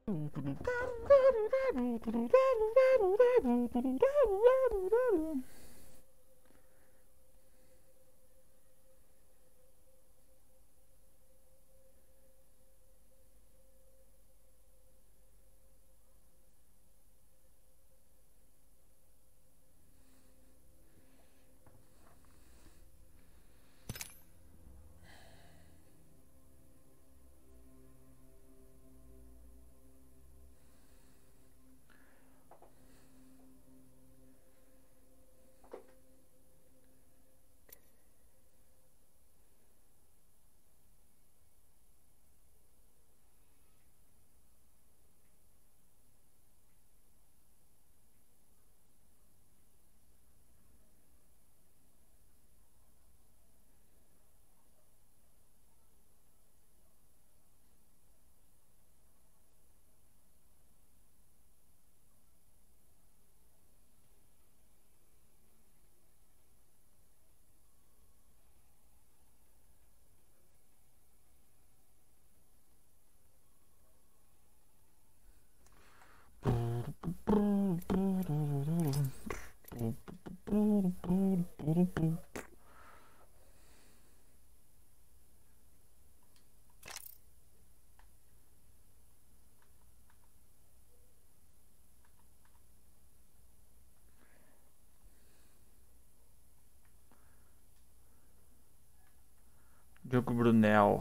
Diogo Brunel.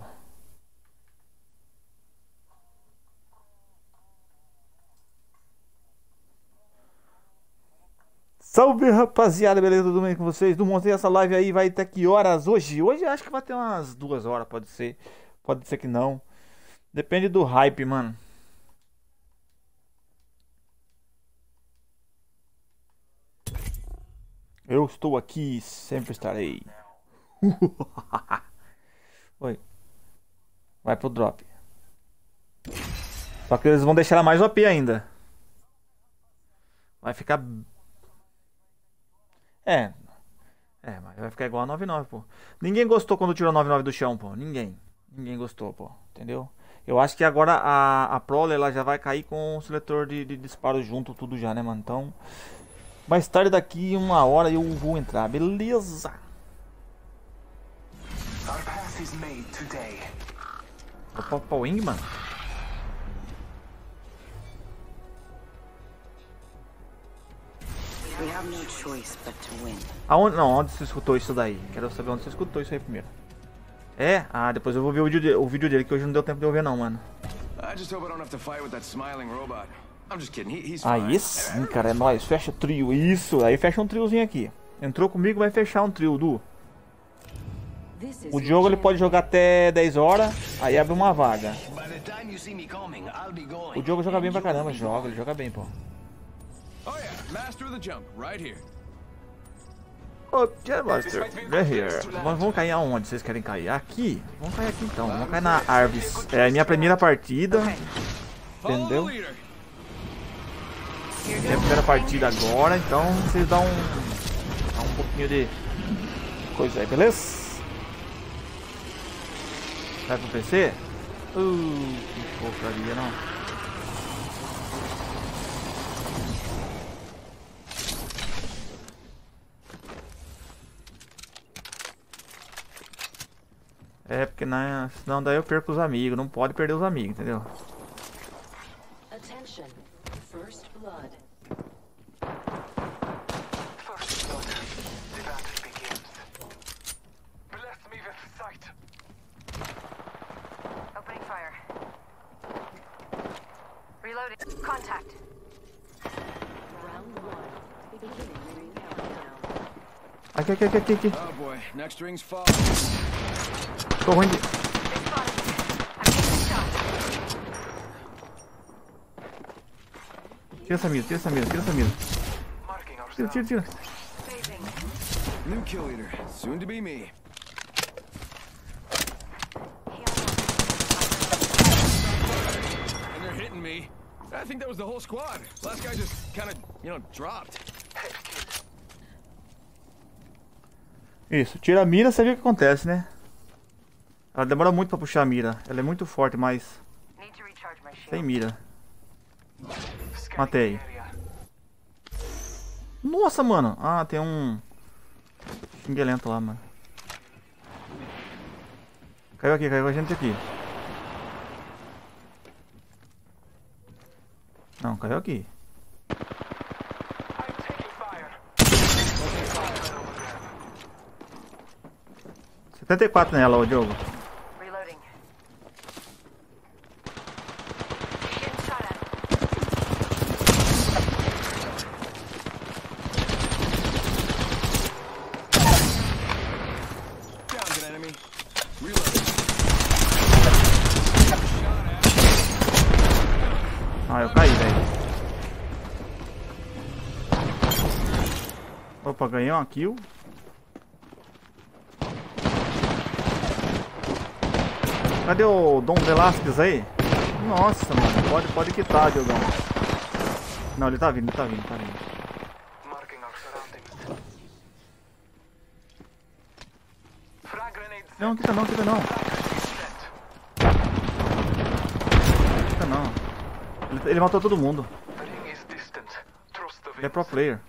Salve, rapaziada, beleza? Tudo bem com vocês? Montei essa live aí, vai até que horas hoje? Hoje acho que vai ter umas 2 horas, pode ser. Pode ser que não. Depende do hype, mano. Eu estou aqui, sempre estarei. Oi. Vai pro drop. Só que eles vão deixar ela mais OP ainda. Vai ficar... mas vai ficar igual a 99, pô. Ninguém gostou quando tirou a 99 do chão, pô. Ninguém gostou, pô. Entendeu? Eu acho que agora a Prole ela já vai cair com o seletor de disparo junto, tudo já, né, mano? Então, mais tarde, daqui 1 hora, eu vou entrar, beleza? Opa, o Wing, mano. Onde você escutou isso daí? Quero saber onde você escutou isso aí primeiro. Depois eu vou ver o vídeo dele, que hoje não deu tempo de eu ver não, mano. Aí sim, cara, é nóis, fecha o trio, isso, aí fecha um triozinho aqui. Entrou comigo, vai fechar um trio, Du. O jogo ele pode jogar até 10 horas, aí abre uma vaga. O jogo joga bem pra caramba, ele joga bem, pô. Master, Mas vamos cair aonde vocês querem cair? Aqui? Vamos cair aqui então, vamos cair na Arvis. É a minha primeira partida, entendeu? Minha primeira partida agora, então vocês dão um pouquinho de coisa aí, beleza? Vai pro PC? Que porcaria, não. Porque senão daí eu perco os amigos, não pode perder os amigos, entendeu? Aqui. Tô ruim de... Tira essa mira. Tira. New kill leader, soon to be me. And they're hitting me. I think that was the whole squad. Last guy just kind of, dropped. Isso, tira a mira, você vê o que acontece, né? Ela demora muito pra puxar a mira. Ela é muito forte, mas sem mira. Matei. Nossa, mano. Ah, tem um xinguelento lá, mano. Caiu aqui, caiu a gente aqui. Não, caiu aqui. 74 nela, ô Diogo. Reloading. Downed an enemy. Reloading. Ah, eu caí, velho. Opa, ganhei uma kill. Cadê o Dom Velasquez aí? Nossa, mano. Pode quitar, Diogão. Não, ele tá vindo, ele tá vindo, tá vindo. Marking our surroundings. Frag grenade Não, quita não, quita não. set. Quita não. Ele matou todo mundo. The ring is distant. Trust the Ele é winds. pro player.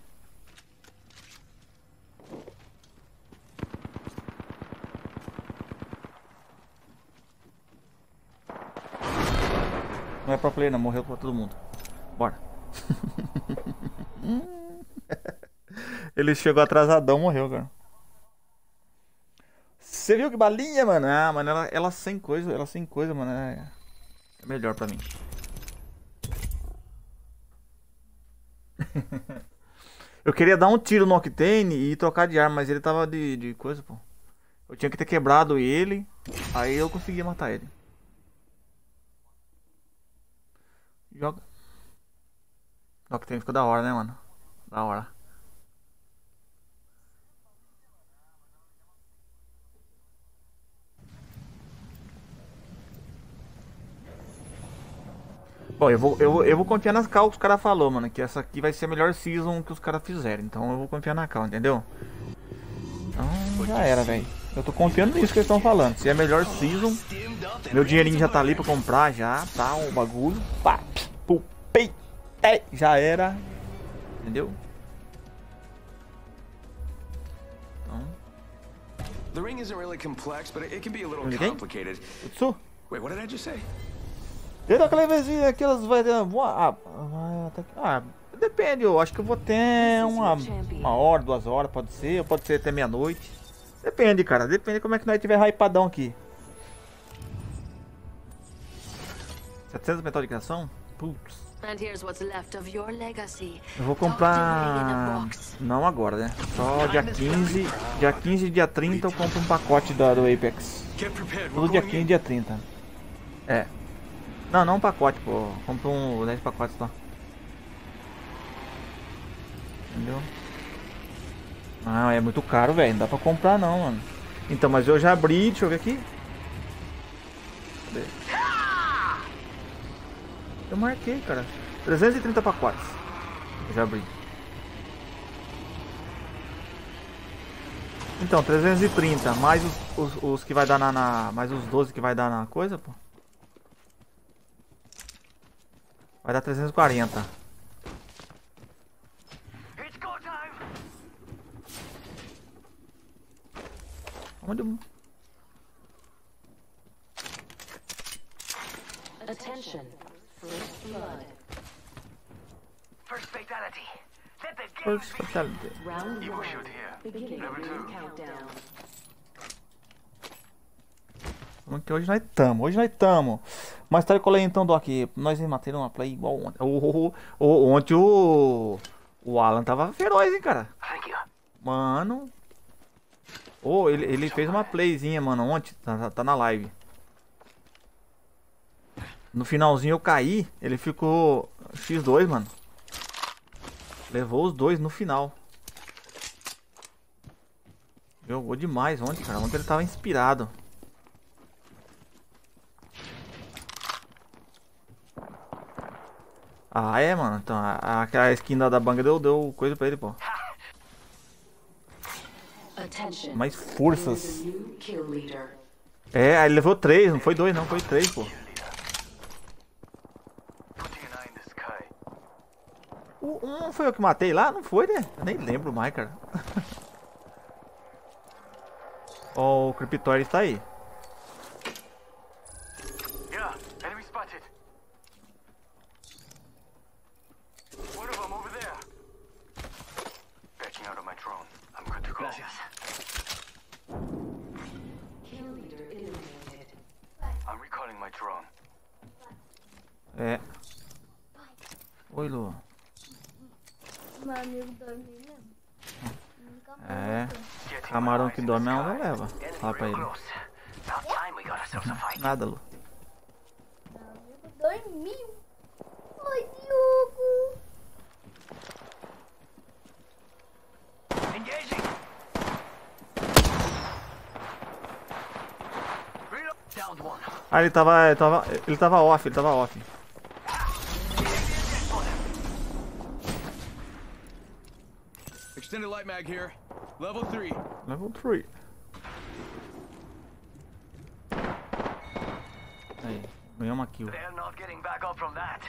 Não é pro player não, morreu pra todo mundo. Bora. Ele chegou atrasadão, morreu, cara. Você viu que balinha, mano? Ah, mano, ela sem coisa, mano, é melhor pra mim. Eu queria dar um tiro no Octane e trocar de arma, mas ele tava de coisa, pô. Eu tinha que ter quebrado ele, aí eu conseguia matar ele. Joga. O Octane ficou da hora, né, mano? Da hora. Bom, eu vou confiar nas cal que os caras falaram, mano. Que essa aqui vai ser a melhor season que os caras fizeram. Então eu vou confiar na cal, entendeu? Então já era, velho. Eu tô confiando nisso que eles estão falando. Se é a melhor season, meu dinheirinho já tá ali pra comprar, já tá o bagulho. Pá, pupei, já era. Entendeu? Então, The ring isn't really complex, but it can be a little Okay. complicated. Utsu. Wait, what did I just say? Desde aquela vezinha que elas vai voar. Depende, eu acho que eu vou ter uma hora, 2 horas, pode ser, ou pode ser até meia-noite. Depende, cara, depende como é que nós tiver hypadão aqui. 700 metal de criação? Putz. And here's what's left of your legacy. Eu vou Tucked away in a comprar. box. Não agora, né? Só dia 15. Dia 15 e dia 30 eu compro um pacote do Apex. Get prepared. Todo We're dia going 15 e in. dia 30. É. Não um pacote, pô. Eu compro 10 pacotes só. Entendeu? Ah, é muito caro, velho. Não dá pra comprar não, mano. Então, mas eu já abri, deixa eu ver aqui. Cadê? Eu marquei, cara. 330 pacotes. Eu já abri. Então, 330, mais os que vai dar mais os 12 que vai dar na coisa, pô. Vai dar 340. It's go time. Onde eu... Attention. First blood. First fatality. Let the game First fatality. Round You 1. shoot here. Beginning Level ring 2. countdown. Como que hoje nós estamos. Mais tarde eu colei então, Doc. Nós matamos uma play igual ontem. Ontem o Alan tava feroz, hein, cara. Thank you. Mano. Ele fez uma playzinha, mano, ontem. Tá na live. No finalzinho eu caí. Ele ficou X2, mano. Levou os dois no final. Jogou demais ontem, cara. Ontem ele tava inspirado. Ah, é, mano. Então, aquela skin da banga deu coisa pra ele, pô. Attention. Mais You're forças. the new kill leader. É, aí ele levou 3, não foi 2, não, foi 3, pô. Putting an eye in the sky. Não foi eu que matei lá? Não foi, né? Eu nem lembro mais, cara. Ó, o Criptóide está aí. Yeah, enemy spotted. One of them over there. Backing out of my drone. I'm good to go. Kill leader eliminated. I'm recalling my drone. É. Oi, Lu. Meu amigo dorme mesmo. Nunca mais. É. Getting Camarão my que eyes in dorme the ela não sky. leva. Enemy Fala pra real ele. close. About time we got ourselves a fight. Nada, Lu. Meu amigo dormiu. Oi, Diogo. Engaging. Reload. Downed one. Ah, ele tava off. Extended light mag here. Level 3. Level 3. Aí, ganhou uma kill. They're not getting back up from that.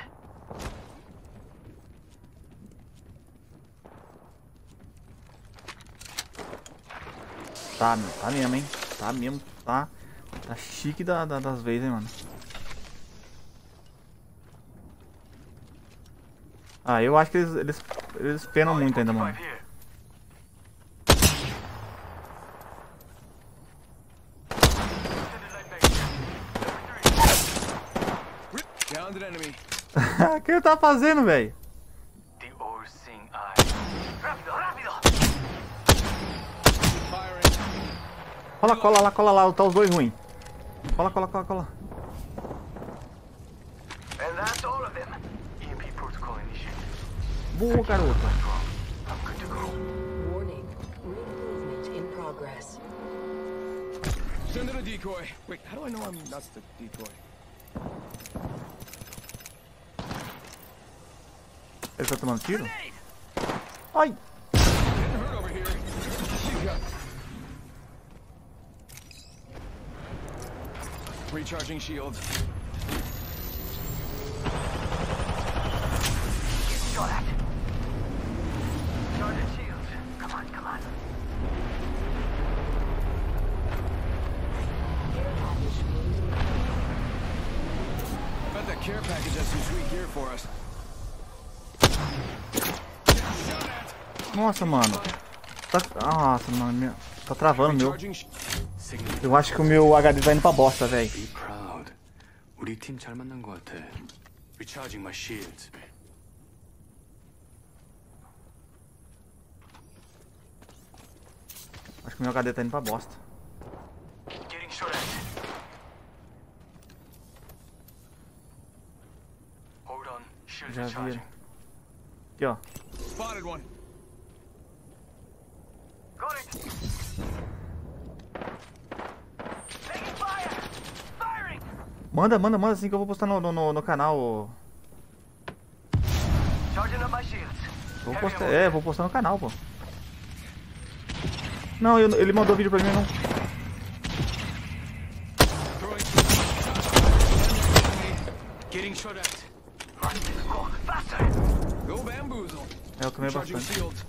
Tá mesmo, hein? Tá mesmo, tá chique das vezes, hein, mano. Ah, eu acho que eles penam muito ainda, mano. 45 here. Extended light mag here. Level 3. Downed an enemy. O que ele tá fazendo, velho? The all-seeing eye. Rápido, rápido. Firing. Cola lá, tá os dois ruins. Cola. And that's all of them. EMP protocol initiated. Boa, garota. I'm good to go. Warning. Ring movement in progress. Send in a decoy. Wait, how do I know I'm not the decoy? Ele tá tomando tiro? Ai! Getting hurt over here. Shield gun. Recharging shield. Shot at. Charging shield. Come on. Bet that care package has some sweet gear for us. Nossa, mano. Nossa, mano. Tá travando o meu. Recharging shield. Eu acho que o meu HD tá indo pra bosta, velho. Be proud. 우리 팀 잘 만난 것 같아. Recharging my shields. Acho que o meu HD tá indo pra bosta. Getting shot at. Hold on. Shield Já vi ele. recharging. Aqui, ó. Spotted one. Got it. Taking fire. Firing. Manda assim que eu vou postar no canal. Ô. Charging up my shields. Vou postar no canal, pô. Não, ele mandou vídeo pra mim, não. Throwing. Getting shot at. Go faster. Go bamboozle. É, eu tomei Charging bastante. shield.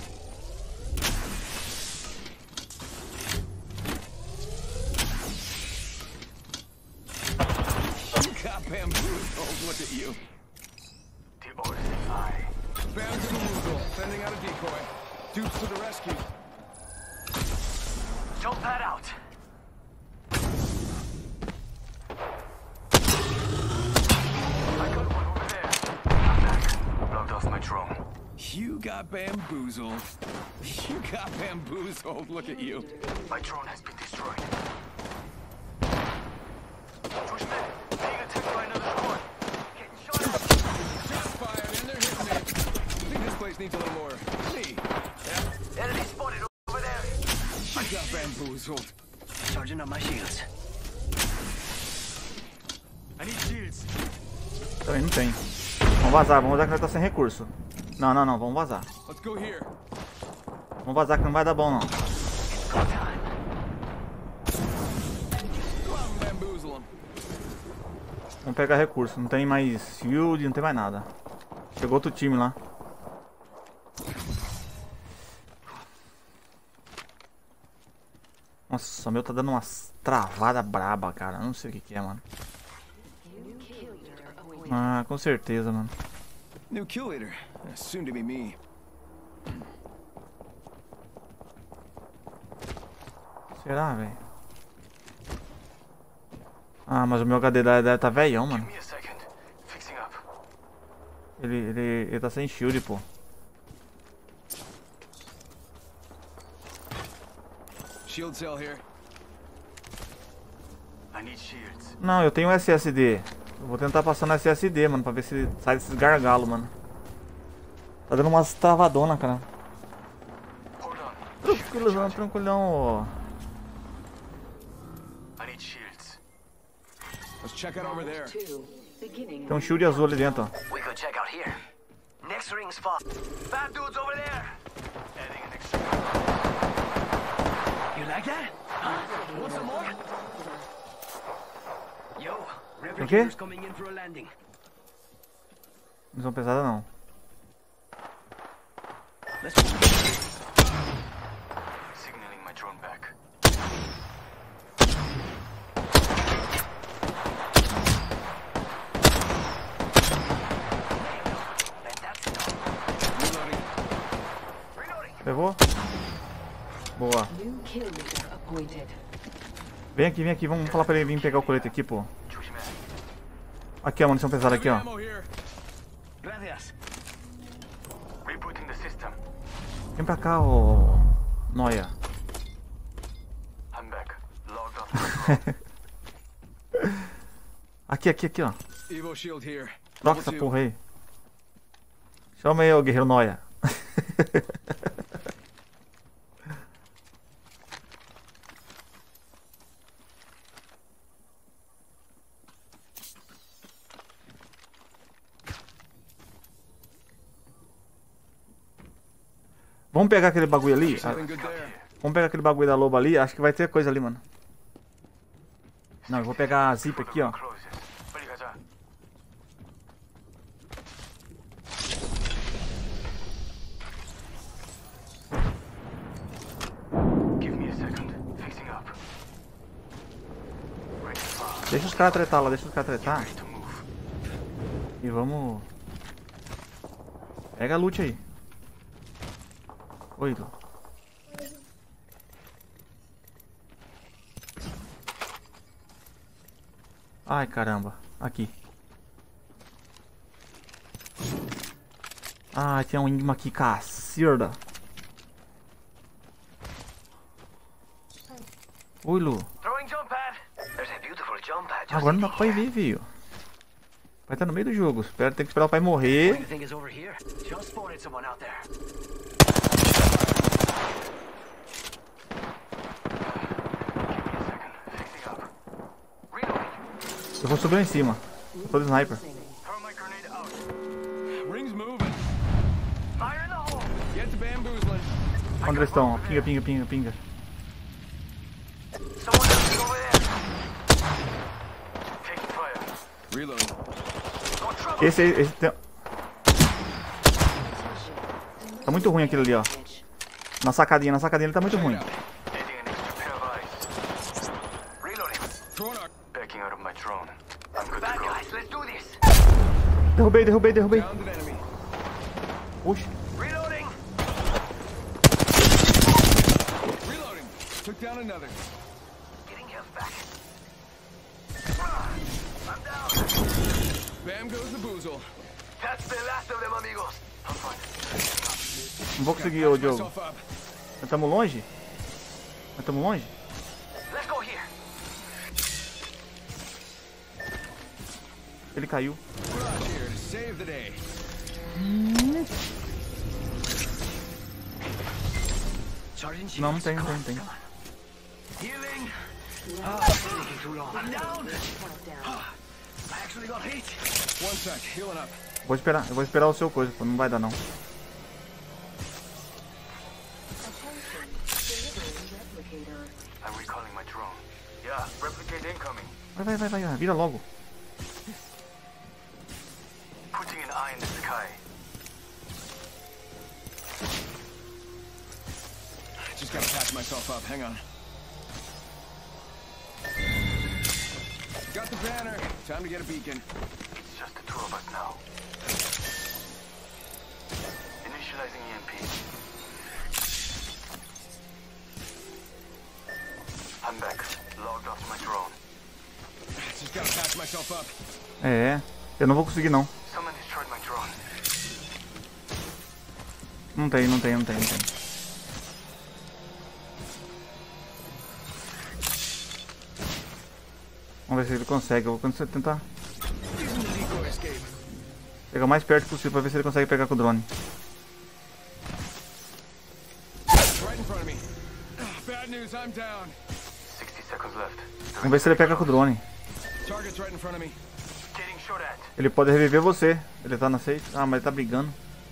You got bamboozled. Look at you. The all-seeing eye. Bam to the woozle. Sending out a decoy. Dupes to the rescue. Jump that out. I got one over there. I'm back. Blocked off my drone. You got bamboozled. You got bamboozled. Look at you. My drone has been destroyed. 조심해. Being attacked by another squad. Getting shot at. Shots fired and they're hitting me. I think this place needs a little more. See, Enemy spotted over there. she got bamboozled. Charging up my shields. I need shields. Também não tem. Vamos vazar que nós tá sem recurso. Não, vamos vazar. Let's go here. Vamos vazar que não vai dar bom, não. It's go time. Go out and bamboozle them. Vamos pegar recurso. Não tem mais shield, não tem mais nada. Chegou outro time lá. Nossa, o meu tá dando umas travada braba, cara. Não sei o que que é, mano. Ah, com certeza, mano. New kill leader. Soon to be me. Será, velho? Ah, mas o meu HD deve tá velhão, mano. Give me a second. Fixing up. Ele tá sem shield, pô. Shield cell here. I need shields. Não, eu tenho SSD. Eu vou tentar passar no SSD, mano, pra ver se sai desses gargalos, mano. Tá dando umas travadona, cara. Hold on. Tranquilão, tranquilão, ó. I need shields. Let's check out over there. 2. Beginning. Tem um shield azul ali dentro, ó. We could check out here. Next ring spot. Bad dudes over there. Adding an extra. You like that? Huh? Want some more? Yo, replicators coming in for a landing. Não são pesadas, não. Let's go. Signaling my drone back. Reloading. Levou? Boa. New kill leader appointed. Vem aqui, vamos falar pra ele vir pegar o colete aqui, pô. Aqui, ó, munição pesada aqui, ó. Ammo here. Gracias. Rebooting the system. Vem pra cá, ô... Noia. I'm back. Logged off my drone. Aqui, ó. Evo shield here. Troca essa porra aí. Chama aí, ô guerreiro Noia. Vamos pegar aquele bagulho ali? Something good there. Vamos pegar aquele bagulho da loba ali? Acho que vai ter coisa ali, mano. Não, eu vou pegar a zip aqui, ó. Closes. 빨리 가자. Give me a second. Fixing up. Ready to fire. Deixa os caras tretar lá, deixa os caras tretar. Ready to move. E vamos... Pega a loot aí. Oi, Lu. Ai, caramba. Aqui. Ah, tinha um enigma aqui, cacirda. Oi, Lu. Throwing jump pad. There's a beautiful jump pad. just Agora não dá in pra ir here. ver, viu? Vai estar no meio do jogo. Tem que esperar o pai What do morrer. you think is over here? Just spotted someone out there. Fixing up. Reloading. Eu vou subir lá em cima. Eu tô de sniper. Throw my grenade out. Ring's moving. Fire in the hole. Get to bamboozling. Onde eles estão? Pinga. Someone else over there. Taking fire. Reloading. Got trouble. Esse tem... Tá muito ruim aquilo ali, ó. Na sacadinha ele tá muito ruim. Check it out. Adding an extra pair of eyes. Reloading. Throwing our Backing out of my drone. I'm good to Bad go. guys, let's do this. Derrubei. downed enemy. Puxa. Reloading. Reloading. Took down another. Getting health back. I'm down. Bam goes the boozle. That's the last of them, amigos. I'm fine. Não vou conseguir, ô Diogo. Myself up. Nós estamos longe? Let's go here. Ele caiu. Garage here to save the day. Sergeant Shields. Não tem. Healing. Taking too long. I'm down. I actually got hit. One sec. Healing up. Eu vou esperar o seu coisa, pô. Não vai dar não. I'm recalling my drone. Yeah, replicate incoming. Vai, vira logo. Putting an eye in the sky. Just gotta patch myself up. Hang on. Got the banner. Time to get a beacon. It's just the two of us now. Initializing EMP. I'm back. Logged off my drone. Just gotta patch myself up. É, eu não vou conseguir não. Someone destroyed my drone. Não tem. Vamos ver se ele consegue. Eu vou tentar Using the decoy escape. pegar o mais perto possível pra ver se ele consegue pegar com o drone. Right in front of me. Bad news, I'm down. 60 seconds left. Vamos ver se ele pega com o drone. Target's right in front of me. Getting shot at. Ele pode reviver você. Ele tá na safe. Ah, mas ele tá brigando.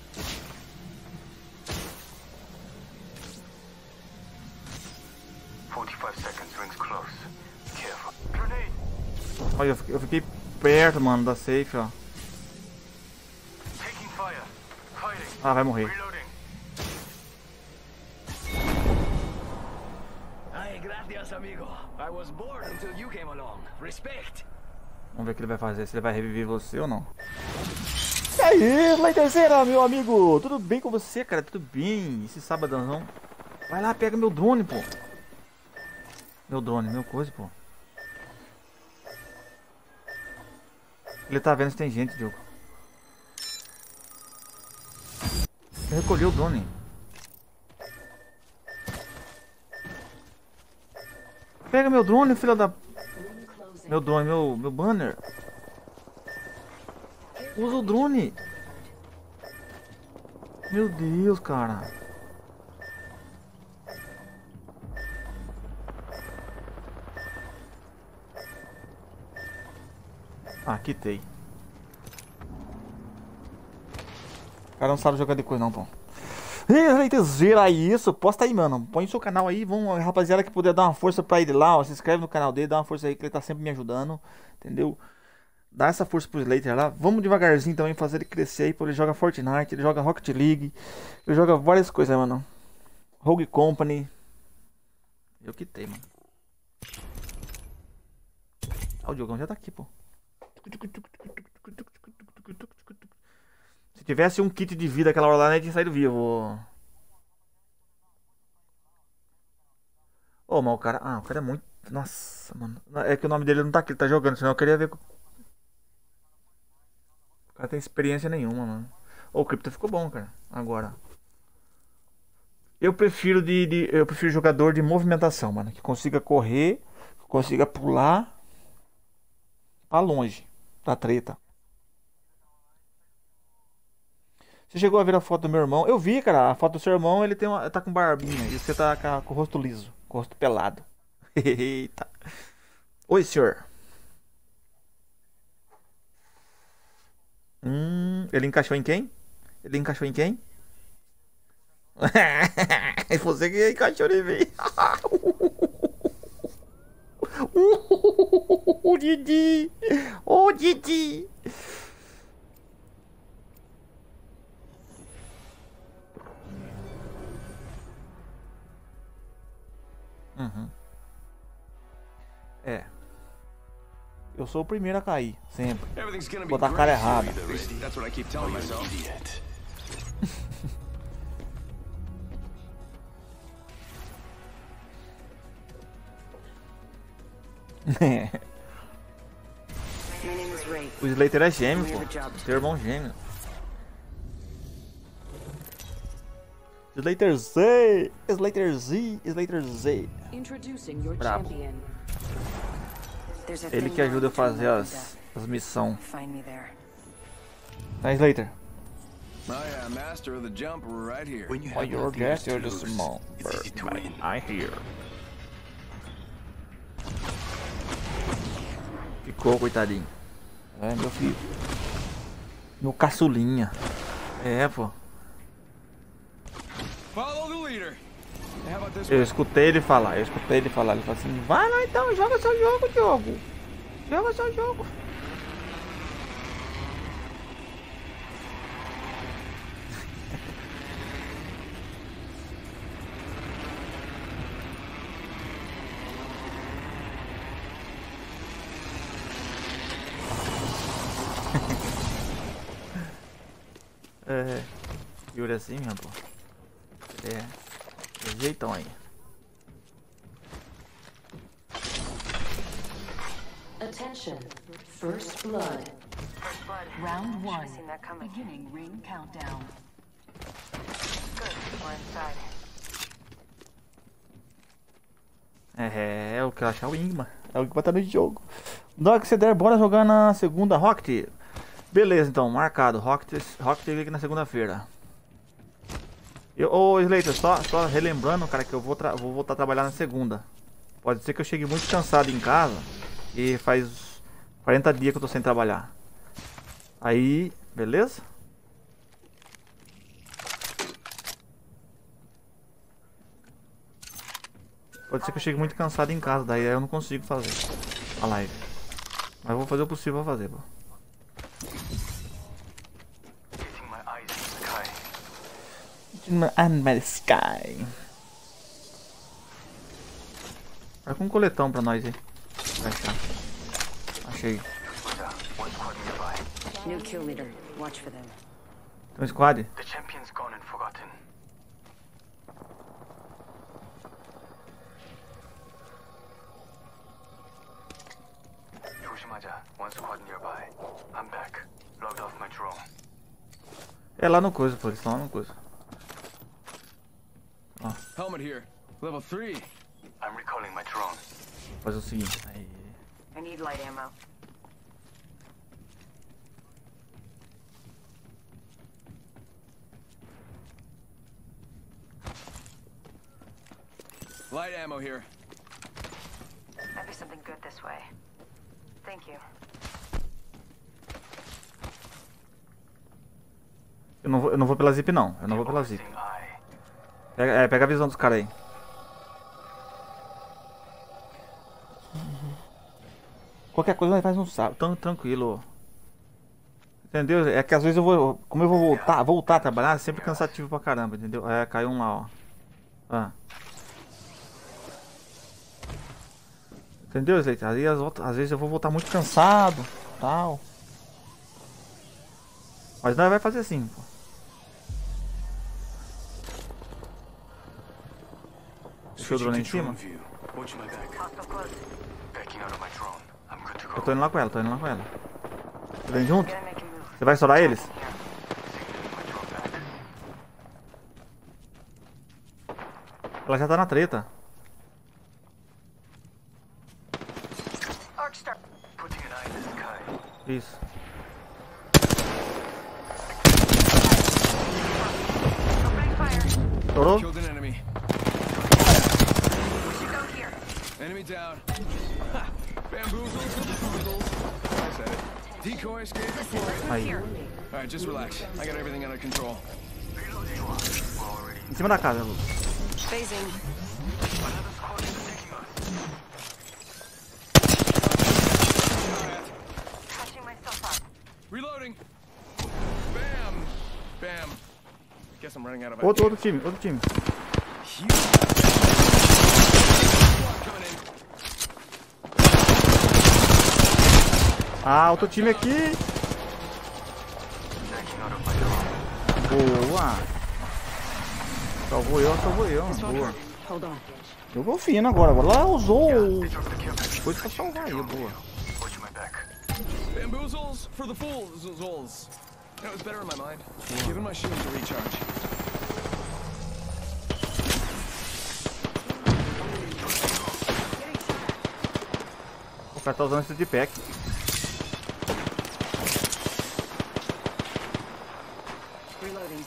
Seconds, rings close. Careful. Grenade! Olha, eu fiquei perto, mano, da safe, ó. Taking fire. Fighting. Ah, vai morrer. Reloading. Ay, gracias, amigo. I was bored until you came along. Respect. Vamos ver o que ele vai fazer, se ele vai reviver você ou não. E aí, Leiterzeira, meu amigo? Tudo bem com você, cara? Tudo bem? Esse sabadão. Vai lá, pega meu drone, pô. Meu drone, meu coisa, pô. Ele tá vendo se tem gente, Diogo. Ele recolheu o drone. Pega meu drone, filha da... Meu drone, meu banner. Usa o drone. Meu Deus, cara. Ah, quitei. O cara não sabe jogar de coisa não, pô. Leitezeira, isso, posta aí, mano. Põe seu canal aí, vamos, rapaziada que puder dar uma força pra ele lá, ó. Se inscreve no canal dele, dá uma força aí que ele tá sempre me ajudando. Entendeu? Dá essa força pro Slater lá. Vamos devagarzinho também fazer ele crescer aí, pô. Ele joga Fortnite, ele joga Rocket League. Ele joga várias coisas, mano. Rogue Company. Eu quitei, mano. Ah, o Diogão já tá aqui, pô. Se tivesse um kit de vida aquela hora lá, a gente tinha saído vivo. Ô, mas o cara... Ah, o cara é muito... Nossa, mano. É que o nome dele não tá aqui, ele tá jogando. Senão eu queria ver... O cara tem experiência nenhuma, mano. Ô, o Crypto ficou bom, cara. Agora. Eu prefiro eu prefiro jogador de movimentação, mano. Que consiga correr, que consiga pular pra longe da treta. Você chegou a ver a foto do meu irmão? Eu vi, cara. A foto do seu irmão, ele tá com barbinha. E você tá com o rosto liso. Com o rosto pelado. Eita. Oi, senhor. Ele encaixou em quem? Ele encaixou em quem? É você que encaixou em mim. O Didi. O Didi. É. Eu sou o primeiro a cair, sempre. Everything's gonna be Botar a great. cara errada. That's what I keep telling myself. Idiot. My name is Ray. O Slater é gêmeo, pô. Seu irmão gêmeo. Slater Z! Slater Z! Slater Z! Introducing your Bravo. champion. There's a Ele thing que ajuda a wrong with fazer your as missões. Find me there. Tá, Slater? I am master of the jump right here. When you Oh, have you're nothing else guest, to you're the lose, small it's easy to win. I hear. Ficou, coitadinho. É, meu filho. Meu caçulinha. É, pô. Follow the leader. How about this Eu one? escutei ele falar. Ele falou assim: vai lá então, joga seu jogo, Diogo. Joga seu jogo. É. Yuri assim, meu pô. É. Jeitão aí. Attention. First blood. Round one. Seen that coming. Beginning ring countdown. Good. We're inside. É o que eu acho, é o Ingmar. É o que tá no jogo. Na que você der, bora jogar na segunda Rocket. Beleza, então, marcado. Rocket aqui na segunda-feira. Ô, Slater, só relembrando, cara, que eu vou voltar a trabalhar na segunda. Pode ser que eu chegue muito cansado em casa. E faz 40 dias que eu tô sem trabalhar. Aí, beleza? Pode ser que eu chegue muito cansado em casa, daí eu não consigo fazer a live. Mas eu vou fazer o possível pra fazer, pô. Getting my eyes in the sky. And my sky. Vai com um coletão pra nós aí. Vai achar. Achei. One squad nearby. New kill leader. Watch for them. Tem um squad? The champion's gone and forgotten. 조심하자. One squad nearby. I'm back. Logged off my drone. É lá no coisa, pô. Eles estão lá no coisa. Helmet here. Level 3. I'm recalling my drone. Fazer o seguinte. Aí. I need light ammo. Light ammo here. Might be something good this way. Thank you. Eu não vou pela zip não. Eu não vou pela zip. Seeing eye. Pega a visão dos caras aí. Qualquer coisa nós faz um sábado, tão tranquilo. Entendeu? É que às vezes eu vou. Como eu vou voltar a trabalhar, é sempre cansativo pra caramba, entendeu? É, caiu um lá, ó. Ah. Entendeu, Slater? Aí às vezes eu vou voltar muito cansado, tal. Mas nós vai fazer assim, pô. Deixa o drone lá em cima. View. Watch my back. Hostile close. Backing out of my drone. I'm good to Eu go. tô indo lá com ela, Você vem junto? Gonna make a move. Você vai estourar eles? Here. Signaling my drone back. Ela já tá na treta. Arcstar. Putting an eye in the sky. Isso. Opening fire. Estourou? Killed an enemy. We should go here. Enemy down. Ha! Bamboozles. I said it. Decoy escape deployed. Aí. Here. Alright, just relax. I got everything under control. We're already. Em cima da casa, Lu. Phasing. Another squad is attacking us. Patching myself up. Reloading. Bam. Bam. Guess I'm running out of Outro time. Huge. Coming in. Ah, outro time aqui. Backing out of my drone. Boa. Salvou eu. Boa. Hold on. Eu vou fino agora ela usou They dropped the kill package. coisa pra salvar aí, boa. Watch my back. Bamboozles for the fools. That was better in my mind. Giving my shields a recharge. O cara tá usando esse de pack. Reloading.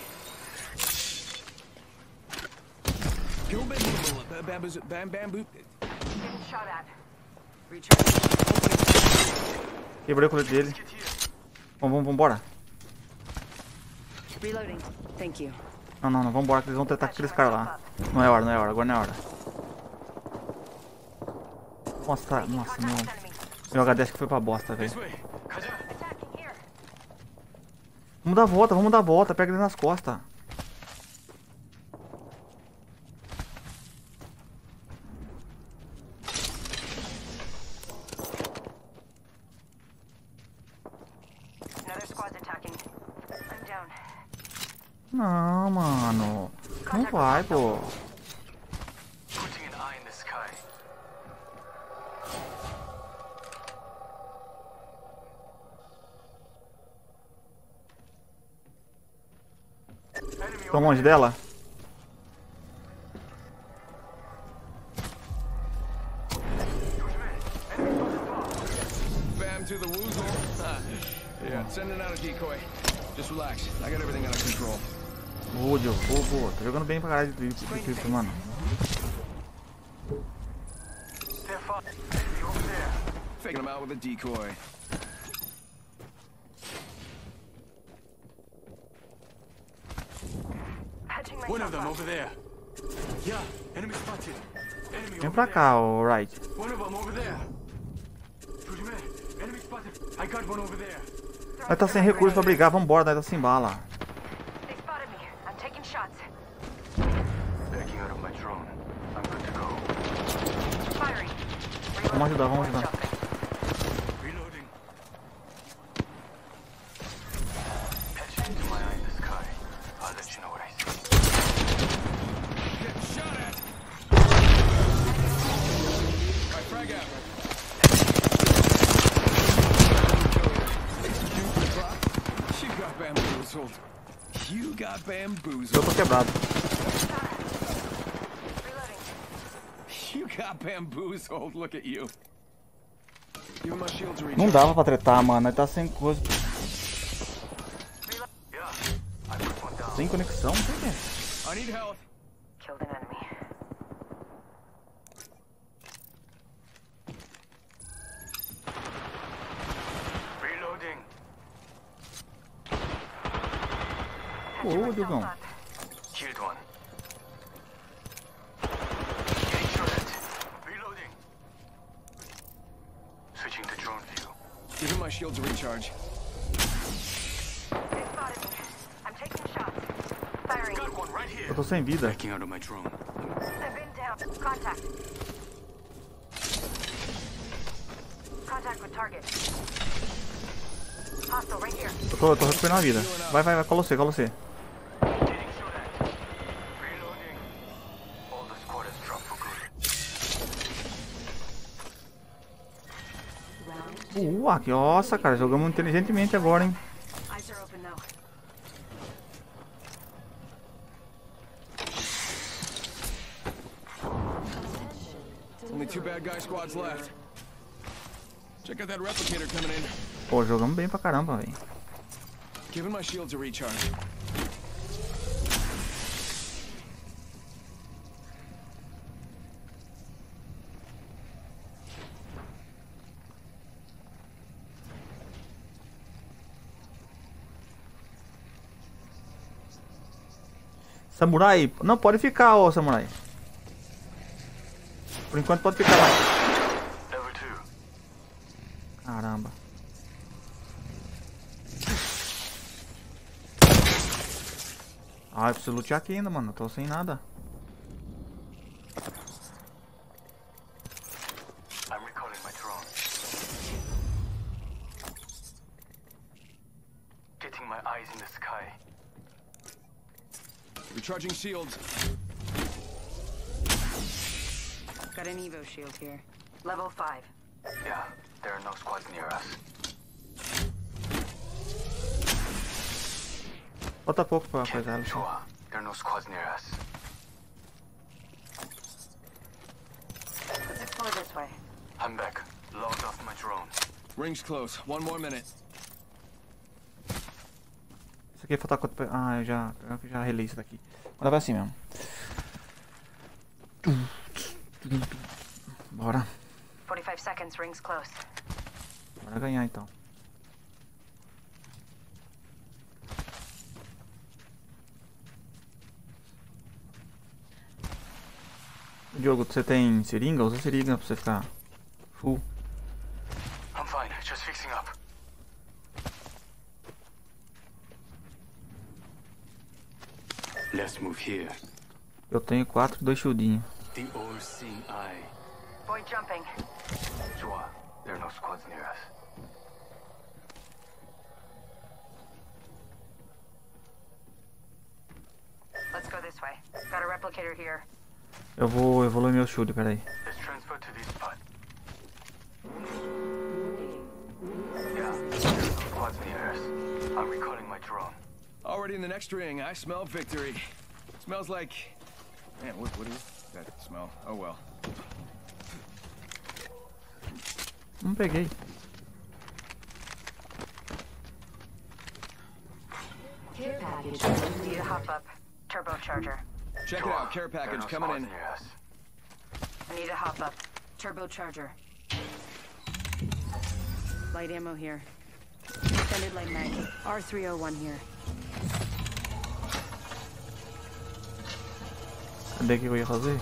Kill bamboozle. Bamboo. Getting shot at. Recharge. Quebrei o colete dele. Vambora. Reloading. Thank you. Não, vambora que eles vão tentar com aqueles caras lá. Não é hora, agora não é hora. Nossa, meu HD acho que foi pra bosta, velho. This way. 가자. Attacking here. Vamos dar a volta, pega ele nas costas. squads attacking. I'm down. Não, mano. Não vai, pô. Putting an eye in the sky. Enemy Tô longe dela. Bam to the woozle. Yeah, sending out a decoy. Just relax. I got everything under control. Ô, Diogo, pô. Tô jogando bem pra caralho de triplo, mano. They're far. Enemy over there. Faking them out with a decoy. Patching One of myself them up. over there. Yeah, enemy spotted. Enemy Vem over pra there. cá, ô Wright. One of them over there. Fujime, enemy spotted. I got one over there. Nós tá sem recurso pra brigar, vambora, nós tá sem bala. They spotted me. I'm taking shots. Backing out of my drone. I'm good to go. Firing. Vamos ajudar, vamos ajudar. Reloading. Patching into my eye in the sky. I'll let you know what I see. Getting shot at. Right, frag out. You got bamboozled. You got Eu bamboozled. tô quebrado. Reloading. You got bamboozled. Look at you. Give him my shield to reach. Não dava pra tretar, mano. Nós tá sem coisa. Yeah, I put one down. Sem conexão? Por quê? I need health. Killed an enemy. Reloading. Ô, Diogão. Killed one. Getting shot at. Reloading. Switching to drone view. Give him my shield to recharge. They spotted me. I'm taking shots. Firing. Got one right here. Eu tô sem vida. Backing out of my drone. I've been down. Contact. Contact with target. Hostile right here. Eu tô recuperando a vida. Vai, cola você. Getting shot at. Reloading. All the squad has dropped for good. Aqui, nossa, cara. Jogamos inteligentemente agora, hein. Eyes are open now. Only 2 bad guy squads left. Check out that replicator coming in. Pô, jogamos bem pra caramba, velho. Give him my shield to recharge. Samurai, não pode ficar, ô Samurai. Por enquanto pode ficar lá. Level 2. Caramba. Ah, eu preciso lutear aqui ainda, mano. Eu tô sem nada. I'm recalling my drone. Getting my eyes in the sky. Recharging shields. Got an Evo shield here. Level 5. Yeah, there are no squads near us. Falta pouco pra coisar. Captain Chua, there are no squads near us. Let's explore this way. I'm back. Logged off my drone. Ring's close. 1 more minute. Isso aqui falta quanto pra... Ah, eu já relei isso daqui. Agora vai assim mesmo. Bora. 45 seconds. Rings close. Bora ganhar então. Diogo, você tem seringa? Usa seringa pra você ficar full. I'm fine, just fixing up. Let's move here. Eu tenho 4 e 2 shieldinhos. The all-seeing eye. Boy jumping. Chua, there are no squads near us. replicator here. Eu vou evoluir meu shield, peraí. Let's transfer to this spot. Yeah, there's some squads near us. I'm recalling my drone. Already in the next ring, I smell victory. Smells like... Man, what is that smell? Oh well. Não peguei. Care package. Need a hop up. Turbocharger. Check it out, care There are package no coming squads in. near us. I need a hop up. Turbocharger. Light ammo here. Extended light mag. R301 here. Cadê o que eu ia fazer?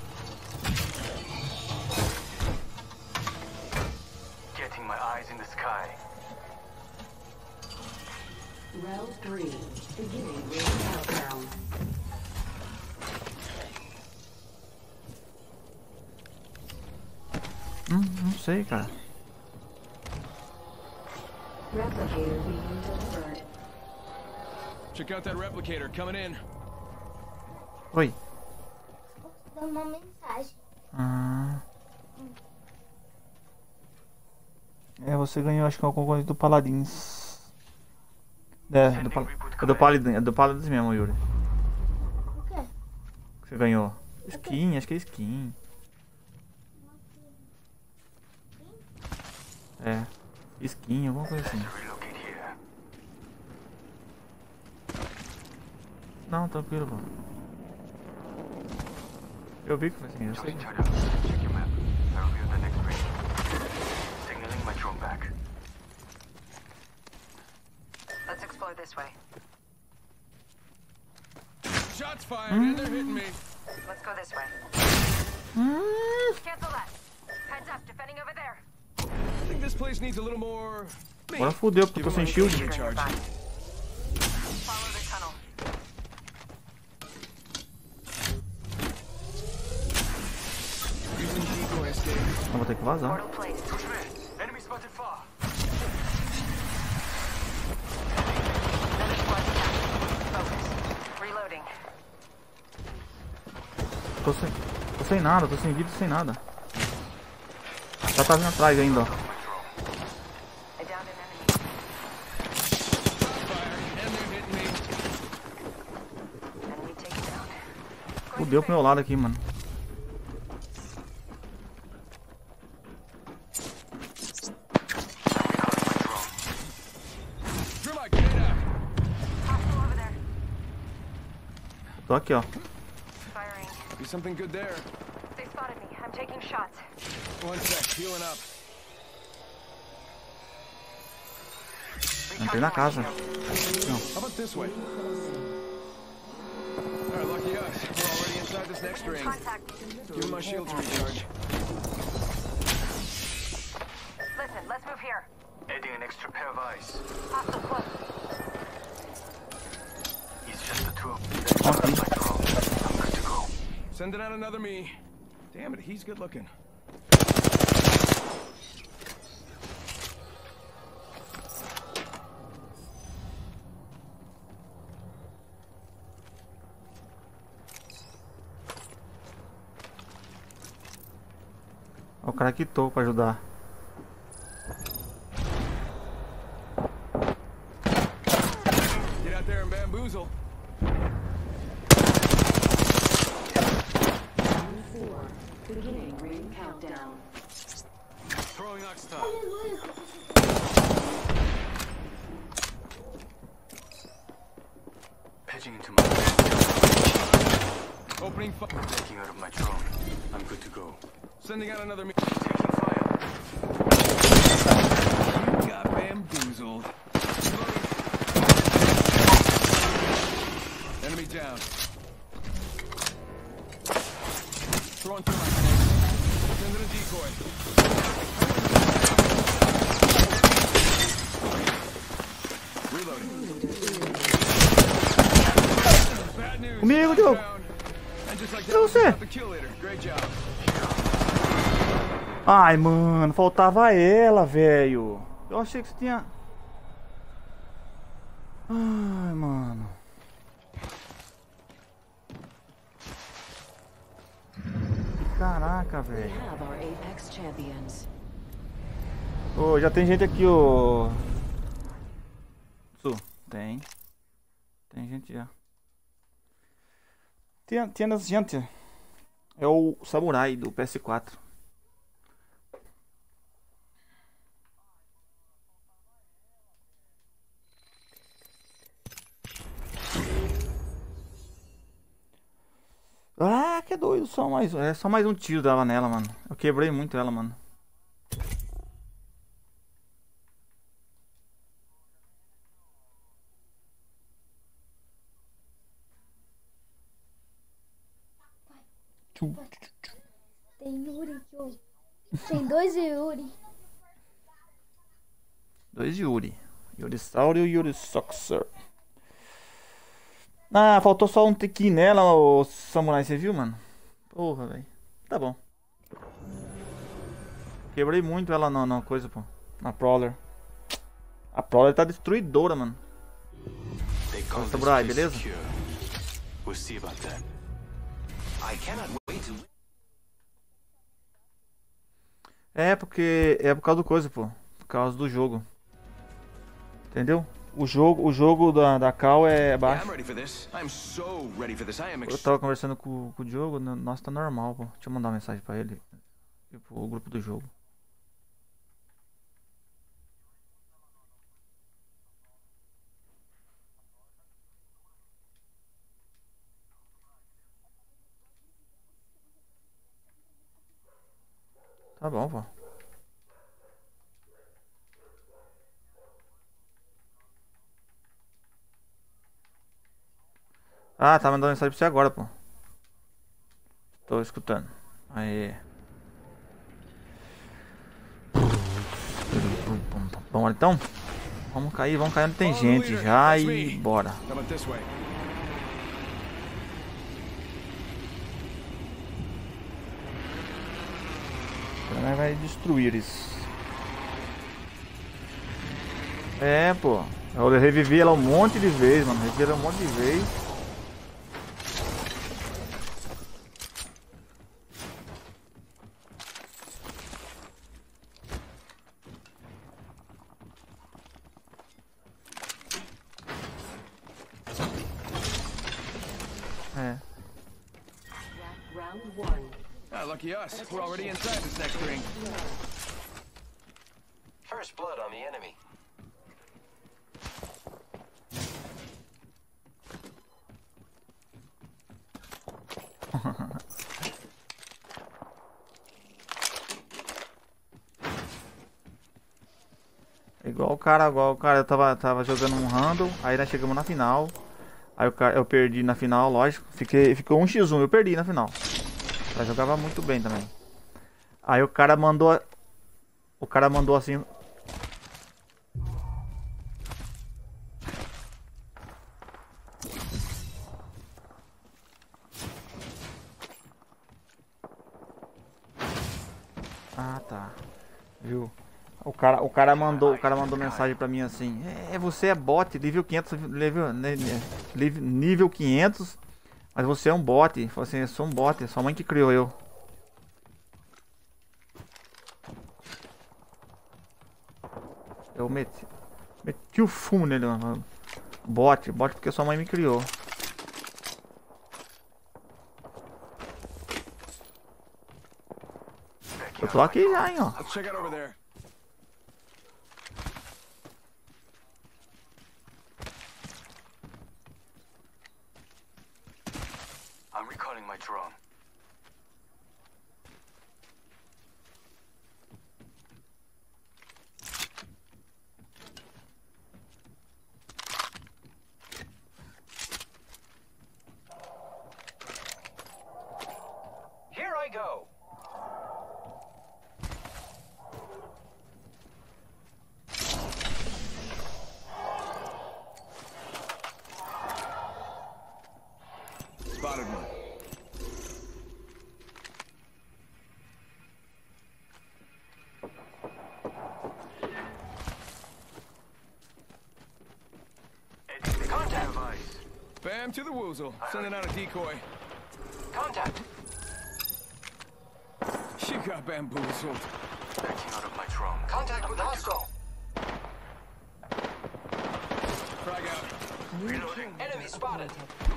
Getting my eyes in the sky. Round 3. Beginning ring countdown. Não sei, cara. Replicator being delivered. Check out that replicator coming in. Oi. Dá uma mensagem. É, você ganhou, acho que alguma coisa do Paladins. É, do Paladins mesmo, Yuri. O quê? Você ganhou. Skin, acho que é skin. É. Skin, alguma coisa assim. Relocate here. Não, tranquilo, pô. Eu vi que foi assim, eu sei. Just turn up. Check your map. I reveal the next ring. Signaling my drone back. Let's explore this way. Shots fired and they're hitting me. Let's go this way. Cancel that. Heads up, defending over there. I think this place needs a little more... me. Agora fudeu, porque eu tô sem shield. Shooter nearby. Follow the tunnel. Using decoy escape. Eu vou ter que vazar. Portal placed. Enemy spotted far. Another squad attack. Focus. Reloading. Tô sem nada, tô sem vida, sem nada. Já tá vindo atrás ainda, ó. I downed an enemy. Fired and they're hitting me. Enemy taken down. Fudeu pro meu lado aqui, mano. Drew my grenade out. Hostile over there. Tô aqui, ó. Firing. Be something good there. They spotted me. I'm taking shots. One sec, healing up. Entrei na casa. How about this way? Alright, lucky us. We're already inside this next ring. Contact. Give me my shield to recharge. Listen, let's move here. Adding an extra pair of eyes. Hostile close. It's just the two of them. Okay. My drone. I'm good to go. Sending out another me. Damn it, he's good looking. Ó, o cara quitou pra ajudar. Get out there and bamboozle. 4. Beginning ring countdown. Throwing Oxton. Patching into my Opening fire. taking out of my drone. I'm good to go. Sending out another me. Taking fire. You got bamboozled. Enemy down. Throwing through my grenade. Sending a decoy. Reloading. Bad news. Comigo, Diogo. Down. And just like Cadê that, we você? got the kill leader. Great job. Ai, mano, faltava ela, velho. Eu achei que você tinha... Ai, mano. Caraca, We velho. have our Apex champions. Ô, já tem gente aqui, ô. Tem. Tem gente já. Tem gente. É o Samurai do PS4. Ah, que doido. É só mais um tiro dava nela, mano. Eu quebrei muito ela, mano. Tem Yuri aqui, ó. Tem 2 Yuri. 2 Yuri. Yuri Sauro e o Yuri Soxer. Ah, faltou só um tequinho nela, o Samurai, você viu, mano? Porra, velho. Tá bom. Quebrei muito ela na coisa, pô. Na Prowler. A Prowler tá destruidora, mano. They call this Samurai, place beleza? secure. We'll see about that. I cannot wait to... É porque é por causa do coisa, pô. Por causa do jogo. Entendeu? O jogo da Cal é Yeah, baixo. I'm ready for this. I'm so ready for this. I am Eu tava conversando com o Diogo, nossa, tá normal, pô. Deixa eu mandar uma mensagem pra ele. E pro grupo do jogo. Tá bom, pô. Ah, tá mandando mensagem pra você agora, pô. Tô escutando. Aê. Bom, então. Vamos cair onde tem gente já e bora. How about this way? Ela vai destruir isso. É, pô. Eu revivi ela um monte de vezes, mano. Revivi ela um monte de vezes. É. Round 1. Ah, lucky us. We're already inside this next ring. First blood on the enemy. Igual o cara, eu tava jogando um random, aí nós chegamos na final. Aí eu perdi na final, lógico. Ficou 1x1, eu perdi na final. Ela jogava muito bem também. Aí o cara mandou assim. Ah, tá. Viu? O cara mandou mensagem pra mim assim: você é bot, nível 500, nível 500, mas você é um bot. Falei assim: eu sou um bot, é sua mãe que criou eu. Eu meti o fumo nele, mano. Bot porque sua mãe me criou. Eu tô aqui já, hein, ó. Let's check out over there. I'm recalling my drone. Here I go. Spotted one. Contact device. Bam to the woozle. Sending out a decoy. Contact. bamboozled. Backing out of my drone. Contact with hostile. Frag out. Reloading. Enemy spotted.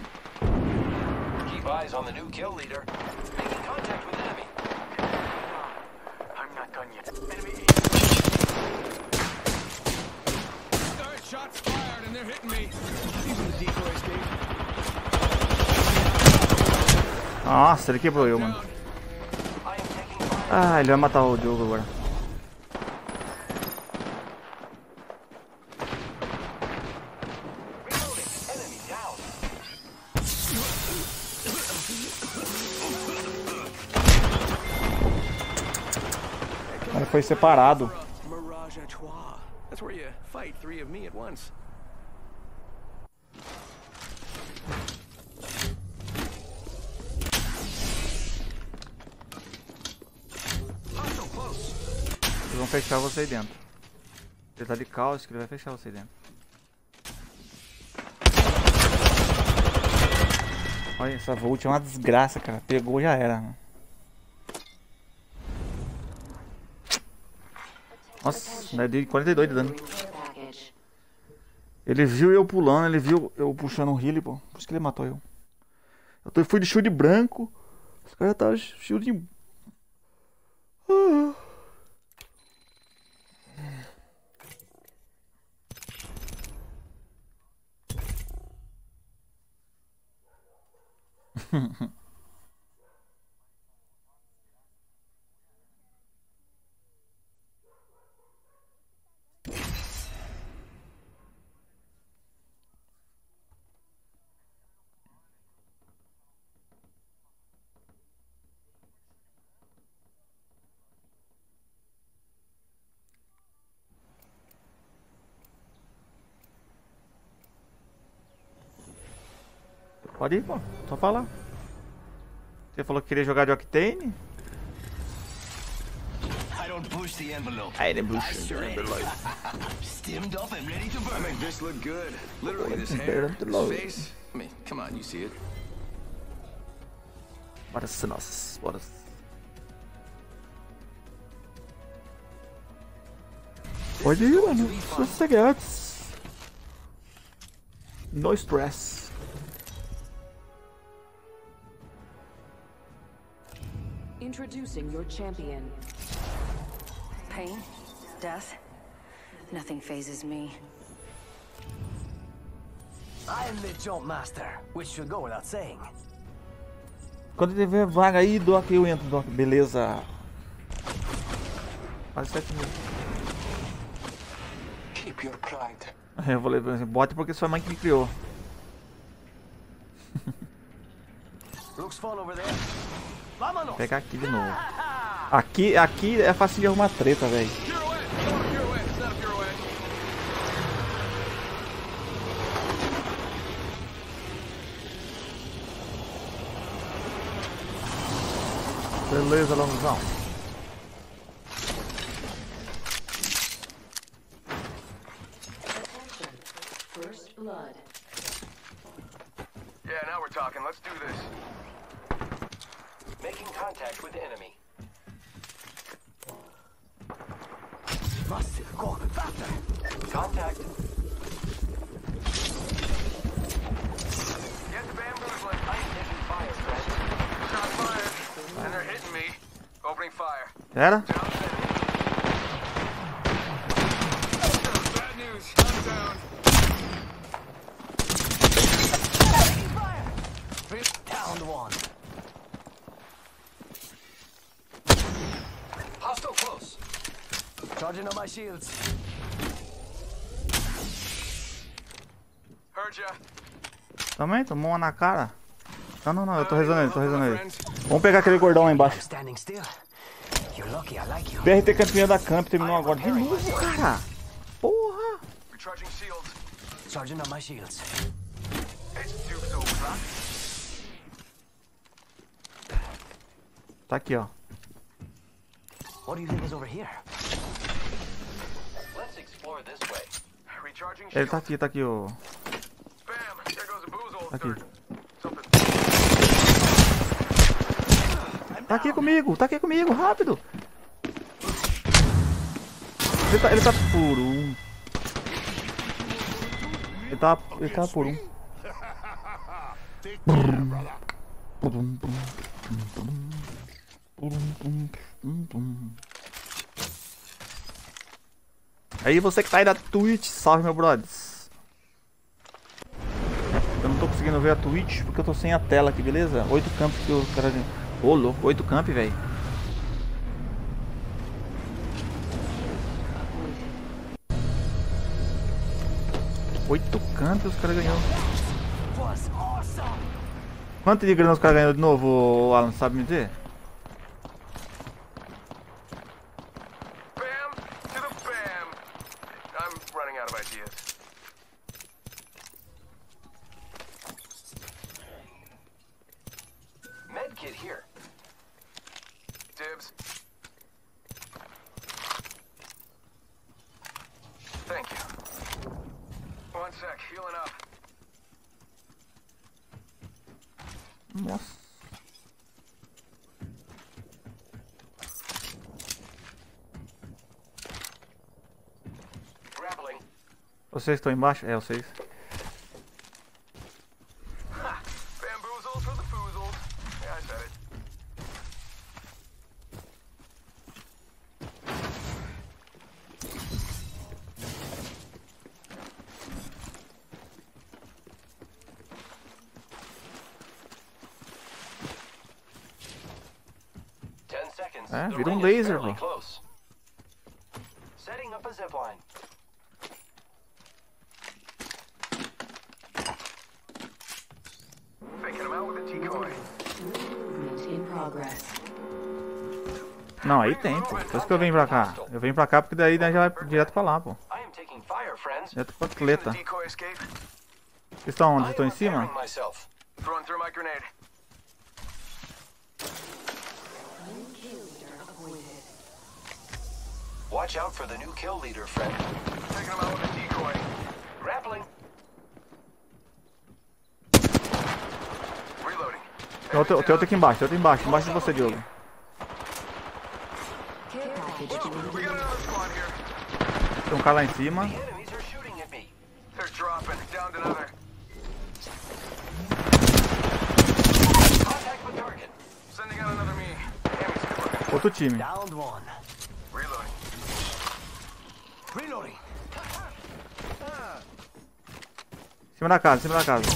Keep eyes on the new kill leader. Making contact with enemy. I'm not done yet. Enemy Alright, shots fired and they're hitting me. Using the decoy escape. Nossa, ele quebrou eu, mano. I am taking fire. Ah, ele vai matar o Diogo agora. Reloading. Enemy down. Ele foi separado. Mirage à trois. That's where you fight 3 of me at once. Hostile close. Eles vão fechar você aí dentro. Ele tá de caos que ele vai fechar você aí dentro. Olha, essa Volt é uma desgraça, cara. Pegou já era. Né? Nossa, né, dei 42 de dano. Ele viu eu pulando, ele viu eu puxando o healer, pô. Por isso que ele matou eu. Fui de shield branco. Os caras estavam shield de... Pode ir, pô. Só falar. Você falou que queria jogar de Octane? I don't push the envelope. Aí, ele Stimmed up and ready to I burn. make this look good. Literally, this Better hair, than low. this face. I mean, come on, you see it. Bora ser nossas. Bora. Pode ir, mano. Sossegados. No stress. Introducing your champion. Pain? Death? Nothing phases me. I am the jump master, which should go without saying. Quando tiver vaga aí, Doc, eu entro, Doc. Beleza. Quase 7 mil. Keep your pride. Eu vou levar assim, bote porque sua mãe que me criou. Looks fun over there. Vou Vámonos. pegar aqui de novo. Aqui é fácil de arrumar treta, velho. Pirouette! Come on, pirouette. It's not a pirouette. Beleza, Longzão. First blood. Yeah, now we're talking. Let's do this. Making contact with enemy. Must go faster. Contact. Get the bamboozling. I am taking fire, friend. Shot fired. And they're hitting me. Opening fire. Era? Down center. Bad news. I'm down. Downed one. Hostile close. Charging on my shields. Heard ya. Também? Tomou uma na cara? Não, eu tô rezando ele, Vamos pegar aquele gordão lá embaixo. Standing still. You're lucky I like you. BRT campeão da Camp terminou agora. De novo, cara. Porra. Recharging shields. Charging on my shields. It's Duke's over. Tá aqui, ó. What do you think is over here? Let's explore this way. Recharging Ele shields. tá aqui, ó. Spam. There goes a boozle. Aqui. Or something. Tá aqui comigo, rápido. Ele tá por um. Ele tá por um. Aí você que tá aí da Twitch, salve meu brothers. Eu não tô conseguindo ver a Twitch porque eu tô sem a tela aqui, beleza? 8 campos que o cara... Ô, louco, 8 camp, velho. Oito campos os caras ganhou. Quanto de grana os caras ganhou de novo, Alan? Sabe me dizer? Bam to the bam. I'm running out of ideas. Medkit here. Dibs. Thank you. One sec, healing up. Nossa. Grappling. Vocês estão embaixo? É, vocês. Ha! Bamboozles for the foozles. Yeah, I said it. É, vira um laser, pô. Setting up a zipline. Faking him out with a decoy. Movement in progress. Não, aí tem, pô. Por isso que eu venho pra cá. Eu venho pra cá porque daí já vai direto pra lá, pô. I am taking fire, friends. Direto pra The atleta. decoy escape. Vocês estão onde? I Estão am em cima? repairing myself. Throwing through my grenade. Watch out for the new kill leader, friend. Taking him out with a decoy. Grappling. Reloading. Tem outro aqui embaixo, embaixo de você, Diogo. Care package We got delivered. another squad here. Tem um cara lá em cima. The enemies are shooting at me. They're dropping. Down to another. Contact with target. Sending out another me. Enemy's cover. Outro time. Downed one. Reloading. Reloading. Em cima da casa, em cima da casa.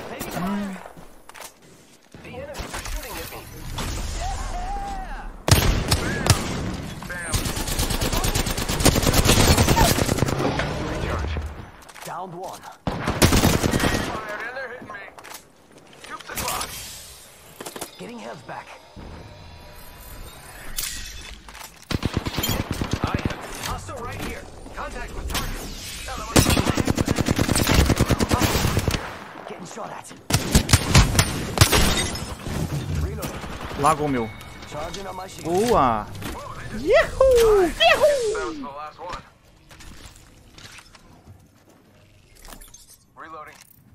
The enemies are shooting at me. Bam. Recharge. Downed one. Fired and they're hitting me. Shoot the clock. Getting health back. I have hostile right here. Contact with target. Getting shot at. Reloading. Lagou o meu. Charging on my shield. Boa! That was the last one. Reloading.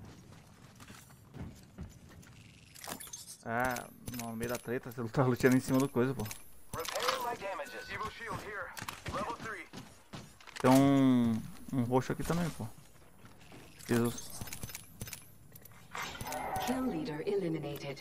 É, no meio da treta, você tá lutando em cima do coisa, pô. Repairing my damages. Evil shield here. Level 3. Tem um roxo aqui também, pô. Jesus. Kill leader eliminated.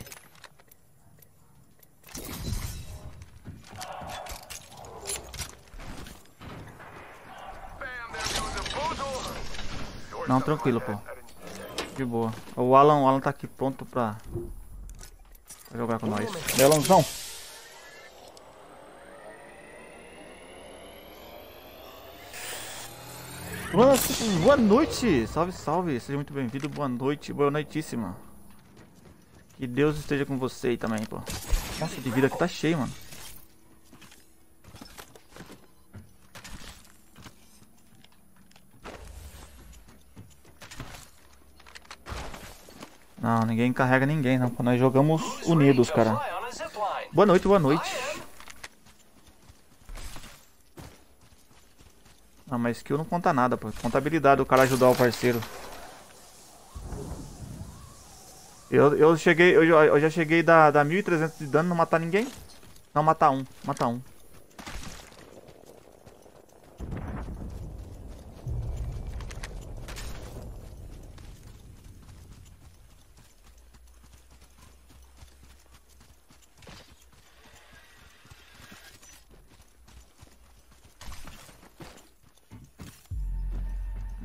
Bam, there goes a boozle. Não, tranquilo, pô. De boa. O Alan tá aqui pronto pra jogar com nós. Alanzão. Boa noite! Salve, salve! Seja muito bem-vindo, boa noite, boa noitíssima. Que Deus esteja com você aí também, pô. Nossa, de vida aqui tá cheio, mano. Não, ninguém carrega ninguém, não. Nós jogamos unidos, cara. Fly on a zipline. Boa noite, boa noite. Não, mas skill não conta nada, pô. Conta habilidade do cara ajudar o parceiro. Eu já cheguei da 1.300 de dano, não matar ninguém. Não, matar um. Matar um.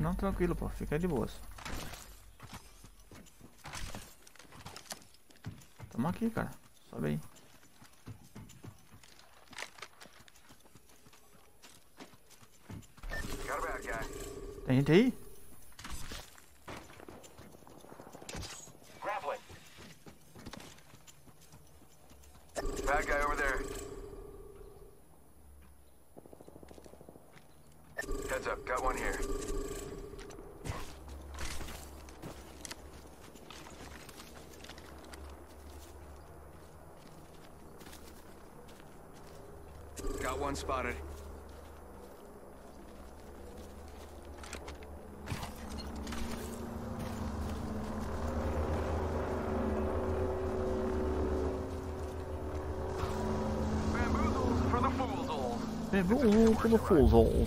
Não, tranquilo, pô. Fica aí de boas. Tamo aqui, cara. Sobe aí. Got a bad guy. Tem gente aí? Grappling. Bad guy over there. Heads up, got one here. Got one spotted. Bamboozles for the foozles. Pegou um como fusão.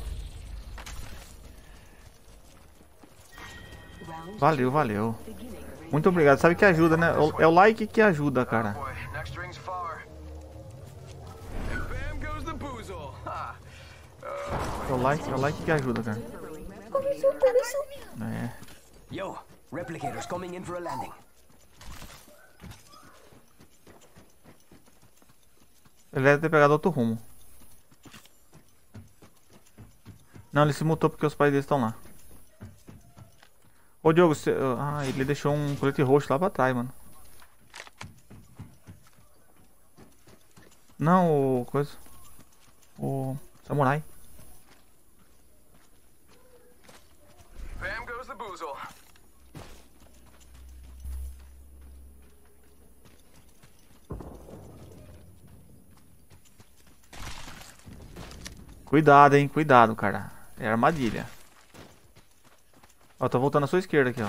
Valeu, valeu. Muito obrigado. Sabe que ajuda, né? É o like que ajuda, cara. Boy, next ring's far. And bam goes the boozle. Ha. É o like que ajuda, cara. Começou tudo isso. É. Yo, replicators coming in for a landing. Ele deve ter pegado outro rumo. Não, ele se mutou porque os pais dele estão lá. Ô Diogo, você... ah, ele deixou um colete roxo lá pra trás, mano. Não, o coisa. O samurai. Bam goes the boozle. Cuidado, hein, cuidado, cara. É armadilha. Ó, tô voltando à sua esquerda aqui, ó.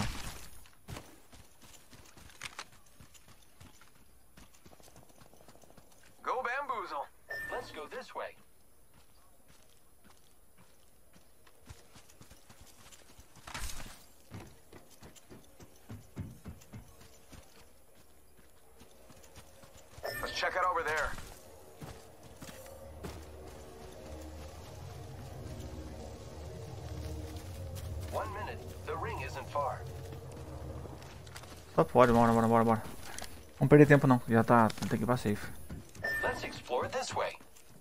Go bamboozle. Let's go this way. Let's check it over there. One minute. The ring isn't far. Só pode, bora. Não perder tempo não, já tá, tem que ir pra safe. Let's explore this way.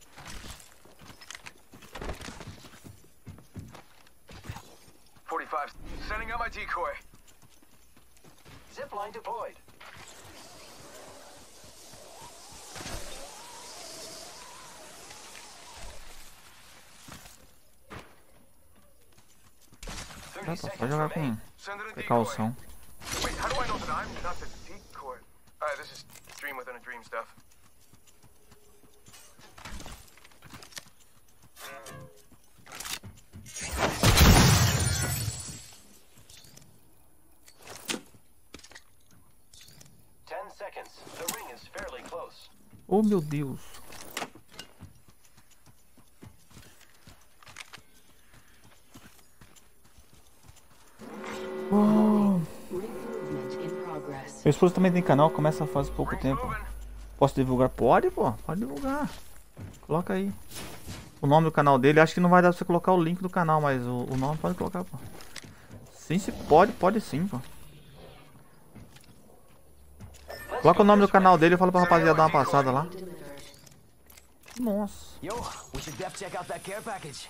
.45. Sending out my decoy. Zipline deployed. Dá pra jogar com Send in a decoy. precaução. Wait, how do I know that I'm not the decoy? Alright, this is dream within a dream stuff. Seconds. The ring is fairly close. Oh meu Deus. Oh. Movement in progress. Meu esposo também tem canal, começa faz pouco tempo. Posso divulgar? Pode, pô. Pode divulgar. Coloca aí. O nome do canal dele, acho que não vai dar pra você colocar o link do canal, mas o nome pode colocar, pô. Sim, se pode sim, pô. Coloca o nome do canal dele e fala pra rapaziada dar uma passada lá. Nossa. Yo, we should def check out that care package.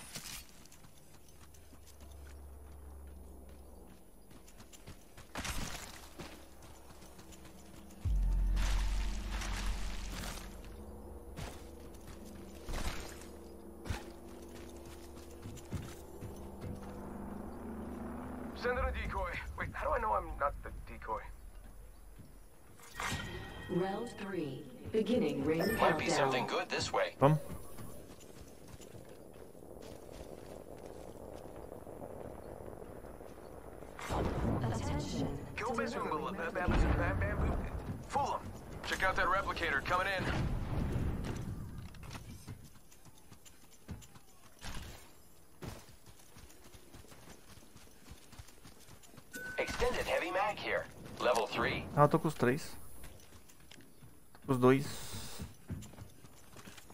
Send in a decoy. Wait, how do I know I'm not the decoy? Round 3. Beginning ring Might be something countdown. good this way. Vamos. Attention. Go bam. Fool him. Check out that replicator coming in. Extended heavy mag here. Level 3. Ah, eu tô com os três. Tô com os dois.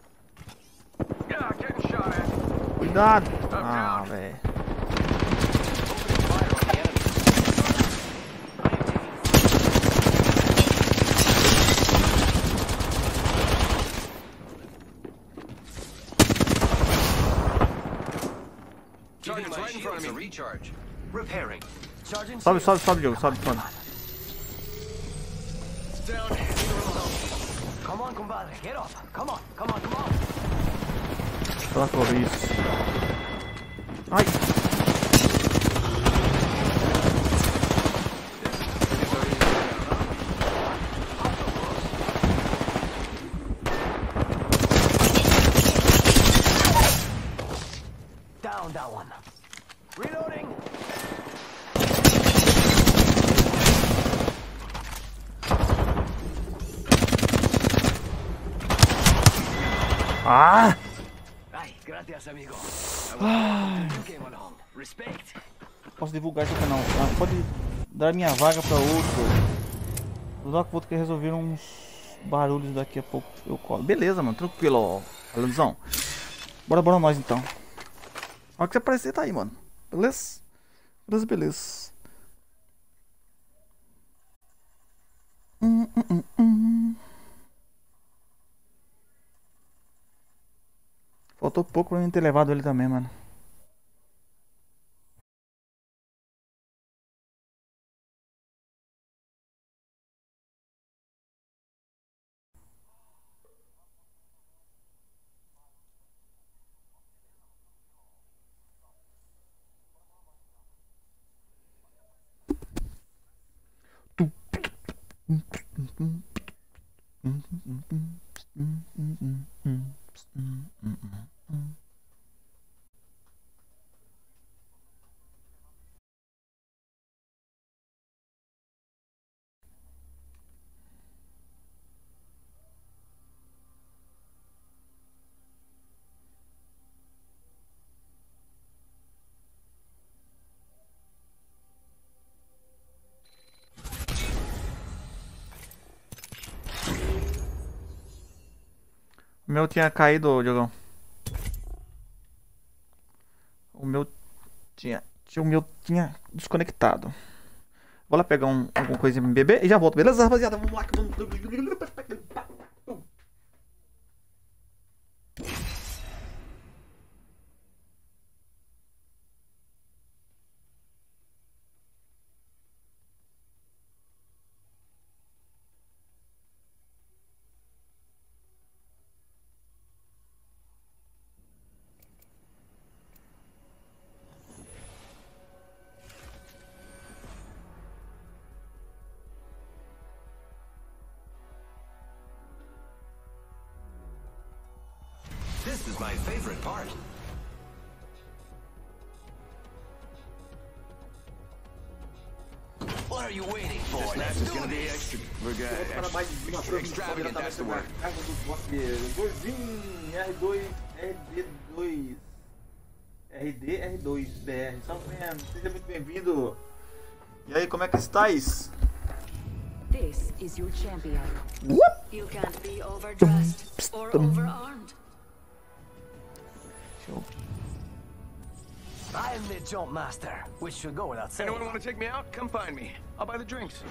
Yeah, getting shot at. Cuidado. Ah, velho. recharge. Repairing. Charging. Sobe, sobe, sobe, Diogo. Sobe, sobe. It's down. Need a little help. Come on, compadre. Get up. Come on, come on, come on. Pela por isso. Ai. Down that one. Reloading. Ah! Ay, gracias, amigo. Ai. You came along. Respect. Posso divulgar esse canal. Ah, pode dar minha vaga pra outro. O Doc vou ter que resolver uns barulhos daqui a pouco. Eu colo. Beleza, mano. Tranquilo. Alusão. Bora, bora nós então. A hora que você aparecer tá aí, mano. Beleza? Beleza, beleza. Faltou pouco pra mim ter levado ele também, mano. O meu tinha caído, Diogão. O meu tinha desconectado. Vou lá pegar alguma coisa pra me beber e já volto, beleza, rapaziada? Vamos lá que vamos. This is my favorite part. What are you waiting for? This match Let's is do gonna be this. extravagant, that's the word. Gordinho, R2, RD2. R2BR. Salve mesmo, seja muito bem-vindo. E aí, como é que estáis? This is your champion. What? You can't be overdressed or overarmed. I am the jump master, which should go without saying. Anyone want to take me out? Come find me. I'll buy the drinks.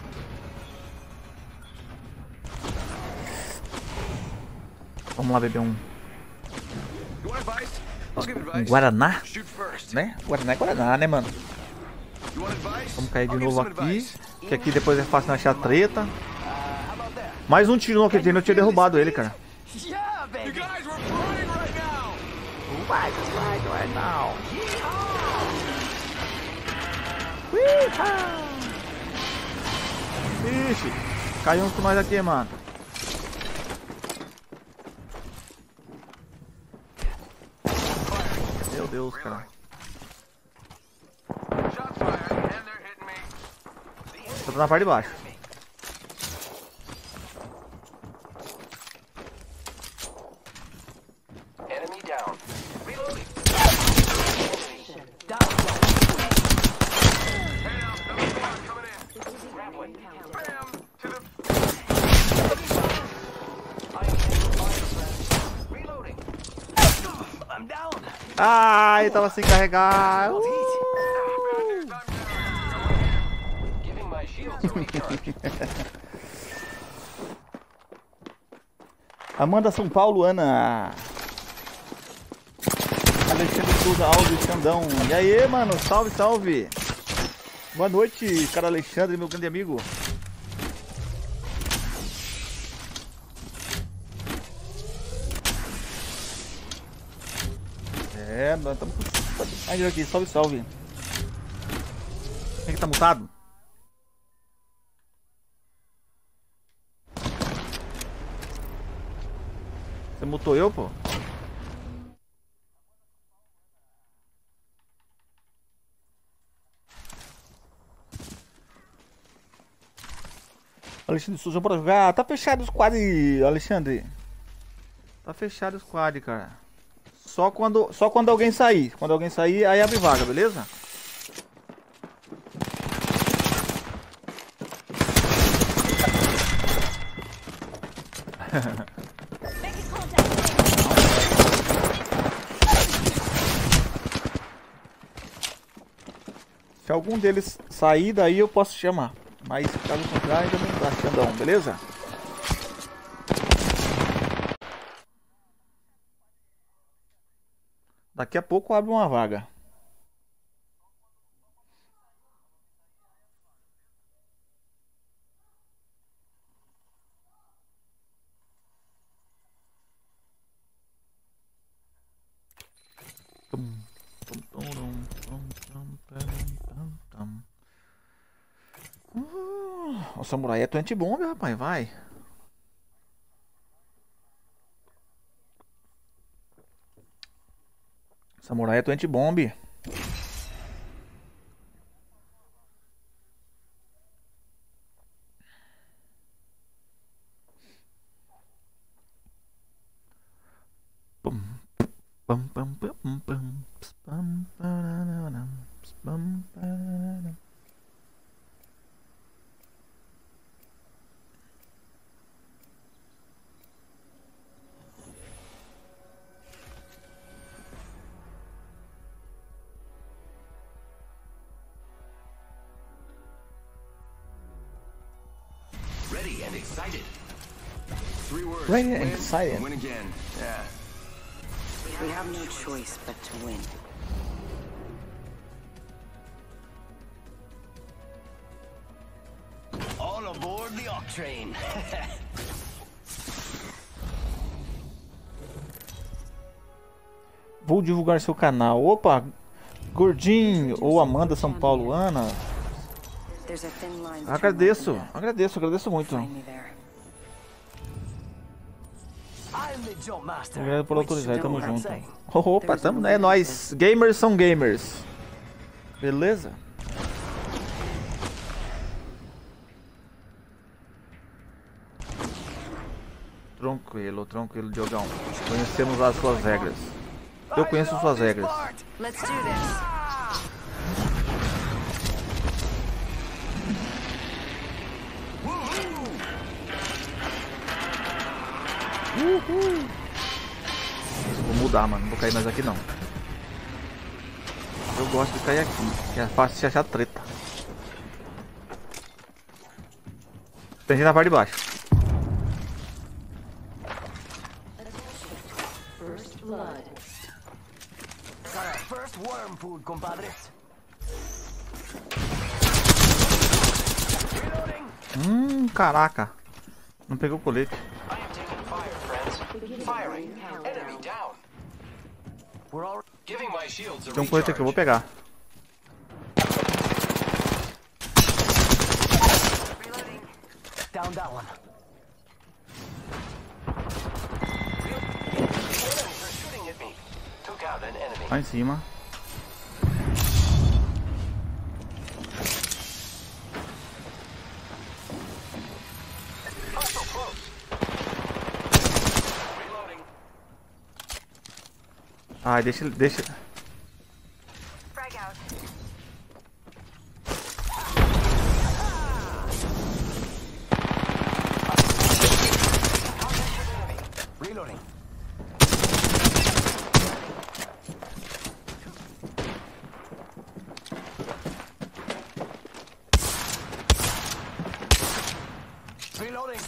Vamos lá beber You want advice? I'll give advice. Guaraná, Shoot first. né? Guaraná é Guaraná, né, mano? You want advice? Vamos cair de I'll give novo some aqui, advice. que aqui depois é fácil achar treta. How about that? Mais um tiro no que eu tinha derrubado ele, cara. Yeah, You baby. guys, we're flying right now. Right now. Ixi, caiu uns com nós aqui, mano. Meu Deus, cara. Shots fired, and they're hitting me. Eu tô na parte de baixo. Enemy down. Reloading. Hey now, double squad coming in. Bam! To the... Reloading. I'm down. Ai, tava sem carregar. Giving my shields a recharge. Amanda São Paulo, Ana. Alexandre Souza Alves Xandão. E aí, mano? Salve, salve. Boa noite, cara Alexandre, meu grande amigo. É, nós estamos com... Aí, aqui, salve, salve. Quem que tá mutado? Você mutou eu, pô? Alexandre Souza, bora jogar. Tá fechado o squad, Alexandre. Tá fechado o squad, cara. Só quando alguém sair. Quando alguém sair, aí abre vaga, beleza? Se algum deles sair, daí eu posso chamar. Mas caso contrário, ainda não dá, Xandão, beleza? Daqui a pouco abre uma vaga. O samurai é 20 bomb, rapaz, vai. Samurai é 20 bomb. Ready and excited. 3 words. Ready and Win, excited. Win again. Yeah. We have no choice but to win. All aboard the Oct Train. Vou divulgar seu canal. Opa, Gordinho ou Amanda São Paulo, Ana. There's a thin line between Agradeço, life and death. agradeço muito. Find me there. I'm the jump master. Obrigado por autorizar, tamo Which you don't junto. say. Opa, tamo, né? Nós, gamers são gamers. Beleza? Tranquilo, tranquilo, Diogão. Conhecemos as suas regras. Eu conheço suas regras. Let's do this. Vou mudar, mano. Não vou cair mais aqui, não. Eu gosto de cair aqui, que é fácil de achar treta. Tem gente na parte de baixo. First blood. Got our first worm food, compadres. Caraca. Não pegou o colete. I am taking fire, friends. Firing. Enemy down. We're all giving my shields a Tem um colete aqui, eu vou recharge. pegar. Reloading. Down that one. Enemies are shooting at me. Took out an enemy. Lá em cima. Hostile close. Reloading. Ai, deixa ele. Deixa. Frag out. Reloading. Reloading.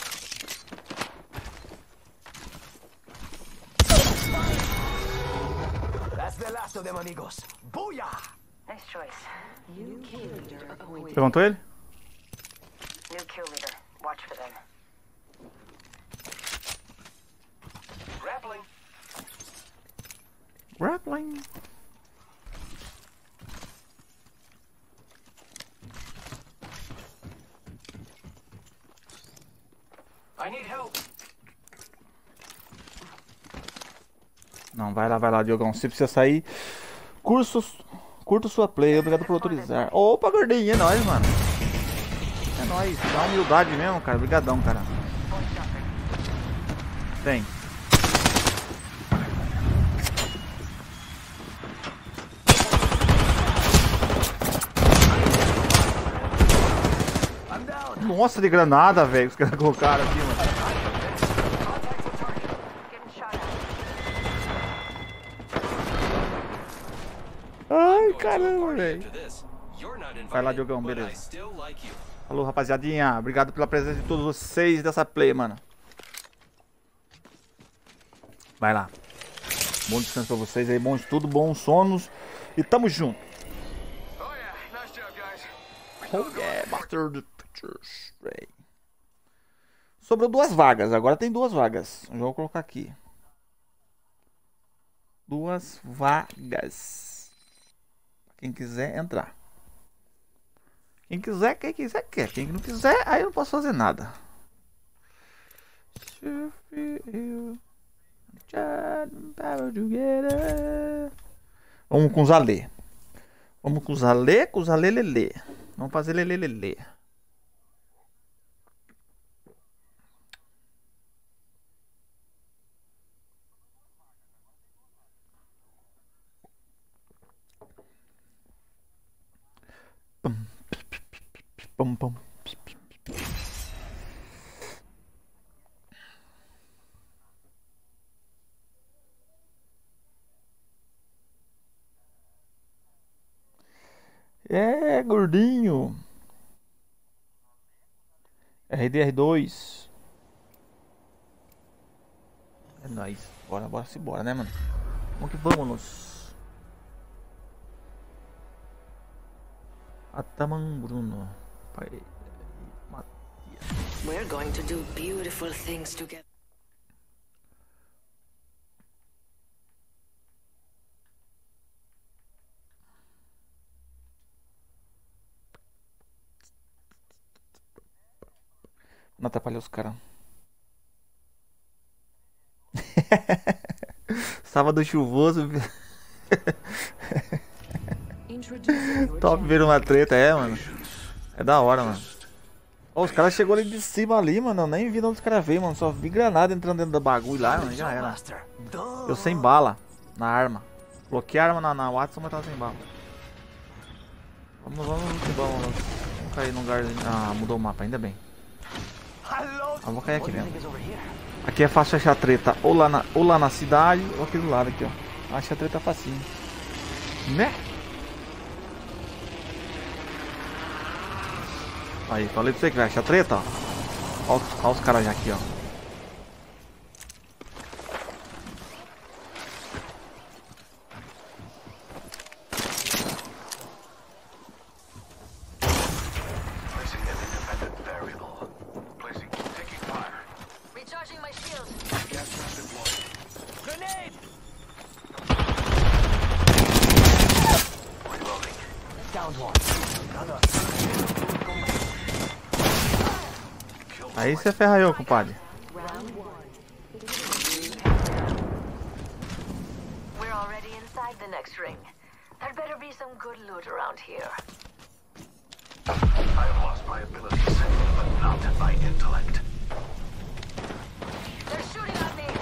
That's the last of visto them, amigos. Booyah! Nice choice. New kill leader appointed. Levantou ele? New kill leader. Watch for them. Grappling. Grappling. I need help. Não, vai lá, Diogão. Se precisa sair, curta sua play. Obrigado por autorizar. Opa, gordinho, é nóis, mano. É nóis. Dá humildade mesmo, cara. Obrigadão, cara. Tem. Nossa, de granada, velho. Os caras colocaram aqui, mano. Getting shot at. Ai, caramba, velho. After this, you're not invited, Vai lá, Diogão, but I beleza. still like you. Falou, rapaziadinha. Obrigado pela presença de todos vocês dessa play, mano. Vai lá. Bom descanso pra vocês aí. Bom estudo, bons sonos. E tamo junto. Oh yeah, nice job, guys. Oh yeah, Master of the Pictures. Ray. Sobrou 2 vagas. Agora tem 2 vagas. Eu vou colocar aqui. 2 vagas. Quem quiser entrar. Quem quiser, quer. Quem não quiser, aí eu não posso fazer nada. Vamos com os Alê. Vamos com os Alê, lelê. Vamos fazer lelê. Pum. É, gordinho. RDR2. É nóis. Bora, né, mano? Vamos que vamos. Ataman Bruno. Pai. Matias. We're going to do beautiful things together. Não atrapalhou os caras. Sábado chuvoso. Top ver uma treta, mano. É da hora, mano. Ó, os caras chegou ali de cima ali, mano. Eu nem vi de onde os caras veio, mano. Só vi granada entrando dentro do bagulho lá, mano. Já era. Master. Duh. Eu sem bala na arma. Coloquei a arma na Watson, mas tava sem bala. Vamos cair num lugar. Ah, mudou o mapa, ainda bem. Ah, vou cair aqui mesmo. Aqui é fácil achar treta ou lá na cidade ou aqui do lado aqui, ó. Acha a treta facinho. Né? Aí, falei pra você que vai achar treta, ó. Ó os caras já aqui, ó. Placing an independent variable. Taking fire. Recharging my shield. Gas mask deployed. Grenade! Reloading. Downed one. Aí você ferra eu, compadre. We're already inside the next ring. There better be some good loot around here. I have lost my abilities, but not my intellect. They're shooting at me.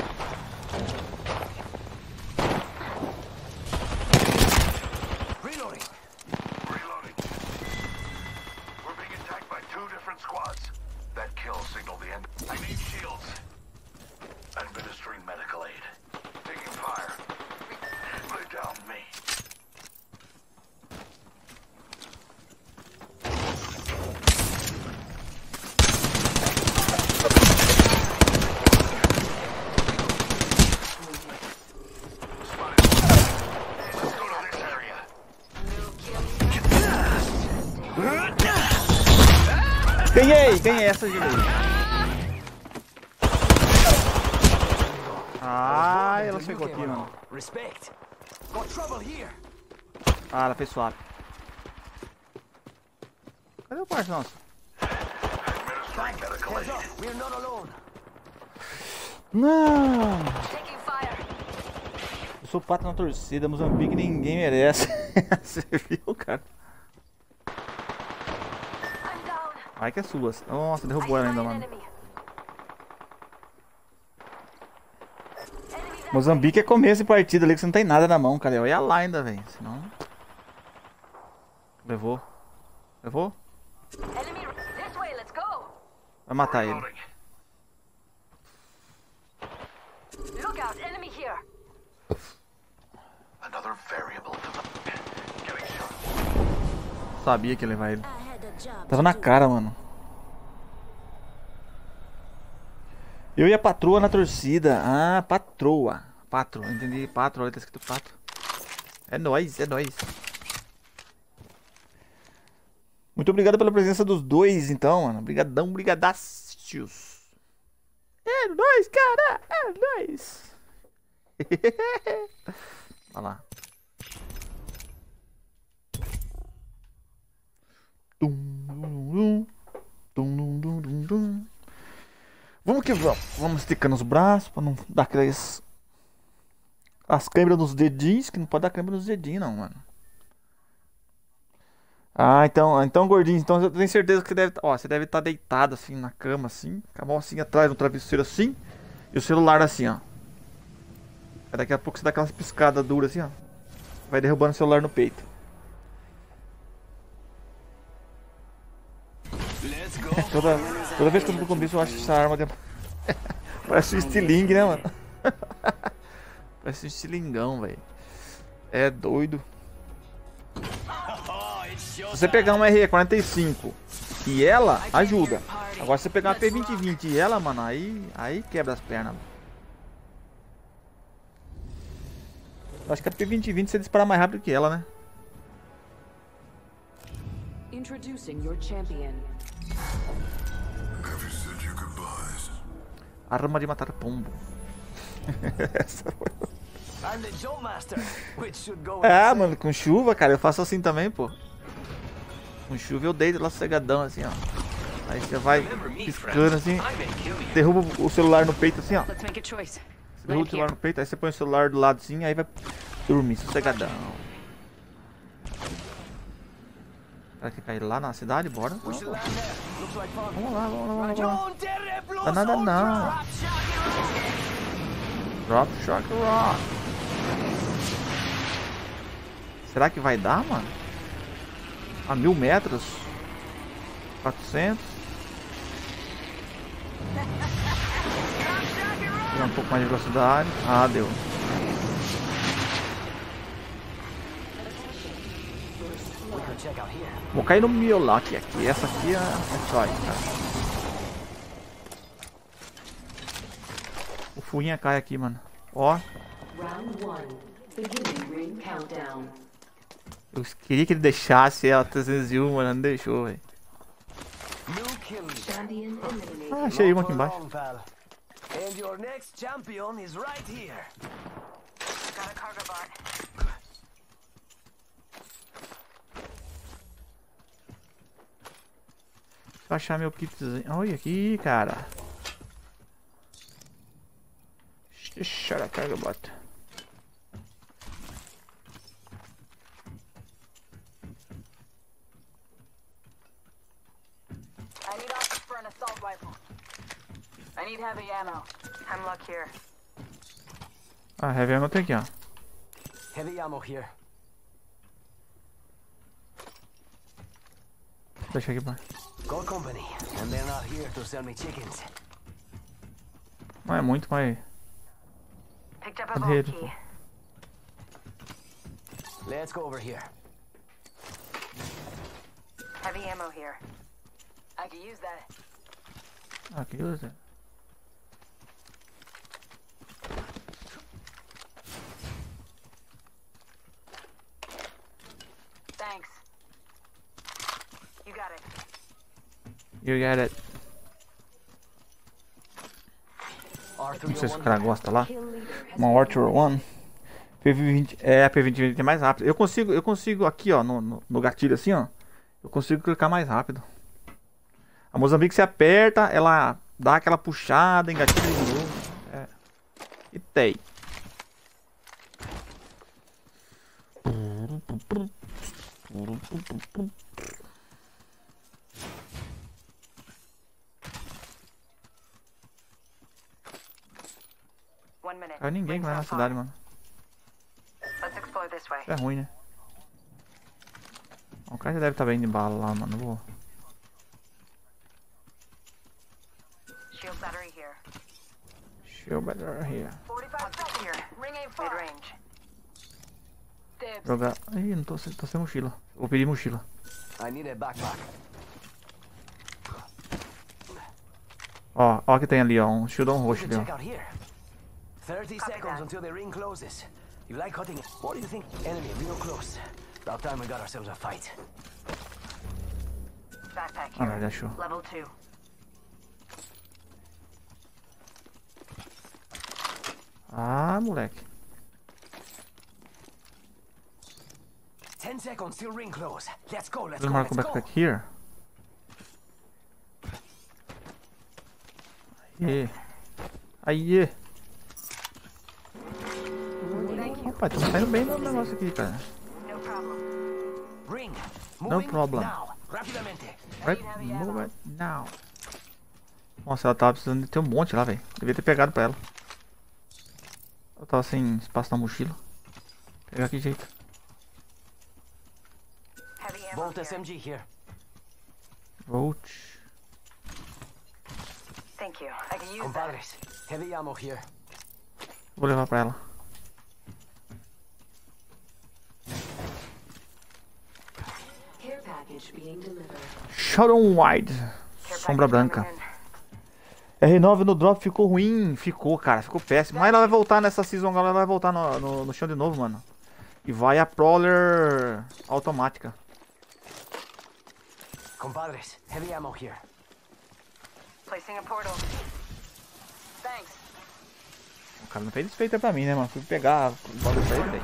Reloading. Reloading. We're being attacked by 2 different squads. That kill signaled the end. I need shields. Administering medical aid. Taking fire. Lay down me. Ganhei! Ganhei essa de lei. Ah, ela chegou aqui, mano. Respect. Got trouble here. Ah, ela fez swap. Cadê o parça nosso? Administering medical Heads aid. up, we're not alone. Não! Taking fire. Eu sou pato na torcida, Moçambique ninguém merece. Você viu, cara? I'm down. Ai que é sua. Nossa, I derrubou ela spy ainda, an mano. enemy. Enemy down. Moçambique é começo de partida ali que você não tem nada na mão, cara. Eu ia lá ainda, velho. Senão. Levou. Levou? Enemy. This way, let's go. Vai matar ele. Reloading. Look out, enemy here. Another variable to getting shot. Sabia que ia levar ele. I had a job. Tava na cara, mano. Eu e a patroa na torcida. Ah, patroa. Patro, entendi. Patro, olha, tá escrito patro. É nóis, é nóis. Muito obrigado pela presença dos dois, então, mano. Obrigadão, brigadaços. É nóis, cara. É nóis. Olha lá. Tum, dum, dum, dum, dum, dum, dum. Vamos que vamos. Vamos esticando os braços pra não dar aquelas... As câimbras nos dedinhos, que não pode dar câimbra nos dedinhos, não, mano. Ah, então, gordinho, então eu tenho certeza que deve... Ó, você deve estar deitado assim na cama, assim, com a mão assim atrás, no travesseiro assim, e o celular assim, ó. Aí daqui a pouco você dá aquelas piscadas duras assim, ó. Vai derrubando o celular no peito. Let's go. Toda vez que eu tô com isso, eu acho essa arma de... Parece um estilingue, né, mano? Parece um estilingão, velho. É doido. Se você pegar uma RE45 e ela, ajuda. Agora se você pegar uma P2020 e ela, mano, aí quebra as pernas. Eu acho que a P2020 você dispara mais rápido que ela, né? Introducing your champion. Have you said your goodbyes? Arma de matar pombo. Essa foi... I'm the jump master, which should go Ah, mano, com chuva, cara, eu faço assim também, pô. Com chuva eu deito lá sossegadão, assim, ó. Aí você vai piscando assim, derruba o celular no peito assim, ó. Let's make a choice. Você derruba o celular no peito, aí você põe o celular do lado assim, aí vai dormir sossegadão. Será que cair lá na cidade? Bora. Vamos lá, vamos lá, vamos lá. Tá nada não. Drop Shock Rock. Será que vai dar, mano? A 1000 metros? 400? Deu um pouco mais de velocidade. Ah, deu. Vou cair no Miolak aqui. Essa aqui é só aí, cara. O fuinha cai aqui, mano. Ó. Round 1. Beginning ring countdown. Eu queria que ele deixasse ela 301, mano. Não deixou, velho. Champion eliminated. Ah, achei uma aqui embaixo. And your next champion is right here. Got a cargo bot. Deixa eu achar meu kitzinho. Olha aqui, cara. Deixa a carga bota. I need options for an assault rifle. I need heavy ammo. Hemlock here. Ah, heavy ammo tem aqui, ó. Heavy ammo here. Deixa aqui, pai. Got company, and they're not here to sell me chickens. Não é muito, mas... Picked up a Ahead. vault key. Let's go over here. Heavy ammo here. I could use that. Aqui, usa. Thanks. You got it. You get it. Não sei se o cara gosta lá. Uma Arthur One. PV20. É, a P20 é mais rápido. Eu consigo aqui, ó, no gatilho assim, ó. Eu consigo clicar mais rápido. A Mozambique se aperta, ela dá aquela puxada, engatilha de novo. É. E tem. Cara, ninguém vai na cidade, mano. Let's explore this way. Isso é ruim, né? O cara já deve estar bem de bala lá, mano. Vou... Shield battery here. Shield battery here. 45 seconds here. Ring aim far. Mid-range. Dibs. Jogar. Ih, não tô sem mochila. Vou pedir mochila. I need a backpack. Ó que tem ali, ó. Um shieldão roxo ali, Check ó. out here. 30 seconds until the ring closes. You like hunting? What do you think? Enemy real close. About time we got ourselves a fight. Backpack Ah, here. ele achou. Level 2. Ah, moleque. 10 seconds till ring close. Let's go, let's Vamos go, marcar let's o go. backpack here. Aí. Aí. Rapaz, tá saindo bem no negócio aqui, cara. No problem. Ring. No Moving problem. now. Rapidamente. Right, move it now. Nossa, ela tava precisando de ter um monte lá, velho. Devia ter pegado pra ela. Eu tava sem espaço na mochila. Pegar que jeito. Heavy ammo Bolt here. SMG here. Volt. Thank you. I can use that. Compadres. Heavy ammo here. Vou levar pra ela. Care package being delivered. Shadow Wide. Sombra branca. R9 no drop ficou ruim. Ficou, cara. Ficou péssimo. Mas ela vai voltar nessa season agora. Ela vai voltar no chão de novo, mano. E vai a Prowler automática. Compadres. Heavy ammo here. Placing a portal. Thanks. O cara não fez desfeita pra mim, né, mano? Fui pegar o bagulho pra ele, velho.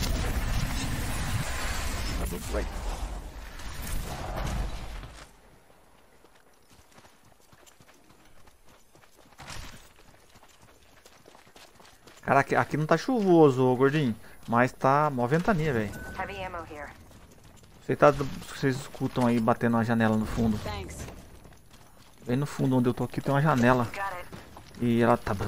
Cara, aqui não tá chuvoso, ô gordinho. Mas tá mó ventania, velho. Heavy ammo here. Vocês escutam aí batendo na janela no fundo. Thanks. Bem no fundo onde eu tô aqui tem uma janela. Got it. E ela tá...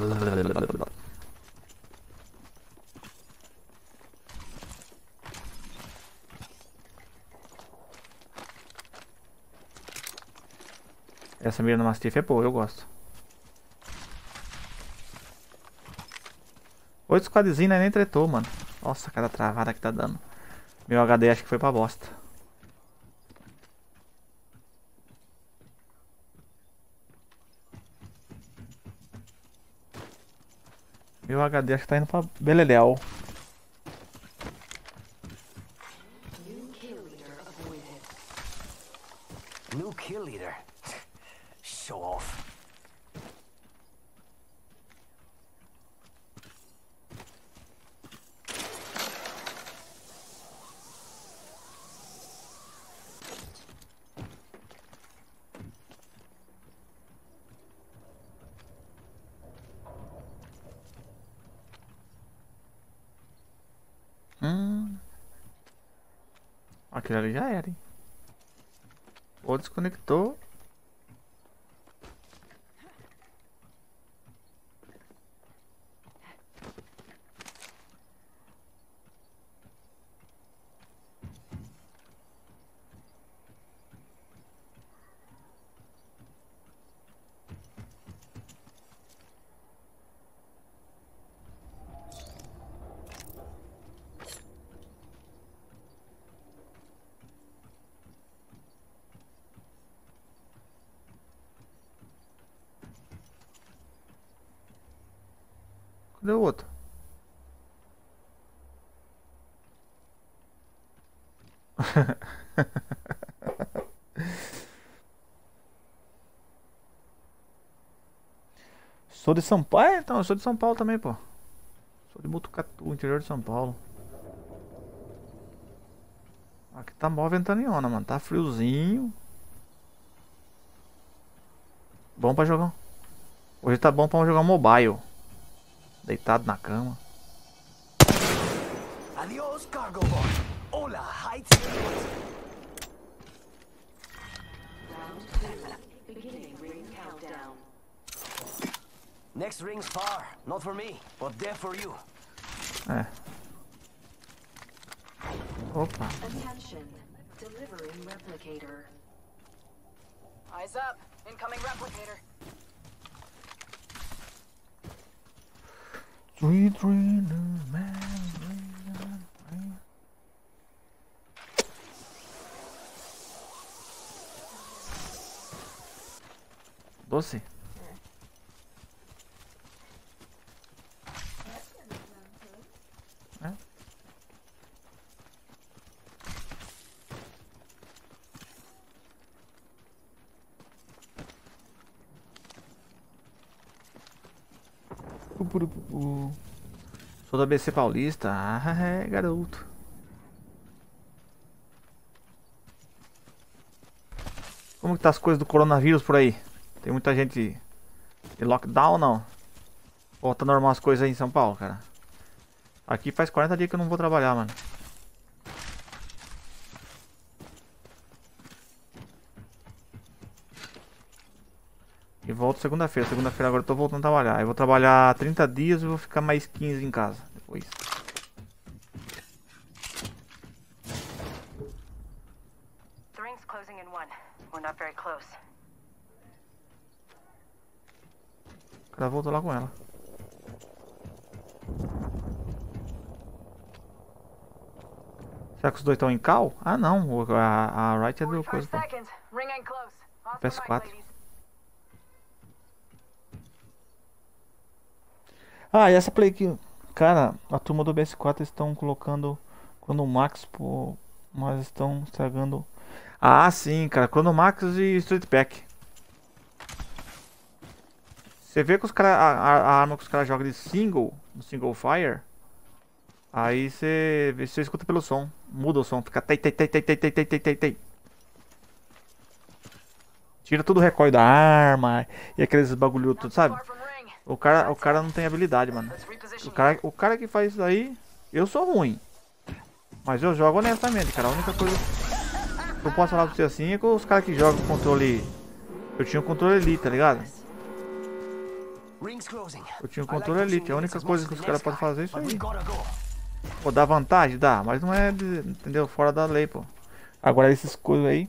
Essa mira no Mastiff é boa, eu gosto. 8 squadzinho, né? Nem tretou, mano. Nossa, cada travada que tá dando. Meu HD acho que foi pra bosta. Meu HD acho que tá indo pra Beleléu. New kill leader. Show off. Aquilo ali já era, hein? Ou desconectou. Cadê o outro? Sou de São Paulo. É, então, eu sou de São Paulo também, pô. Sou de Botucatu, interior de São Paulo. Aqui tá mó ventaniona, mano. Tá friozinho. Bom pra jogar. Hoje tá bom pra jogar mobile. Deitado na cama. Adiós, cargo boy. Hola, heights. Next ring's far. Not for me, but there for you. É. Opa. Attention. Delivering replicator. Eyes up. Incoming replicator. Sweet dreamer, man. Doce? É? Sou da BC Paulista. Ah, é, garoto. Como que tá as coisas do coronavírus por aí? Tem muita gente de lockdown ou não? Ou tá normal as coisas aí em São Paulo, cara? Aqui faz 40 dias que eu não vou trabalhar, mano. E volto segunda-feira. Segunda-feira agora eu tô voltando a trabalhar. Eu vou trabalhar 30 dias e vou ficar mais 15 em casa depois. The ring's closing in 1. We're not very close. O cara voltou lá com ela. Será que os dois estão em cal? Ah não, a right é do 45 coisa, pô. seconds. Ring ain't close. Lost the PS4. mic, ladies. Ah, e essa play aqui, cara, a turma do BS4 estão colocando Chronomax, pô, mas estão estragando. Ah, sim, cara, Chronomax e Street Pack. Você vê que os cara, a arma que os caras jogam de single, no single fire, aí você escuta pelo som, muda o som, fica tei tei tei tei tei tei tei tei tei tei. Tira todo o recoil da arma e aqueles bagulho tudo, sabe? Far from ring. O cara não tem habilidade, mano. Let's reposition. O cara que faz isso aí, eu sou ruim. Mas eu jogo honestamente, cara. A única coisa que eu posso falar pra você assim é que os caras que jogam controle. Eu tinha o controle Elite, tá ligado? Rings closing. Eu tinha o I like controle pushing Elite. A única limits as coisa much que as os the caras next podem guy, fazer é isso but we aí. gotta go. Pô, dá vantagem? Dá, mas não é, entendeu? Fora da lei, pô. Agora esses coisas aí.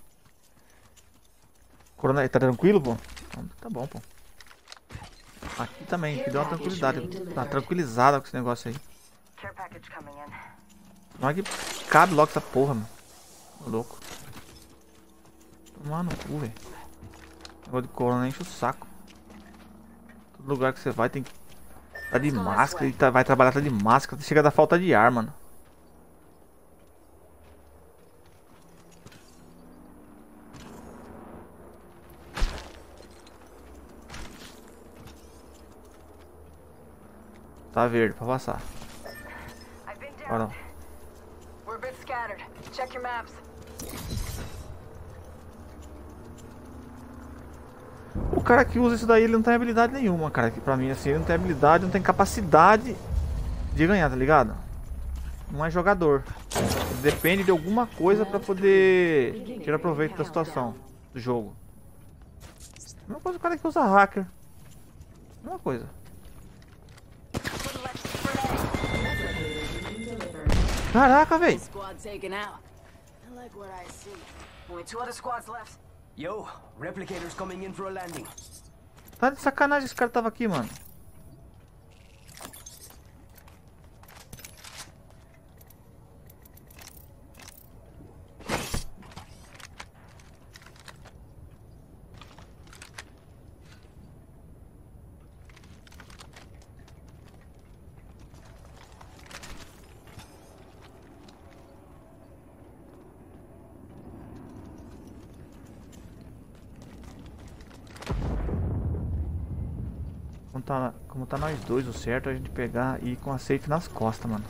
Corona, tá tranquilo, pô? Então, tá bom, pô. Aqui também, aqui deu uma tranquilidade. Tá tranquilizada com esse negócio aí. Care package coming in. Não é que cabe logo essa porra, mano. Tô louco. Tomar no cu, velho. Negócio de corona enche o saco. Todo lugar que você vai tem que tá de máscara e vai trabalhar tá de máscara. Chega a dar falta de ar, mano. Tá verde pra passar. I've been down. Bora. We're a bit scattered. Check your maps. O cara que usa isso daí, ele não tem habilidade nenhuma, cara. Que pra mim, assim, ele não tem habilidade, não tem capacidade de ganhar, tá ligado? Não é jogador. Ele depende de alguma coisa pra poder tirar proveito da situação do jogo. Mesma coisa o cara que usa hacker. Mesma coisa. Caraca, velho. Squad taken out. I like what I see. Only 2 other squads left. Yo, replicators coming in for a landing. Tá de sacanagem esse cara tava aqui, mano. Como tá nós dois, o certo é a gente pegar e ir com a safe nas costas, mano.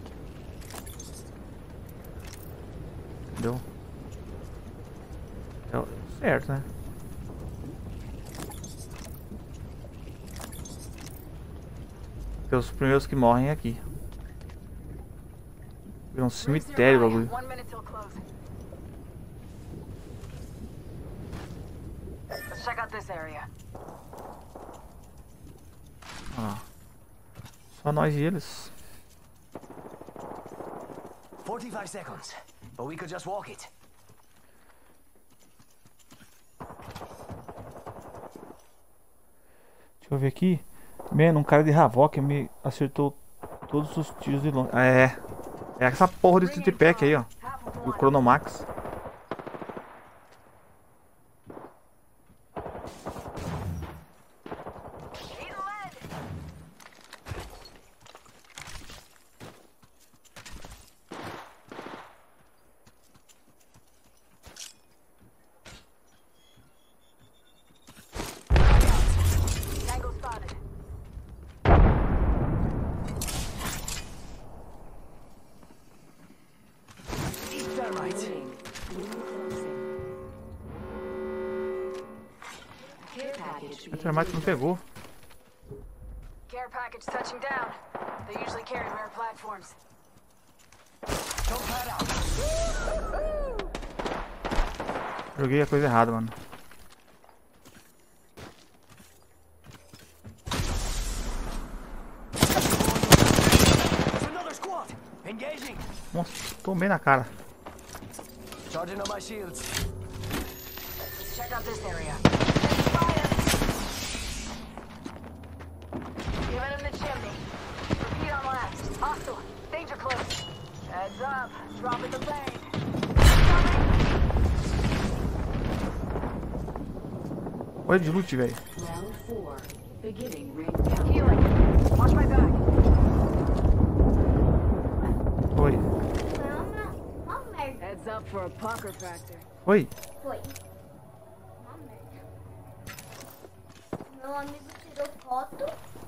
Entendeu? É o certo, né? Porque os primeiros que morrem é aqui. Vira um cemitério, bagulho. 1 minute till close. Let's check out this area. Olha lá. Só nós e eles. 45 seconds. But we could just walk it. Deixa eu ver aqui. Mano, um cara de Havok me acertou todos os tiros de longe. É. É essa porra desse trippack aí, ó. Do Chronomax. Tango spotted. Thermite. Care package A termite não pegou. Care package touching down. They usually carry rare platforms. Don't pad out. Joguei a coisa errada, mano. There's another squad. Engaging. Nossa, tomei na cara. Charging on my shields. Let's check out this area. Give it in the chimney. Repeat on last. Hostile. Danger close. Heads up. Dropping the blade. Olha de loot, velho. round 4. Beginning ring countdown. Healing. Watch my back. Foi. Foi uma merda. Heads up for a pucker factor. Foi. Foi. Uma merda. Meu amigo tirou foto.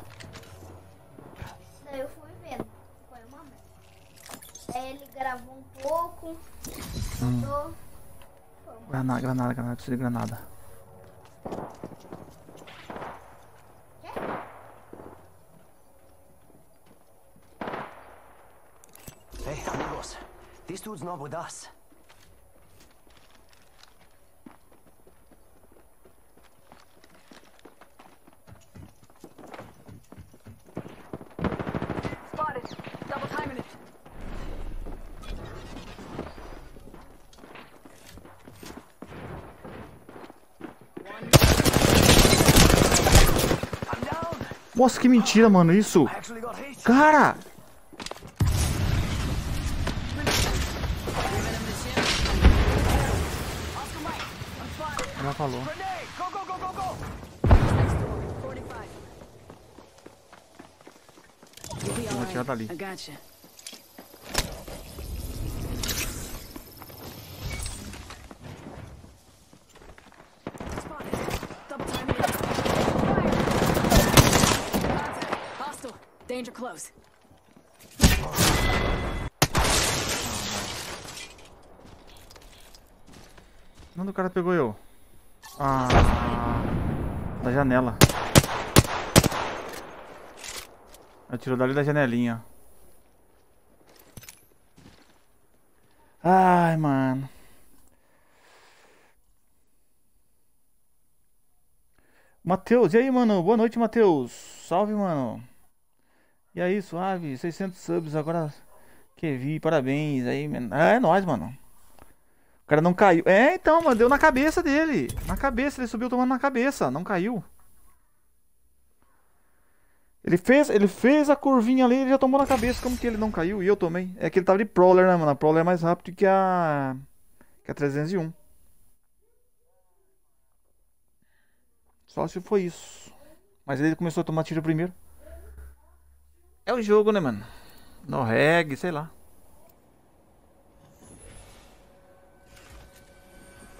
Daí eu fui vendo. Foi uma merda. Aí ele gravou um pouco. Mandou. Foi uma Granada, granada, granada. Preciso de granada. Hey, amigos. This dude's not with us. Spotted. Double timing it. I'm down. Nossa, que mentira, mano, isso. I actually got hit. Cara! Ela falou. Grenade. Go, go, go, go, go. Next door. 45. You'll be Vou alright. tirar dali. I gotcha. Spotted. Double timing it. Fire. Hostile. Danger close. Onde o cara pegou eu? Ah, da janela. Atirou dali da janelinha. Ai, mano. Matheus, e aí, mano? Boa noite, Matheus. Salve, mano. E aí, suave? 600 subs agora. Que vi, parabéns. Aí, mano. É nóis, mano. O cara não caiu. É, então, mano, deu na cabeça dele. Na cabeça, ele subiu tomando na cabeça. Não caiu. Ele fez a curvinha ali e ele já tomou na cabeça. Como que ele não caiu? E eu tomei. É que ele tava de Prowler, né, mano? A Prowler é mais rápido que a 301. Só se foi isso. Mas ele começou a tomar tiro primeiro. É o jogo, né, mano? No reg, sei lá.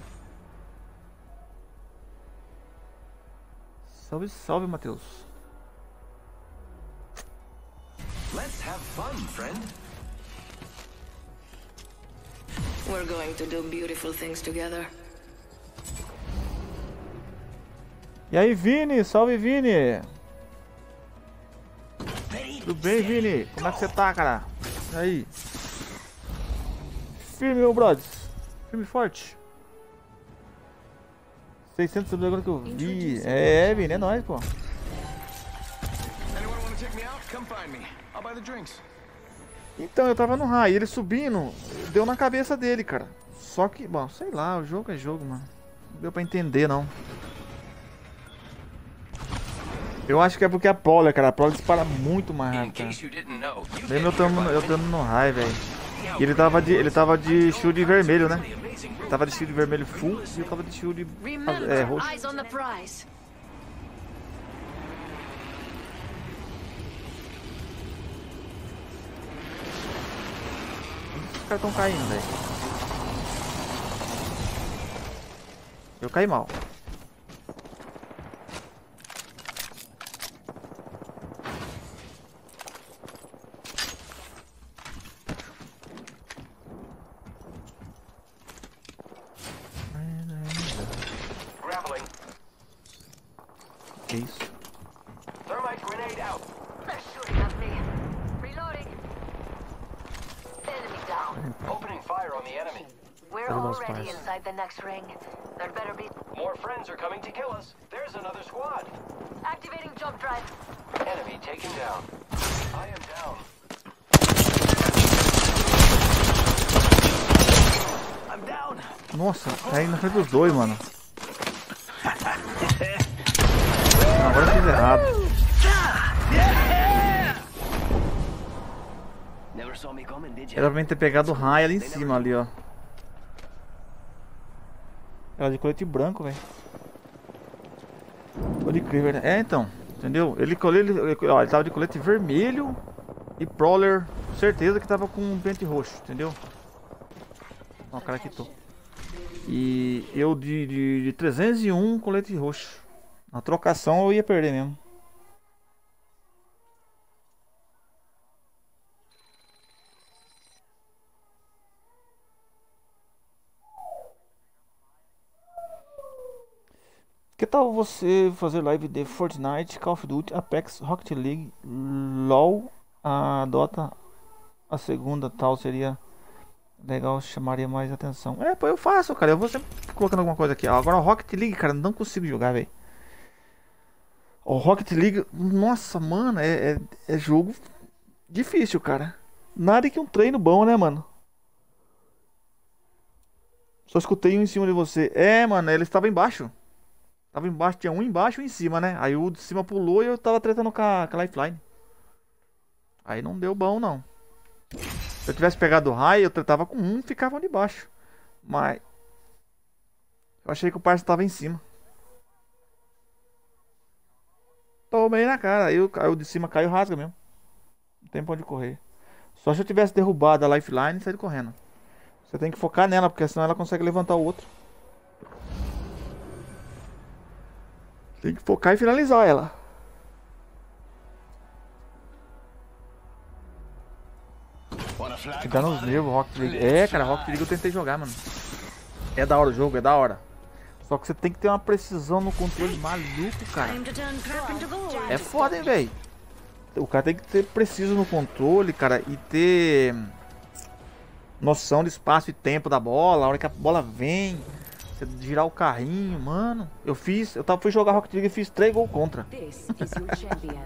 Salve, salve, Matheus. fun, friend. We're going to do beautiful things together. E aí, Vini? Salve, Vini! Tudo bem, Vini? Como é que você tá, cara? E aí? Firme, meu brother. Firme e forte. 600 agora que eu vi. É, Vini, é nóis, pô. Anyone want to take me out? Come find me. I'll buy the drinks. Então, eu tava no raio, ele subindo, deu na cabeça dele, cara. Só que, bom, sei lá, o jogo é jogo, mano. Não deu pra entender, não. Eu acho que é porque a Prowler, cara, a Prowler dispara muito mais rápido, cara. Lembra eu dando no raio, velho. E ele tava de shield vermelho, né? Ele tava de shield vermelho full e eu tava de shield roxo. Eyes on the prize. Os caras tão caindo, velho. Eu caí mal. Grappling. Que isso? Thermite grenade out. They're shooting at me. Reloading. Enemy down. Opening fire on the enemy. We're What about already spies? inside the next ring. There better be More friends are coming to kill us. There's another squad. activating jump drive. Enemy taken down. I am down. I'm down. Nossa, caí na frente dos dois, mano. Agora eu fiz errado. Never saw me coming, did you? Era pra mim ter pegado o raio ali em cima, ali, ó. Ela de colete branco, velho. Pode crer, velho. É, então. Entendeu? Ele tava de colete vermelho e Prowler, certeza que tava com um pente roxo, entendeu? Ó, o cara quitou. E eu de 301 colete roxo. Na trocação eu ia perder mesmo. Que tal você fazer live de Fortnite, Call of Duty, Apex, Rocket League, LoL, a Dota, a segunda tal seria legal, chamaria mais atenção. É, pô, eu faço, cara, eu vou sempre colocando alguma coisa aqui. Agora o Rocket League, cara, não consigo jogar, velho. O Rocket League, nossa, mano, é jogo difícil, cara. Nada que um treino bom, né, mano? Só escutei um em cima de você. É, mano, ele estava embaixo. Tava embaixo, tinha um embaixo e um em cima, né? Aí o de cima pulou e eu tava tretando com a Lifeline. Aí não deu bom, não. Se eu tivesse pegado o raio, eu tretava com um e ficava de baixo. Mas eu achei que o parceiro tava em cima. Tomei na cara. Aí o de cima caiu, rasga mesmo. Não tem pra onde correr. Só se eu tivesse derrubado a Lifeline e saído correndo. Você tem que focar nela, porque senão ela consegue levantar o outro. Tem que focar e finalizar ela. Que dá nos nervos, Rocket League. É, cara, Rocket League eu tentei jogar, mano. É da hora o jogo, é da hora. Só que você tem que ter uma precisão no controle maluco, cara. É foda, hein, velho. O cara tem que ter preciso no controle, cara, e ter noção de espaço e tempo da bola. A hora que a bola vem, você girar o carrinho, mano. Eu fui jogar Rocket League e fiz 3 gols contra. This is your champion.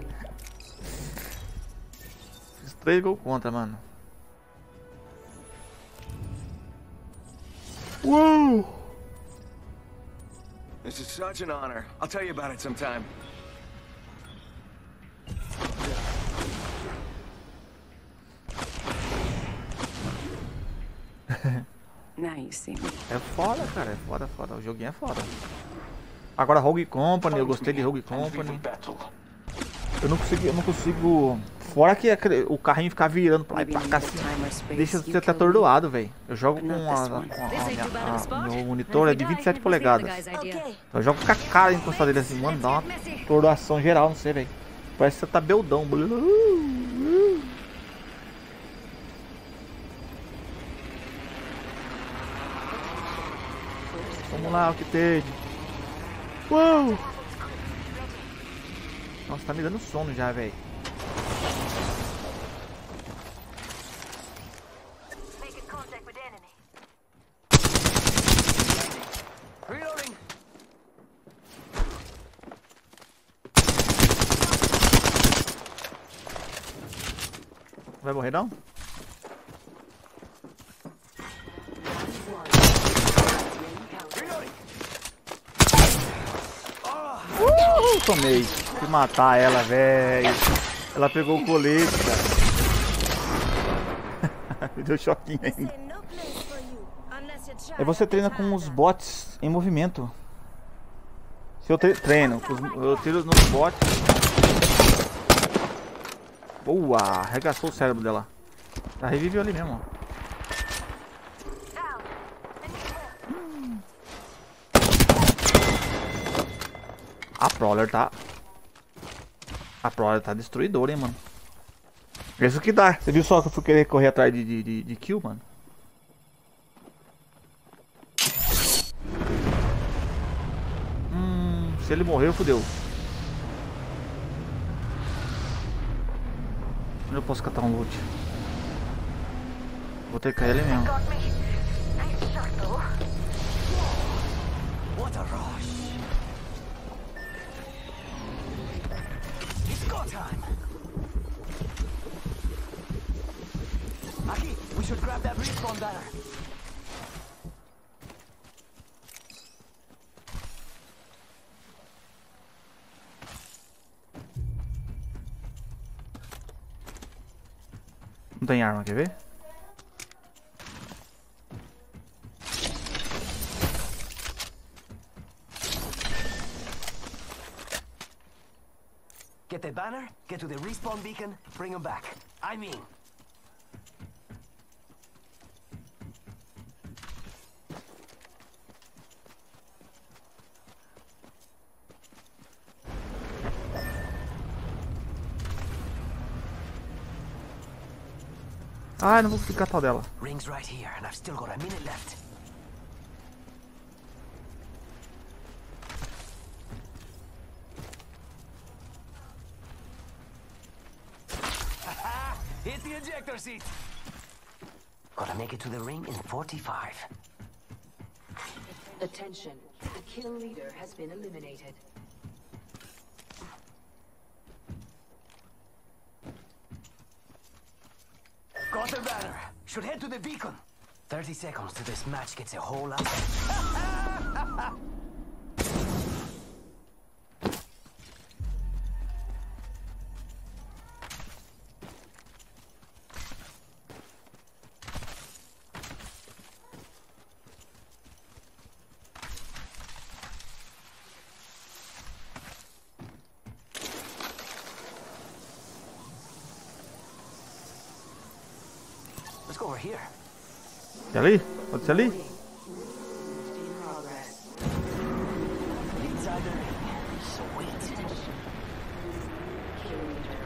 Fiz 3 gols contra, mano. Uou! This is such an honor. I'll tell you about it sometime. Now you see me. É foda, cara, é foda, foda. O joguinho é foda. Agora Rogue Company, eu gostei de Rogue Company. Eu não consigo. Fora que o carrinho ficar virando pra lá e pra cá assim, deixa você até atordoado, velho. Eu jogo com meu monitor é de 27 polegadas. Então eu jogo com a cara encostada dele assim, mano, dá uma atordoação geral, não sei, velho. Parece que você tá beldão. lá o que teve. Uou! Nossa, tá me dando sono já, velho. Making contact with enemy. Reloading. Vai morrer não? Tomei. Fui matar ela, velho. Ela pegou o colete, cara. Me deu choquinho ainda. Aí você treina com os bots em movimento. Se eu treino, eu tiro nos bots. Boa! Arregaçou o cérebro dela. Ela reviveu ali mesmo, ó. A Prowler tá... A Prowler tá destruidora, hein, mano. Isso que dá. Você viu só que eu fui querer correr atrás de kill, mano? Se ele morreu, fodeu. Onde eu posso catar um loot? Vou ter que cair ali mesmo. Got me. Nice shot, though. What a rush. It's go time. Aki, we should grab that respawn banner. Não tem arma, quer ver? Get the banner, get to the respawn beacon, bring them back. I mean... Ai, não vou conseguir catar dela. Ring's right here, and I've still got a minute left. Hit the ejector seat. Gotta make it to the ring in 45. Attention. The kill leader has been eliminated. Got the banner. Should head to the beacon. 30 seconds till this match gets a whole lot. Let's go over here. E ali? Pode ser ali? In progress. Inside the ring. Sweet. Kill leader.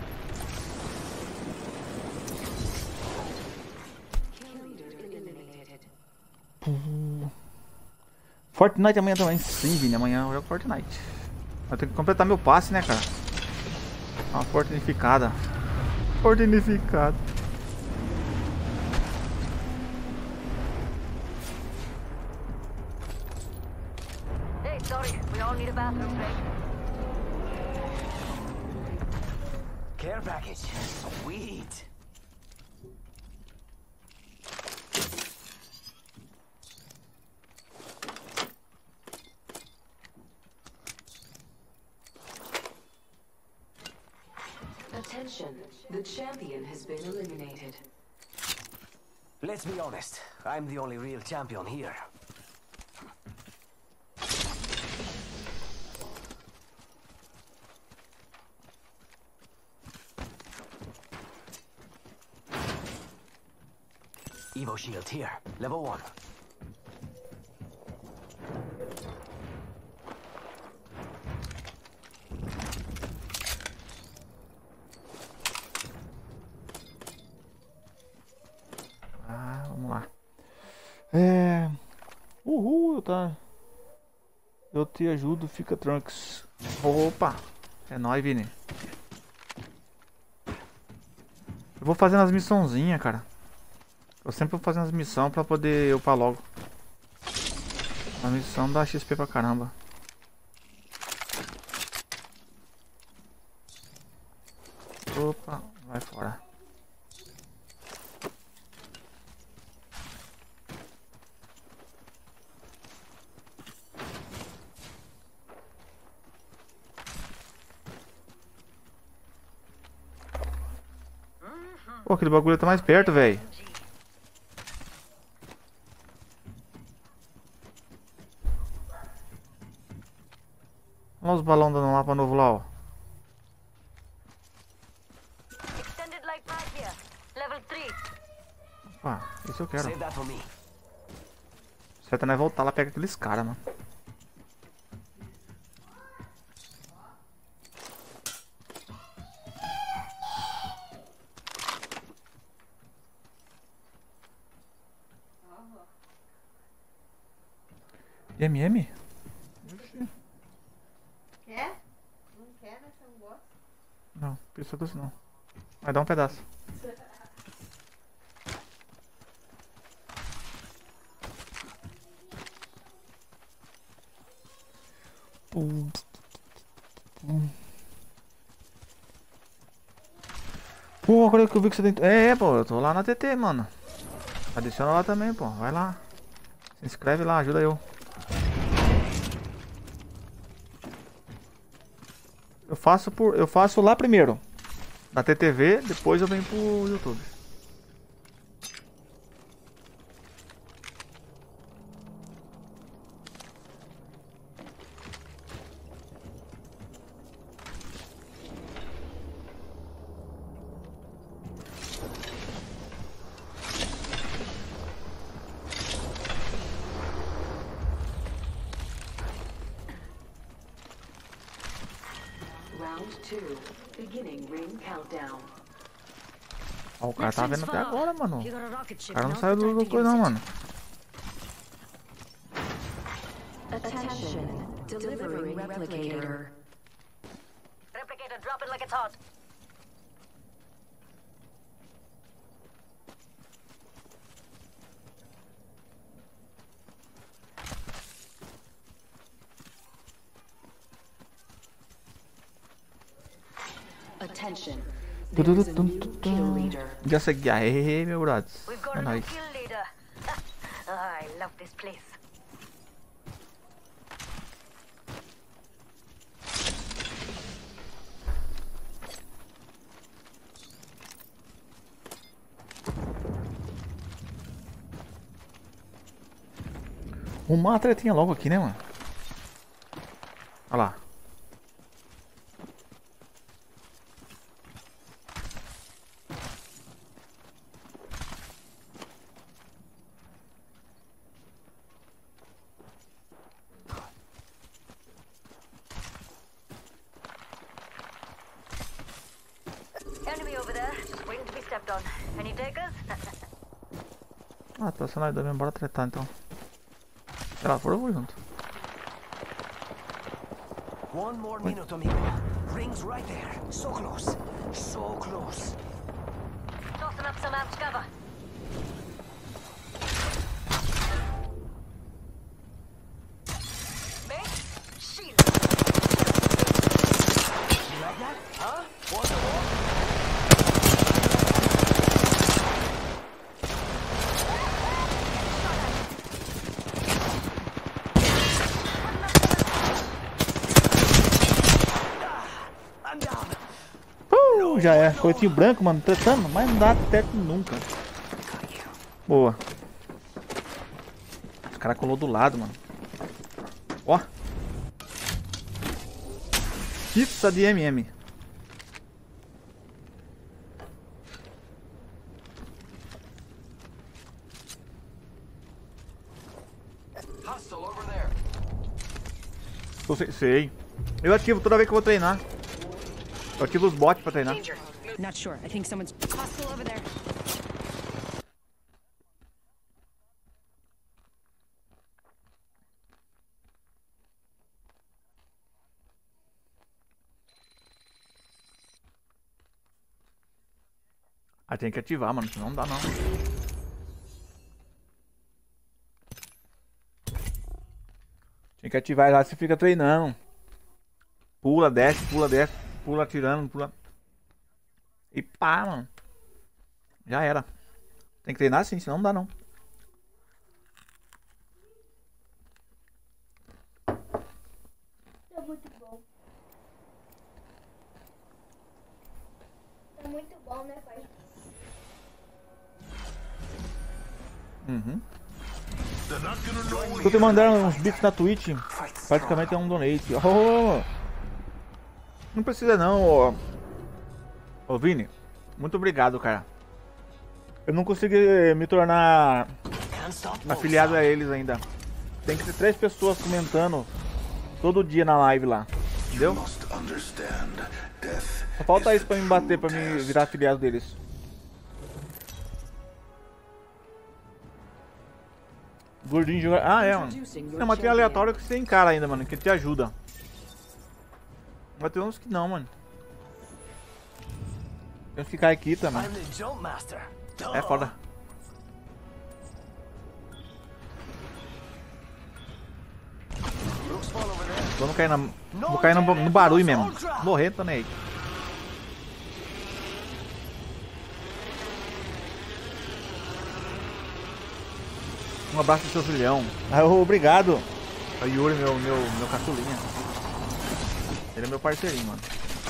Kill leader eliminated. Fortnite amanhã também. Sim, Vini, amanhã eu jogo Fortnite. Vou ter que completar meu passe, né, cara? Uma fortificada. Fortificada. Hey, sorry. We all need a bathroom break. Care package. Sweet. Attention. The champion has been eliminated. Let's be honest. I'm the only real champion here. Evo shield here. Level 1. Vamos lá. Uhul, tá. Eu te ajudo, fica Trunks. Opa! É nóis, Vini. Eu vou fazendo as missãozinhas, cara. Eu sempre vou fazendo as missões pra poder upar logo. A missão dá XP pra caramba. Opa, vai fora. Pô, aquele bagulho tá mais perto, velho. Olha os balões dando um mapa novo lá, ó. Extended light mag here. Level 3. Opa, isso eu quero. Save that for me. Certo, né? Voltar lá, pega aqueles caras, mano. MM? Quer? Não quer, né? Você não gosta? Não, precisa disso não. Vai dar um pedaço. Pô, agora que eu vi que você tem. É, pô, eu tô lá na TT, mano. Adiciona lá também, pô. Vai lá. Se inscreve lá, ajuda eu. Eu faço lá primeiro. Na TTV, depois eu venho pro YouTube. Round 2. Beginning ring countdown. Ó, o cara tá vendo até agora, mano. You got a rocket O ship cara não now, saiu time do to coisa use não, it. mano. Attention. Delivering replicator. Replicator, drop it like it's hot. Attention. There is a new kill leader. Já segui. Aê, meu brother. We've got É a new nóis. kill leader. I love this place. Uma tretinha logo aqui, né, mano? Olha lá. Enemy over there, waiting to be stepped on. Any takers? Ah, tá sendo aí mesmo. Bora tretar então. Se ela for, eu vou junto. One more minute, amigo. Ring's right there. So close. So close. Tossing up some amped cover. Mate, shield. You like that? Huh? Want more? I'm down. Já é. Coitinho branco, mano. Tretando, mas não dá certo nunca. Boa. Os caras colou do lado, mano. Ó. Pizza de MM. Hostile over there. Sei. Eu ativo toda vez que eu vou treinar. Eu ativo os bots pra treinar. Danger. Not sure. I think someone's hostile over there. Mas tem que ativar, mano, senão não dá não. Tem que ativar lá, você fica treinando. Pula, desce, pula atirando, pula. E pá, mano. Já era. Tem que treinar assim, senão não dá não. Tá muito bom. Tá muito bom, né, pai? Uhum. Tô te mandando uns bits na Twitch. Praticamente é um donate. Oh, não precisa não, ô Vini. Muito obrigado, cara. Eu não consegui me tornar afiliado a eles ainda. Tem que ter 3 pessoas comentando todo dia na live lá. Entendeu? Só falta isso pra me bater, pra me virar afiliado deles. Gordinho joga. Ah, é, mano. Não, mas tem aleatório que você encara ainda, mano, que te ajuda. Mas tem uns que não, mano. Tem uns que cai aqui também. É foda. Vamos cair na. Vou cair no barulho mesmo. Morrer, tô nem aí. Um abraço do seu filhão. Ah, obrigado. O Yuri, meu caçulinha. Ele é meu parceirinho, mano.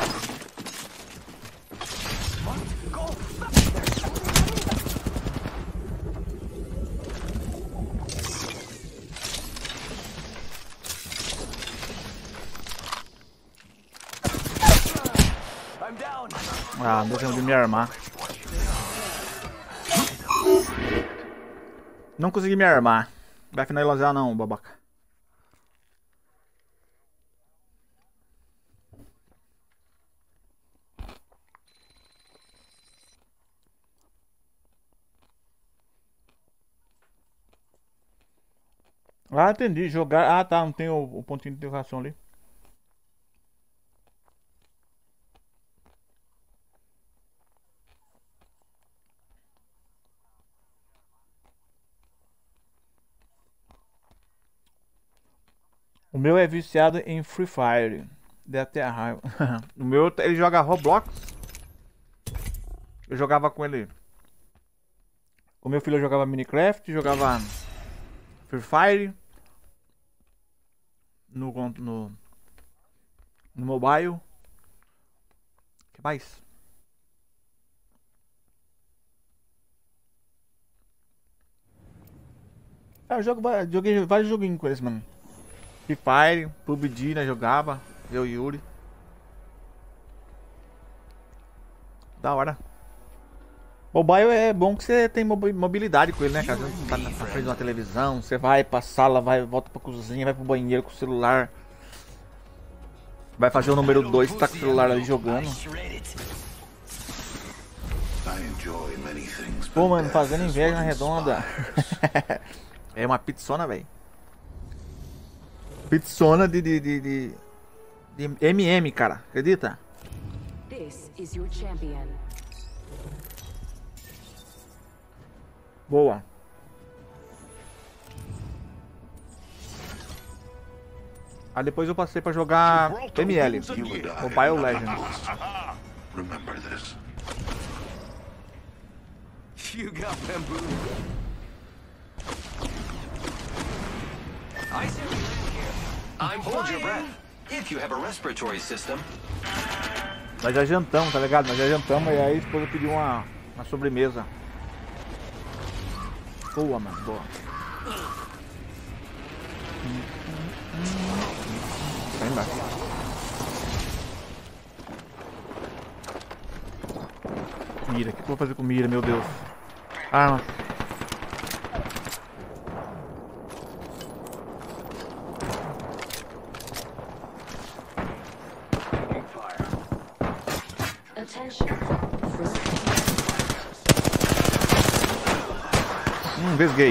Ah, não deu tempo de me armar. Não consegui me armar. Vai finalizar não, babaca. Ah, entendi. Jogar. Ah, tá. Não tem o pontinho de interrogação ali. O meu é viciado em Free Fire. Deve até a raiva. O meu, ele joga Roblox. Eu jogava com ele. O meu filho jogava Minecraft, jogava Free Fire. No mobile. O que mais? Eu joguei vários joguinhos com eles, mano. Free Fire, PUBG, né, jogava, eu e Yuri. Da hora. Mobile é bom que você tem mobilidade com ele, né, cara? Você tá na frente de uma televisão, você vai pra sala, volta pra cozinha, vai pro banheiro com o celular. Vai fazer o número 2, tá com o celular ali jogando. Pô, mano, fazendo inveja na redonda. É uma pizzona, velho. Pizzona de MM, cara. Acredita? This is your champion. Boa. Aí depois eu passei pra jogar ML, Mobile Legends. Remember this. You got bamboo. I see what you're in here. I'm Hold your breath. If you have a respiratory system. Nós já jantamos, tá ligado? Nós já jantamos e aí a esposa pediu uma sobremesa. Boa, mano, boa. Tá embaixo. Mira, o que eu vou fazer com mira, meu Deus? Arma. Vesguei.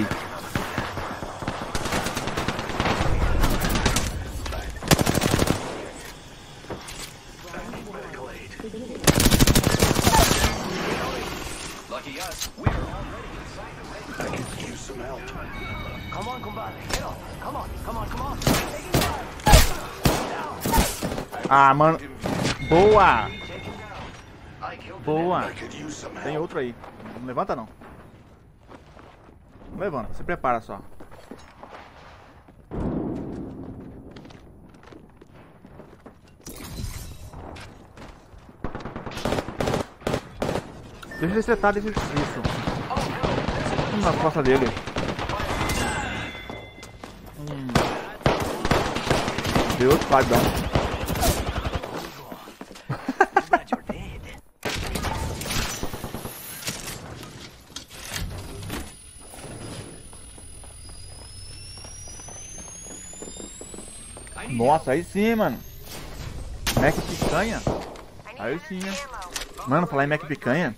Use some help. Come on, compadre. Get up. Come on, come on, come on. Ah, mano. Boa! Boa! I could use some Tem help. outro aí. Não levanta não. Não levanta, se prepara só. Deixa ele setar, deixa ele... Isso. Na costa dele. Deu outro padrão. Nossa, aí sim, mano. Mac picanha. Aí sim, né? Mano, falar em Mac picanha.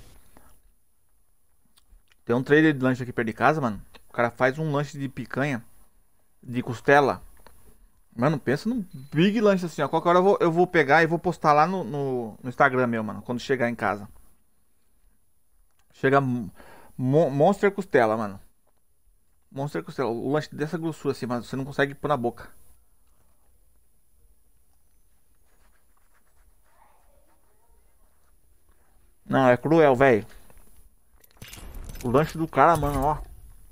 Tem um trailer de lanche aqui perto de casa, mano. O cara faz um lanche de picanha. De costela. Mano, pensa num big lanche assim, ó. Qualquer hora eu vou pegar e vou postar lá no Instagram meu, mano. Quando chegar em casa. Chega Monster Costela, mano. Monster Costela. O lanche dessa grossura assim, mas você não consegue pôr na boca. Não, é cruel, velho. O lanche do cara, mano, ó.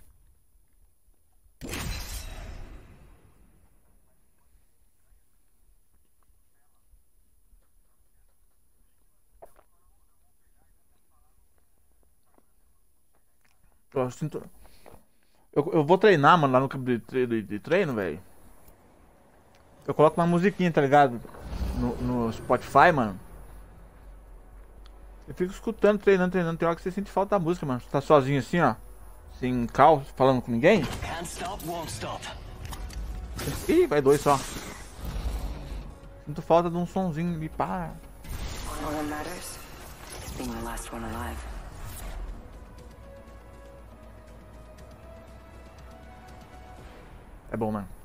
Eu sinto... Eu vou treinar, mano, lá no campo de treino, velho. Eu coloco uma musiquinha, tá ligado? No Spotify, mano. Eu fico escutando, treinando. Tem hora que você sente falta da música, mano. Você tá sozinho assim, ó. Sem cal, falando com ninguém. Can't stop, won't stop. Ih, vai dois só. Sinto falta de um sonzinho de pá. All that matters is being the last one alive. É bom, mano.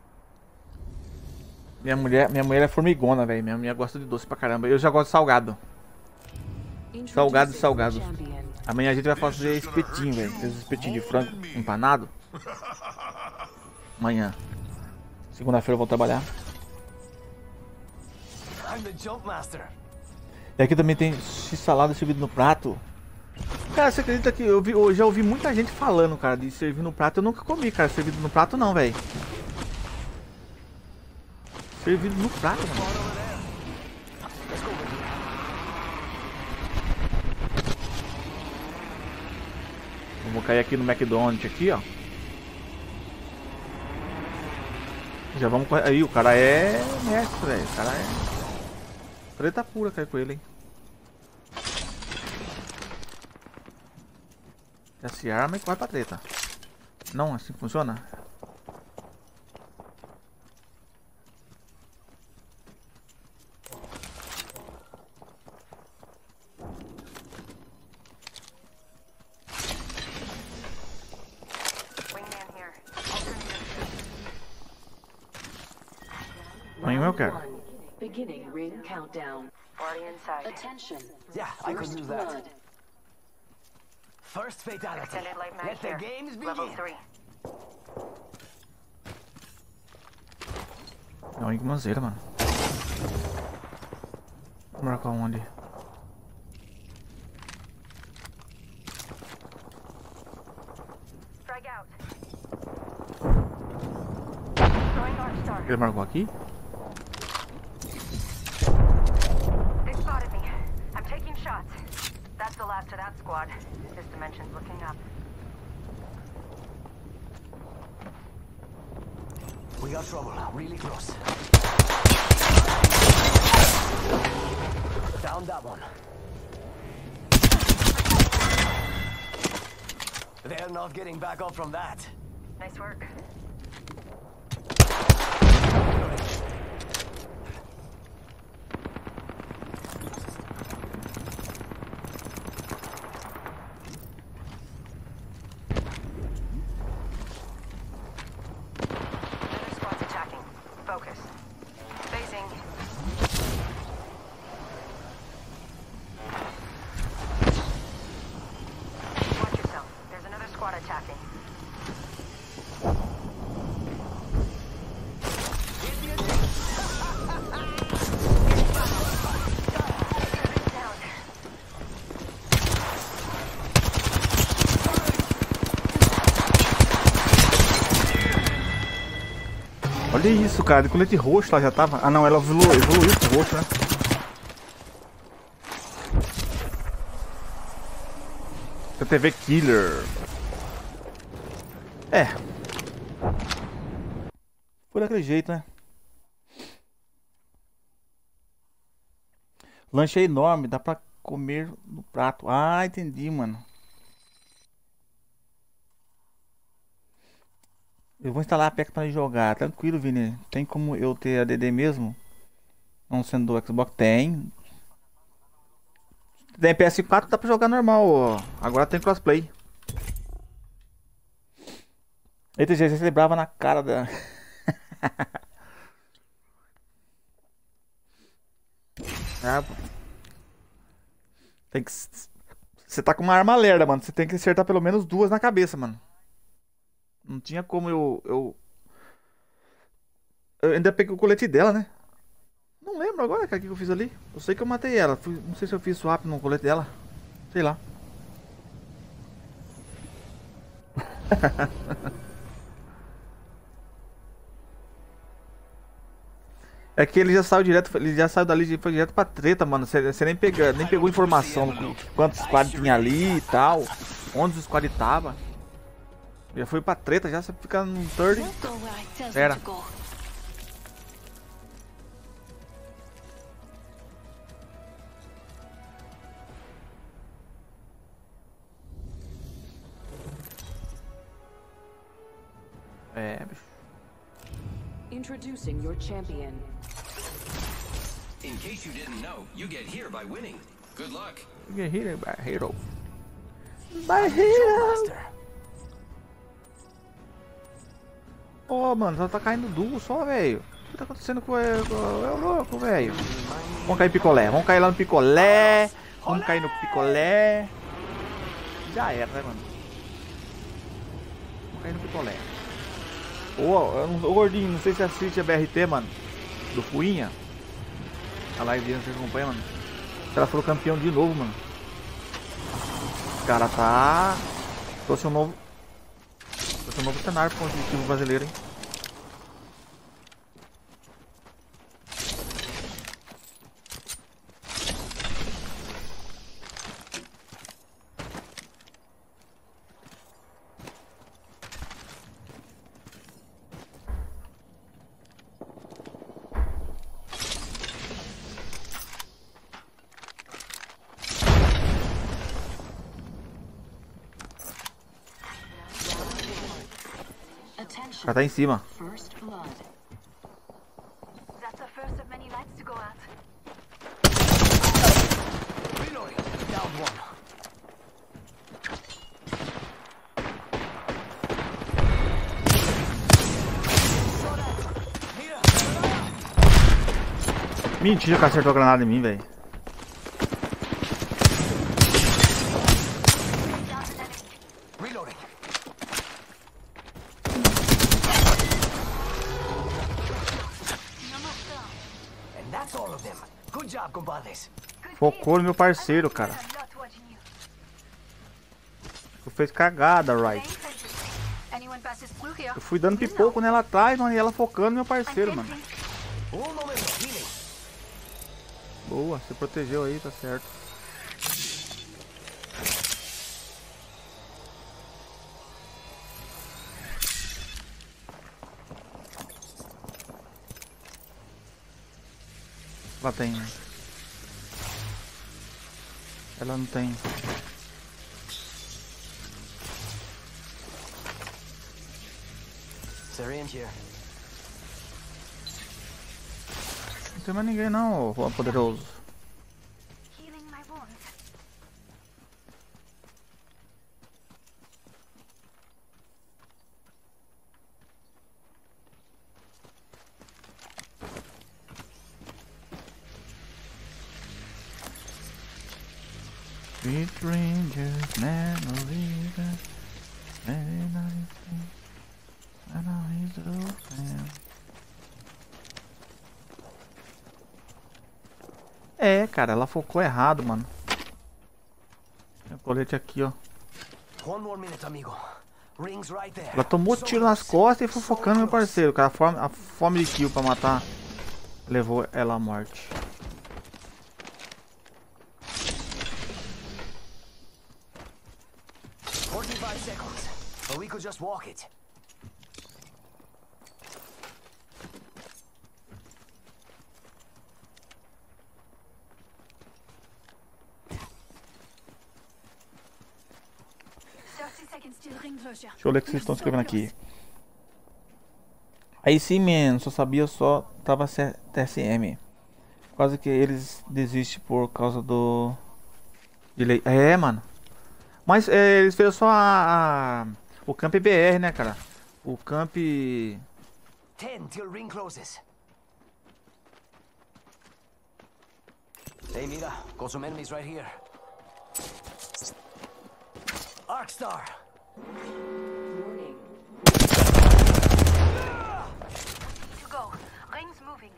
Minha mulher é formigona, velho. Minha mulher gosta de doce pra caramba. Eu já gosto de salgado. Salgado. Amanhã a gente vai fazer espetinho, velho. Esse espetinho de frango empanado. Amanhã. Segunda-feira eu vou trabalhar. I'm the jump master. E aqui também tem x-salada servido no prato. Cara, você acredita que eu já ouvi muita gente falando, cara, de servir no prato. Eu nunca comi, cara, servido no prato não, velho. Servido no prato, mano. Vamos cair aqui no McDonald's aqui, ó. Já vamos correr. Aí, o cara é mestre, velho. O cara é treta pura cair com ele, hein. Já se arma e corre pra treta. Não, assim funciona? Amanhã eu quero. Beginning ring countdown. Already inside. Attention. Yeah, I could First use that. blood. First fatality. Extended light mag Let the here. games Level begin. 3. É uma engumazeira, mano. Vou marcar um ali. Strike out. Throwing Arc Star. Ele marcou aqui? They spotted me. I'm taking shots. That's the last of that squad. This dimension's looking up. We got trouble. Really close. Down that one. They're not getting back up from that. Nice work. Another squad's attacking. Focus. Phasing. isso, cara? De colete roxo ela já tava. Ah não, ela evoluiu pro roxo, né? TV Killer. É. Por aquele jeito, né? Lanche é enorme, dá pra comer no prato. Ah, entendi, mano. Eu vou instalar a PEC pra jogar. Tranquilo, Vini. Tem como eu ter ADD mesmo? Não sendo do Xbox? Tem. Tem PS4, dá pra jogar normal. Ó. Agora tem crossplay. Eita, gente, você lembrava na cara da... Ah, tem que... Você tá com uma arma lerda, mano. Você tem que acertar pelo menos 2 na cabeça, mano. Não tinha como eu ainda peguei o colete dela, né? Não lembro agora, cara, o que eu fiz ali. Eu sei que eu matei ela. Não sei se eu fiz swap no colete dela. Sei lá. É que ele já saiu direto, ele já saiu dali e foi direto pra treta, mano. Você nem pegou informação do quantos squad tinha ali e tal, onde os squad tava. Já foi pra treta, já você fica no third. Era. É, bicho. Introducing your champion. In case you didn't know, you get here by winning. Good luck. You get hit by hero. By hero. Ó, mano, só tá caindo duo só, velho. O que tá acontecendo com o louco, velho? Vamos cair picolé. Vamos cair lá no picolé. Vamos cair no picolé. Já era, né, mano? Vamos cair no picolé. Ô, gordinho, não sei se assiste a BRT, mano. Do Fuinha. A live não se acompanha, mano. O cara foi campeão de novo, mano. O cara tá... Trouxe um novo cenário pro competitivo brasileiro, hein. O cara tá em cima. That's the first of many lights to go out. Reloading. Down one. Mentira que acertou a granada em mim, velho. Reloading. And that's all of them. Good job, compadres. Focou no meu parceiro, cara. Tu fez cagada, right? Eu fui dando pipoco nela atrás, mano, e ela focando no meu parceiro, mano. Um momento, healing. Boa, você protegeu aí, tá certo. Ela tem. Ela não tem. Syringe here. Não tem mais ninguém não, ô poderoso. Healing my wounds. Sweet strangers, memories, É, cara, ela focou errado, mano. Tem o colete aqui, ó. One more minute, amigo. Rings right there. Ela tomou tiro nas costas e foi focando meu parceiro. Cara, a fome de kill pra matar levou ela à morte. Seconds, but we could just walk it. Deixa eu ler o que vocês estão escrevendo aqui. Aí sim, man, só sabia, só tava TSM. Quase que eles desistem por causa do delay. É, mano. Mas eles fizeram só o camp BR, né, cara? O camp... 10 till ring closes. Hey, mira, got some enemies right here. Arcstar. Warning. To go. Ring's moving.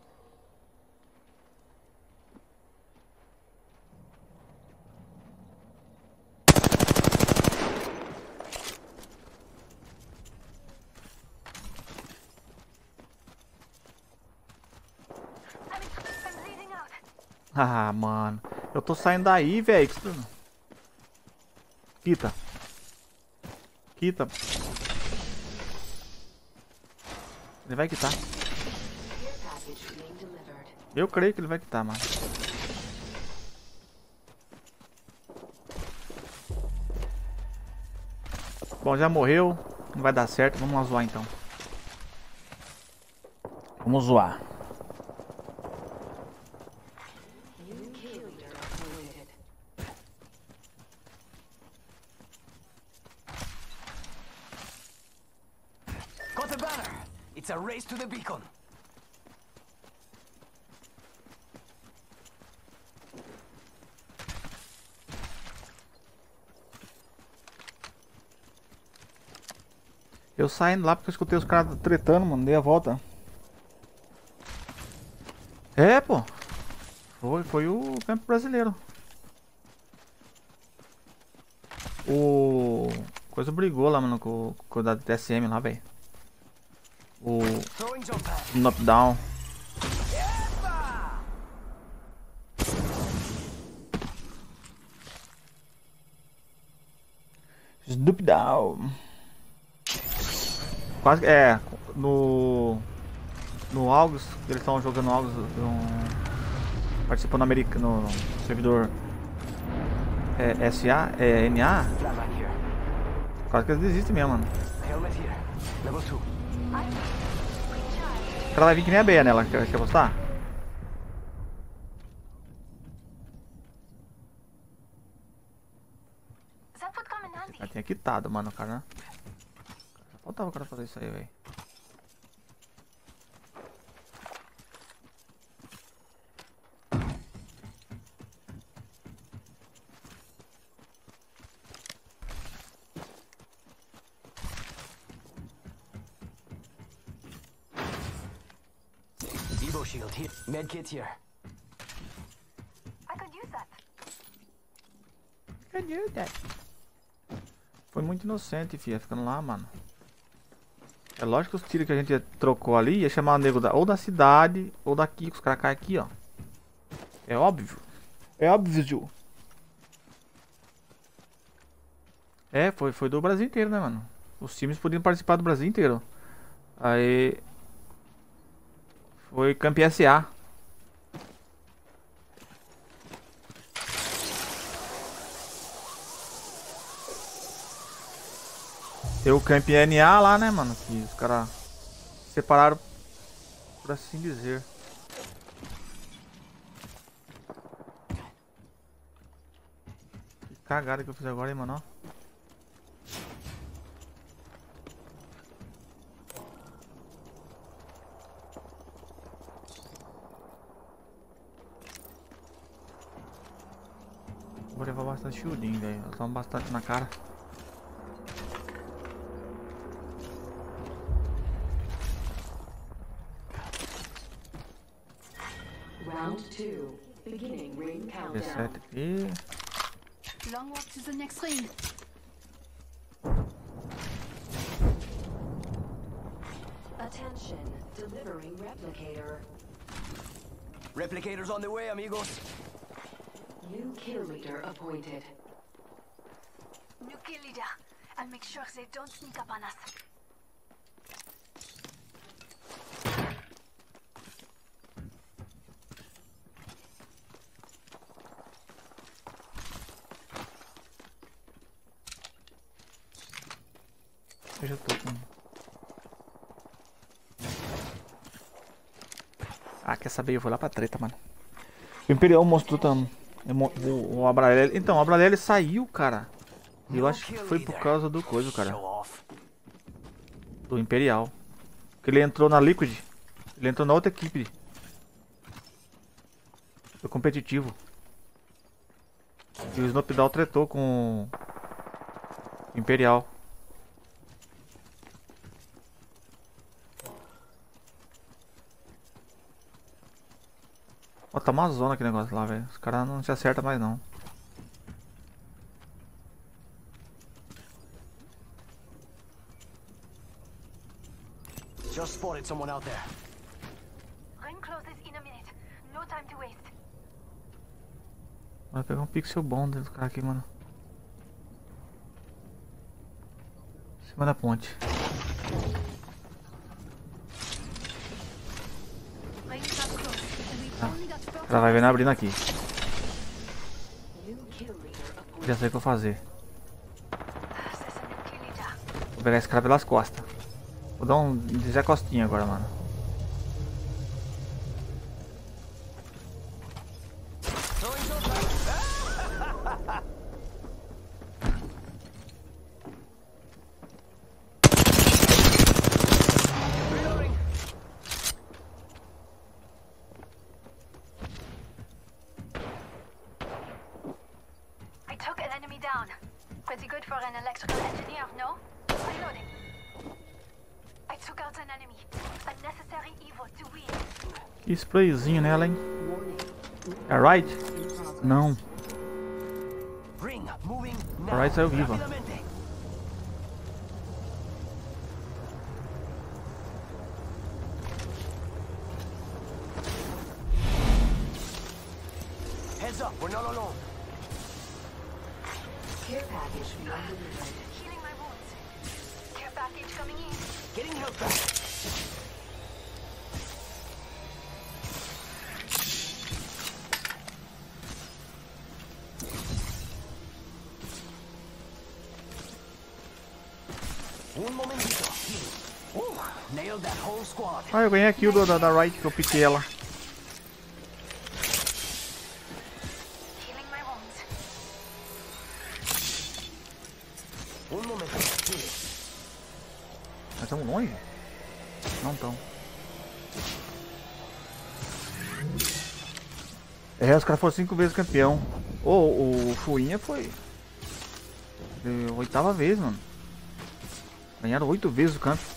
I'm bleeding out. Ah, mano. Eu tô saindo daí, velho. Quita. Quita. Ele vai quitar. Eu creio que ele vai quitar, mano. Bom, já morreu. Não vai dar certo. Vamos lá zoar então. Vamos zoar. Got the banner. It's a race to the beacon. Eu saindo lá porque eu escutei os caras tretando, mano. Dei a volta. É, pô. Foi o campo brasileiro. O coisa brigou lá, mano, com o da TSM lá, velho. O knockdown. Snoop Down. Quase no August, eles estavam jogando August, participando no servidor NA. Quase que eles desistem mesmo, mano. Ela vai vir que nem a Bea nela, quer apostar? Já tinha quitado, mano, o cara, né? Só faltava o cara fazer isso aí, velho. Evo shield here. Medkit here. I could use that. Foi muito inocente, filha, ficando lá, mano. É lógico que os tiros que a gente trocou ali ia chamar o nego ou da cidade ou daqui, que os caras caem aqui, ó. É óbvio. É óbvio, Ju. É, foi do Brasil inteiro, né, mano? Os times podiam participar do Brasil inteiro. Aí... Foi Camp SA. Tem o Camp NA lá, né, mano? Que os caras separaram, por assim dizer. Que cagada que eu fiz agora, hein, mano? Vou levar bastante shieldinho, velho. Elas estão bastante na cara. Round 2. Beginning ring countdown. 17 aqui. Long walk to the next ring. Attention, delivering replicator. Replicators on the way, amigos. New kill leader appointed. New kill leader. I'll make sure they don't sneak up on us. Eu já tô com... Ah, quer saber? Eu vou lá pra treta, mano. O Imperial mostrou também. O Abrael. Então, o Abrael saiu, cara. E eu acho que foi por causa do coisa, cara. Do Imperial. Porque ele entrou na Liquid. Ele entrou na outra equipe. Foi competitivo. E o Snowpdown tretou com o Imperial. Ó, tá uma zona aquele negócio lá, velho. Os caras não se acertam mais, não. Just spotted someone out there. Ring closes in a minute. No time to waste. Vai pegar um pixel bom dentro do cara aqui, mano. Em cima da ponte. Ring's up close. And we've only got 4. Ela vai vendo abrindo aqui. New kill leader appointed. Já sei o que eu vou fazer. There's a new kill leader. Vou pegar esse cara pelas costas. Vou dar um Zé Costinha agora, mano. I took an enemy down. Pretty good for an electrical engineer, no? Reloading. I took out an enemy. A necessary evil to win. Que sprayzinho nela, hein? É right? Não. Ring moving now. Alright, saiu viva. Rapidamente. Heads up, we're not alone. Care package being delivered. Healing my wounds. Care package coming in. Getting health back. Un momentito. Nailed that whole squad. Ah, eu ganhei a kill da right que eu piquei ela. Healing my wounds. Un momento. Nós estamos longe? Não estão. É, os caras foram 5 vezes campeão. O Fuinha foi. Foi a 8ª vez, mano. Ganharam 8 vezes o campo.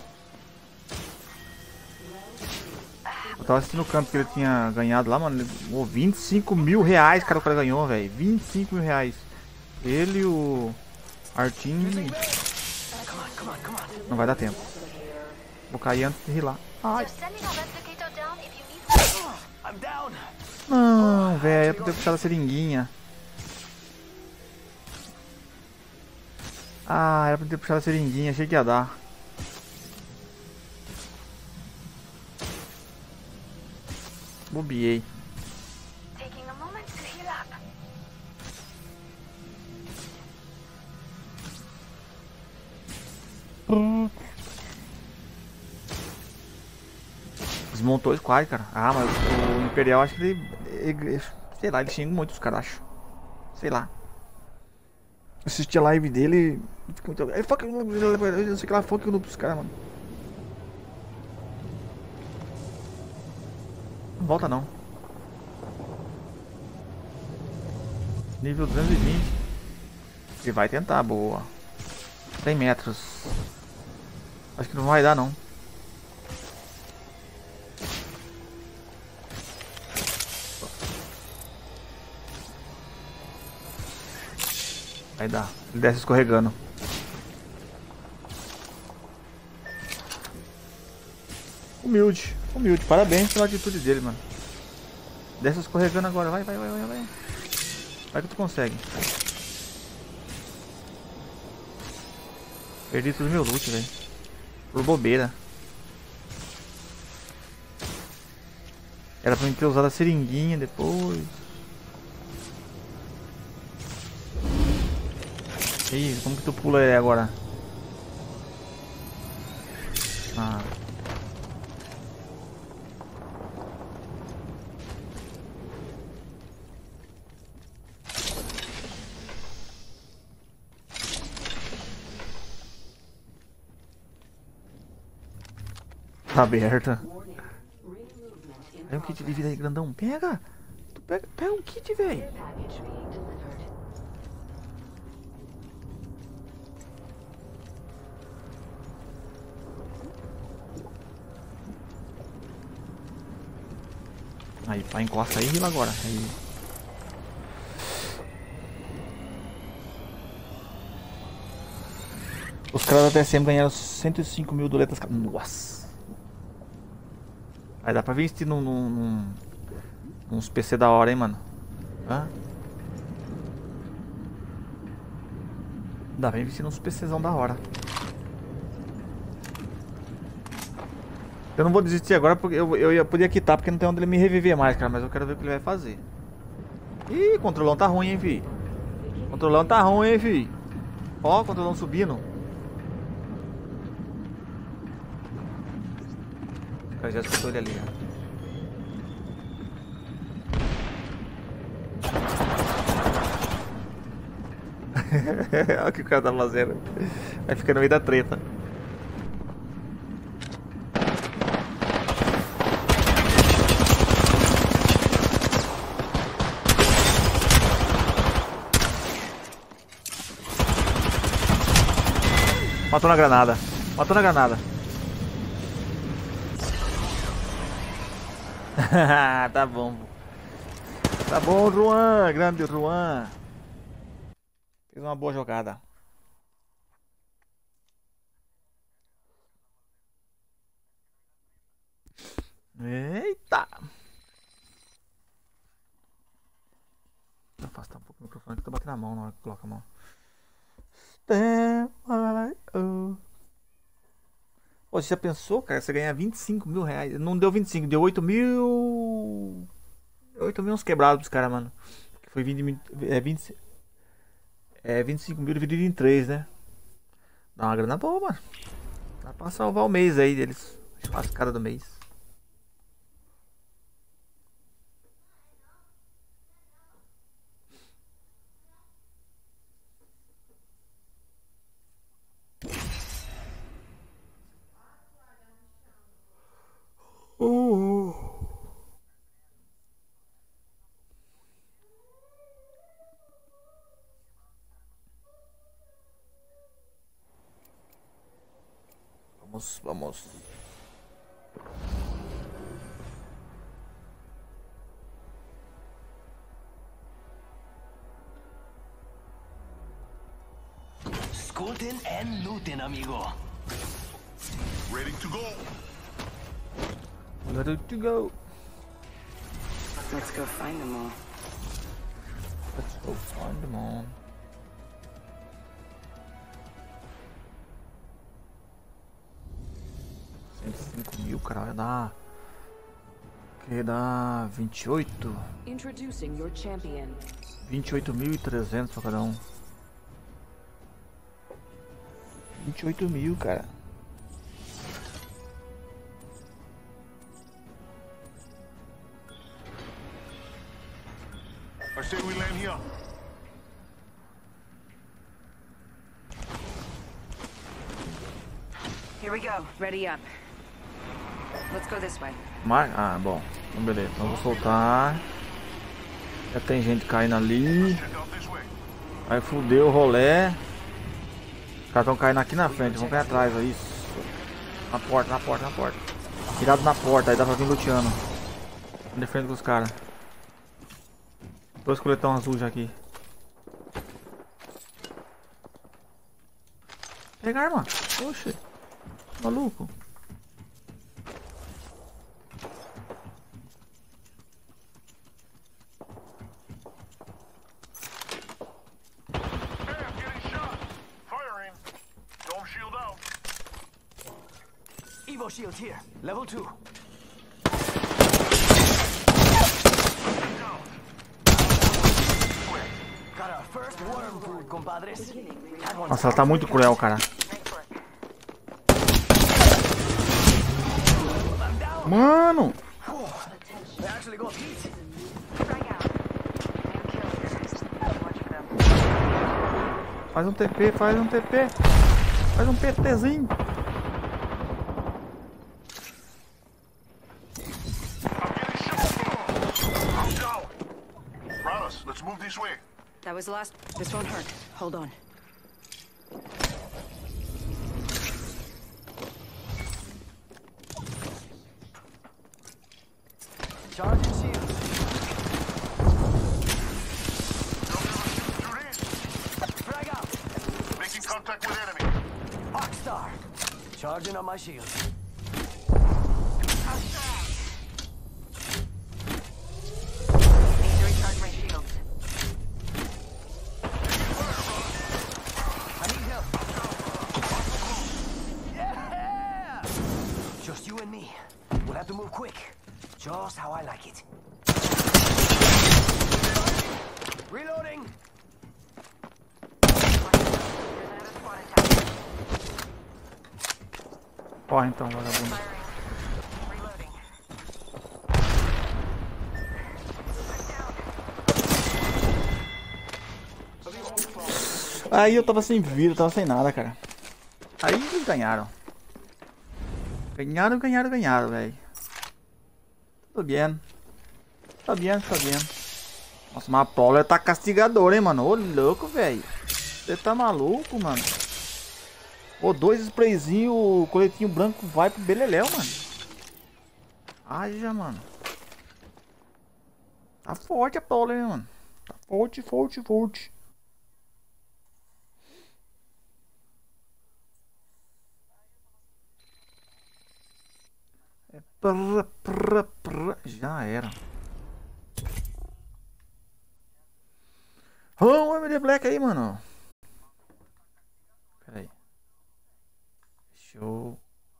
Eu tava assistindo o campo que ele tinha ganhado lá, mano. 25 mil reais, cara, o cara ganhou, velho. 25 mil reais. Ele e o Artin. Não vai dar tempo. Vou cair antes de rilar. Ai. Just sending a replicator down if you need. I'm down. Não, velho. É pra ter puxado a seringuinha. Ah, era pra ter puxado a seringuinha. Achei que ia dar. Bobiei. Taking a moment to heal up. Desmontou o squad, cara. Ah, mas o Imperial, acho que ele sei lá, ele xinga muito os caras, acho. Sei lá. Assisti a live dele e fica muito. Ele foca. Eu não sei que lá foca no pros caras, mano. Não volta não. Nível 220. Ele vai tentar, boa. 100 metros. Acho que não vai dar não. Vai dar. Ele desce escorregando. Humilde. Humilde. Parabéns pela atitude dele, mano. Desce escorregando agora. Vai. Vai que tu consegue. Perdi tudo meu loot, velho. Por bobeira. Era pra mim ter usado a seringuinha depois. Ih, como que tu pula ele agora? Ah. Tá aberta. Pega um kit de vida aí, grandão. Pega! Tu pega um kit, velho. Aí, pá, encosta aí e vila agora. Aí. Os caras da TSM ganharam 105 mil doletas. Nossa! Aí dá pra investir uns PC da hora, hein, mano. Hã? Dá pra investir nos PCzão da hora. Eu não vou desistir agora porque eu podia quitar porque não tem onde ele me reviver mais, cara. Mas eu quero ver o que ele vai fazer. Ih, controlão tá ruim, hein, fi. Controlão tá ruim, hein, fi. Ó, controlão subindo. O cara já escutou ele ali, ó. Olha o que o cara tá fazendo. Vai ficar no meio da treta. Matou na granada. Matou na granada. Tá bom. Tá bom, Juan. Grande Juan. Fez uma boa jogada. Eita. Vou afastar um pouco o microfone que eu tô batendo a mão na hora que coloca a mão. Pô, você já pensou, cara, você ganhar 25 mil reais? Não deu 25, deu 8 mil. 8 mil uns quebrados pros caras, mano. Que foi 25 mil dividido em 3, né? Dá uma grana boa, mano. Dá pra salvar o mês aí deles. Churrascada do mês. Vamos. Escutem and looten, amigo. Ready to go. Ready to go. Let's go find them all. Let's go find them all. Mil, cara, vai dar. Que dá 28. Introducing your champion. 28.300 pra cada um. 28 mil, cara. I say we land here. Here we go. Ready up. Let's go this way. Mas, bom. Então, beleza. Então vou soltar. Já tem gente caindo ali. Aí fudeu o rolê. Os caras estão caindo aqui na frente. Vamos cair atrás, ó. Isso. Na porta. Tirado na porta. Aí dá pra vir luteando. De frente com os caras. Dois coletão azul já aqui. Pega a arma. Oxe. Maluco. shields here. Level 2. Got our first worm food, compadres. That one's Nossa, ela tá muito cruel, cara. Mano! They actually got heat. Faz um TP, faz um TP. Faz um PTzinho. I'm down. Ramos, let's move this way. That was the last. This won't hurt. Hold on. Charging shields. Frag out. Making contact with enemy. Rockstar. Charging on my shields. Need to recharge my shields. I need help. Yeah! Just you and me. We'll have to move quick. Just how I like it. Reloading. Corre então, vagabundo. Aí eu tava sem vida, tava sem nada, cara. Aí eles ganharam. Ganharam, velho. Tudo bem. Tá bem. Nossa, mas a Prowler tá castigadora, hein, mano. Ô, louco, velho. Você tá maluco, mano. Ô, 2 sprayzinhos, o coletinho branco vai pro beleléu, mano. Haja, mano. Tá forte a Prowler, hein, mano. Tá forte. É já era. Ô, MD Black aí, mano. Pera aí. Show.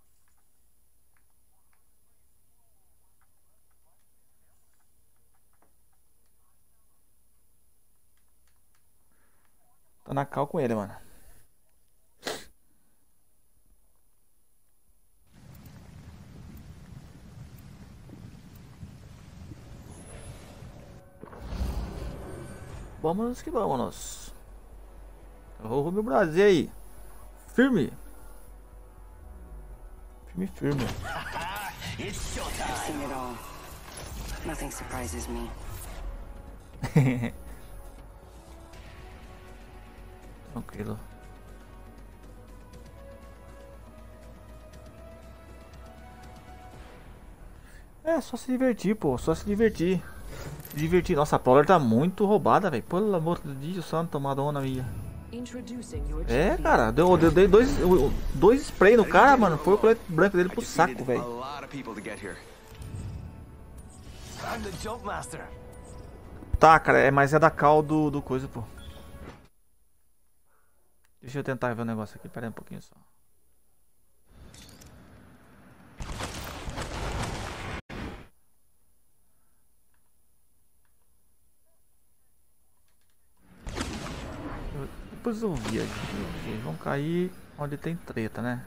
Tá na cal com ele, mano. Vamos que vamos. Ô, meu Brasil aí. Firme. Firme. I've seen it all. Nothing surprises me. Tranquilo. É, só se divertir, pô. Só se divertir. Nossa, a Prowler tá muito roubada, velho. Pelo amor de Deus, santo, Madonna minha. É, cara. Eu dei dois spray no cara, mano. Foi o colete branco dele pro saco, velho. Tá, cara. Mas é da cal do coisa, pô. Deixa eu tentar ver o negócio aqui. Pera aí um pouquinho só. Depois eu vi aqui. Vão cair onde tem treta, né?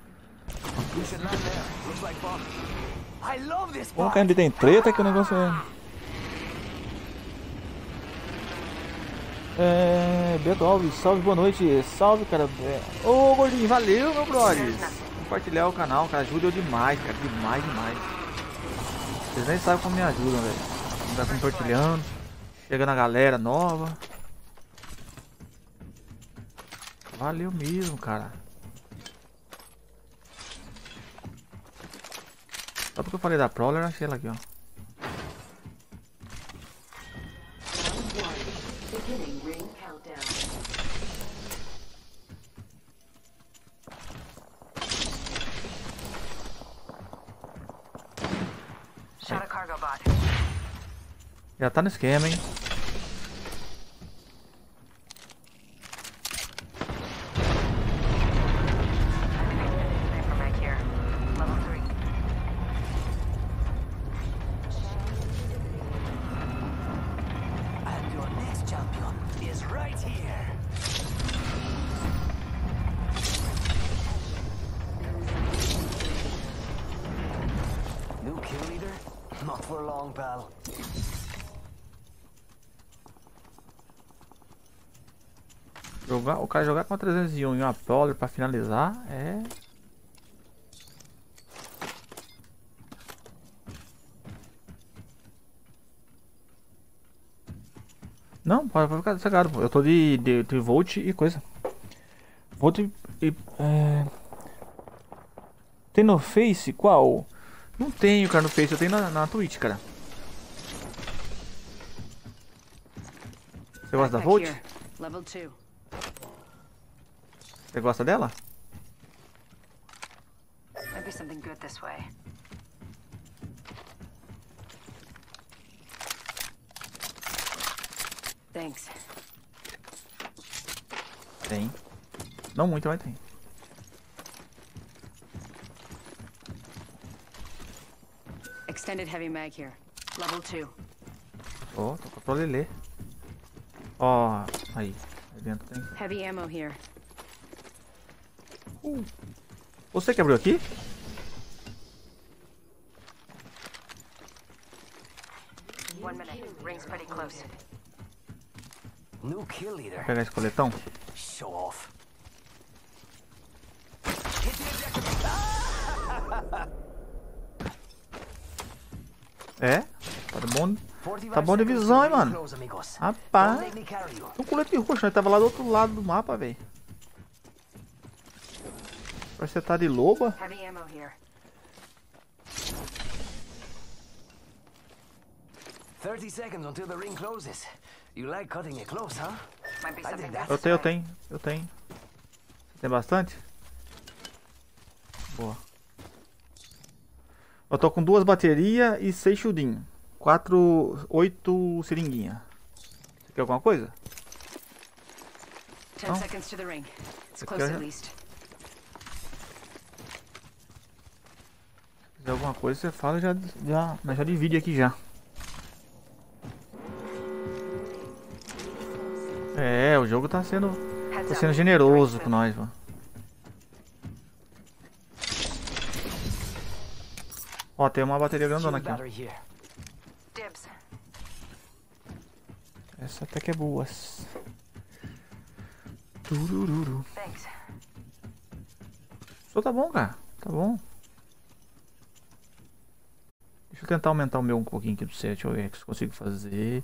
Vamos cair onde tem treta, que o negócio Beto Alves, salve, boa noite. Salve, cara. Ô, gordinho, valeu, meu brother. Compartilhar o canal, cara, ajuda eu demais, cara. Demais. Vocês nem sabem como me ajudam, velho. Tá compartilhando. Chegando a galera nova. Valeu mesmo, cara. Só porque eu falei da Prowler, eu achei ela aqui, ó. Shot a cargo bot. Já tá no esquema, hein? right here. New kill leader? Not for long, pal. O cara jogar com a 301 e uma Prowler pra finalizar é... Não, pode ficar cegado, pô. Eu tô de Volt e coisa. Volt e... Tem no Face? Qual? Não tenho, cara, no Face. Eu tenho na Twitch, cara. Você gosta da Volt? Level 2. Você gosta dela? Might be something good this way. Thanks. Tem. Não muito, mas tem. Extended heavy mag here. Level 2. Ó, tô com a Lelê. Ó, aí. Aí dentro tem. Heavy ammo here. Você que abriu aqui? One minute. Ring's pretty close. New kill leader. Vou pegar esse coletão. Show off. É? Tá bom de visão, hein, mano. Rapaz. Um colete roxo, nós tava lá do outro lado do mapa, velho. Parece que você tá de loba. Heavy ammo here. 30 seconds until the ring closes. You like cutting it close, huh? Might be I something think that's Eu tenho. Você tem bastante? Boa. Eu tô com 2 baterias e 6 chudinhos. 8 seringuinha. Você quer alguma coisa? 10 Oh. seconds to the ring. It's Aqui, close olha. at least. Se quiser alguma coisa, você fala, mas já divide aqui já. É, o jogo tá sendo generoso com nós, mano. Ó, tem uma bateria grandona aqui, ó. battery here. Dibs. Essa até que é boa. Turururu. Thanks. Só tá bom, cara. Tá bom. Deixa eu tentar aumentar o meu um pouquinho aqui do set. Deixa eu ver o que eu consigo fazer.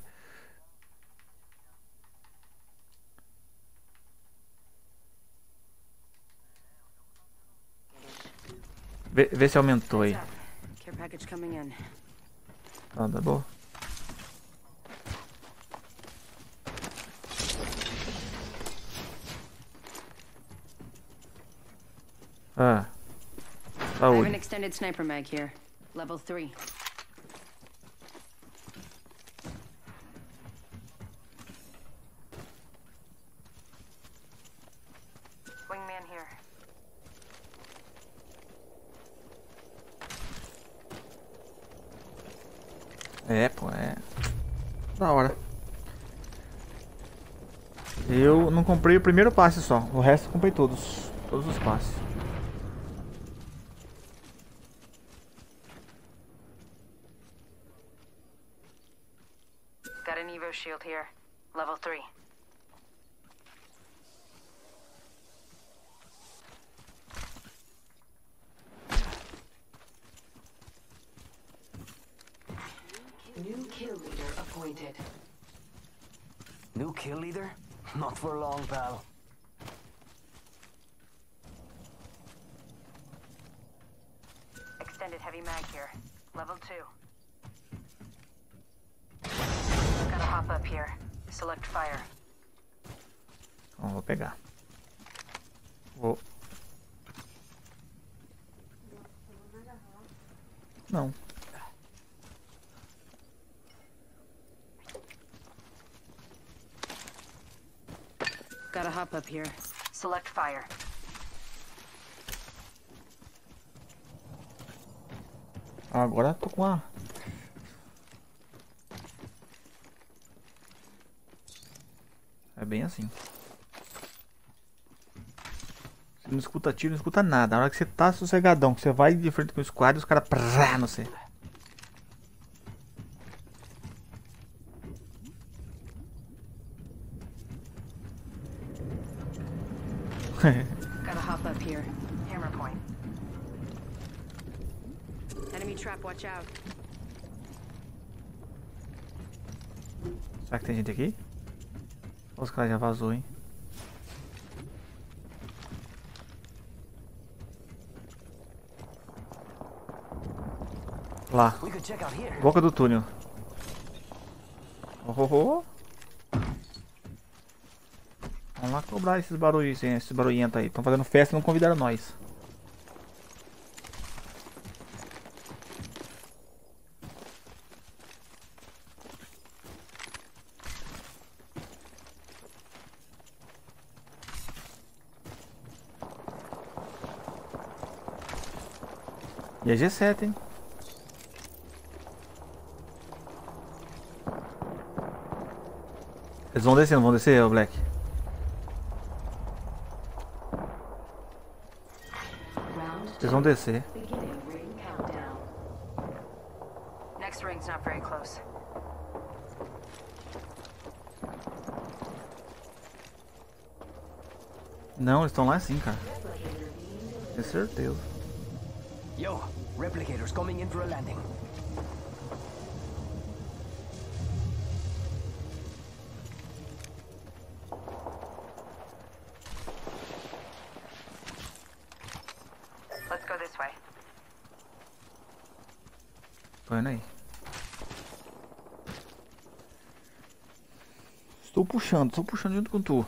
Vê se aumentou aí. Care package coming in. Tá bom. Ah. I have an Saúde. extended sniper mag here. Level 3. Wingman here. É, pô, é. Da hora. Eu não comprei o primeiro passe só. O resto eu comprei todos. Todos os passes. Got an Evo shield here. Level 3. New kill leader appointed. New kill leader? Not for long, pal. Extended heavy mag here. Level 2. Gotta hop up here. Select fire. Então, vou pegar. Vou. Não. Gotta hop up here. Select fire. Agora tô com a... É bem assim. Você não escuta tiro, não escuta nada. Na hora que você tá sossegadão, que você vai de frente com o squad, os caras prá no você. Gotta hop up here. Hammer point. Enemy trap, watch out. Será que tem gente aqui? Os caras já vazou, hein? Lá. We could check out here. Boca do túnel. Oh, oh, oh. Vamos lá cobrar esses barulhos, hein? Esses barulhentos aí. Estão fazendo festa e não convidaram nós. E é G7, hein? Eles vão descer, não vão descer, ô Black? Eles vão descer. Next ring's not very close. Não, eles estão lá sim, cara. Tenho certeza. Yo, replicators coming in for a landing. Let's go this way. Tô indo aí. Estou puxando junto com tu.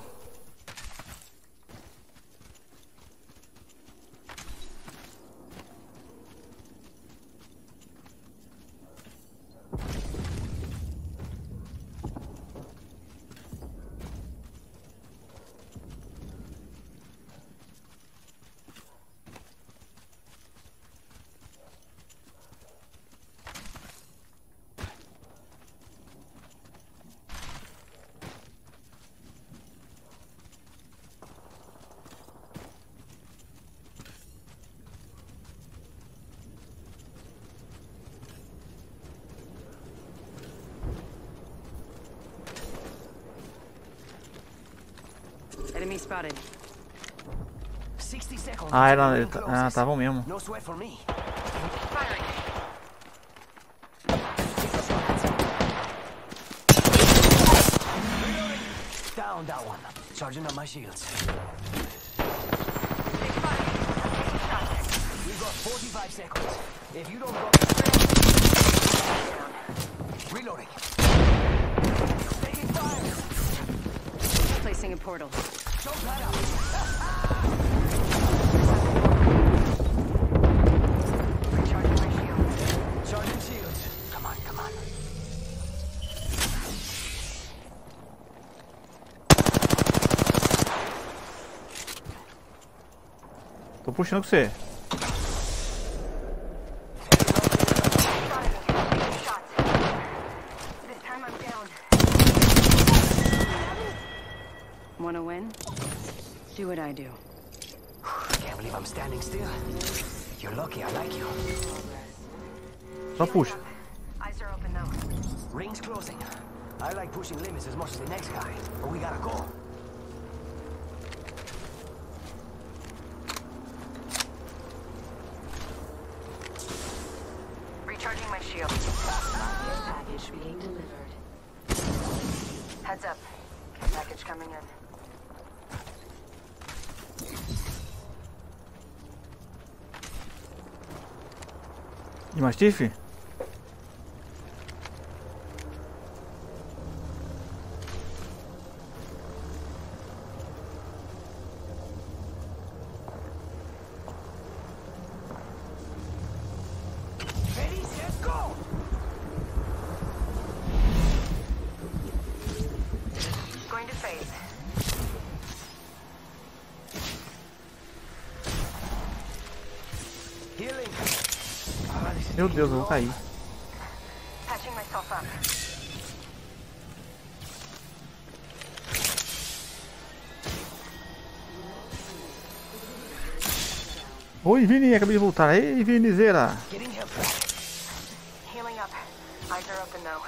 Enemy spotted. 60 seconds. Ah, until the era. ring closes. Estavam mesmo. No sweat for me. Firing. Down that one. Charging on my shields. We've got 45 seconds. If you don't go... Reloading. Taking fire. Placing a portal. Jump that up. Recharging my shield. Charging shields. Come on, come on. Tô puxando com você. This time I'm down. Wanna win? Do what I do. Can't believe I'm standing still. You're lucky I like you. Só puxa. Eyes are open though. Ring's closing. I like pushing limits as much as the next guy, but we gotta go. Recharging my shield. Package being delivered. Heads up. Care package coming in. E Mastiff? Ready, set, go! Going to phase. Healing. Meu Deus, eu vou cair. Patching myself up. Oi, Vini, acabei de voltar. Ei, Vinizeira. Getting help. Healing up. Eyes are open though.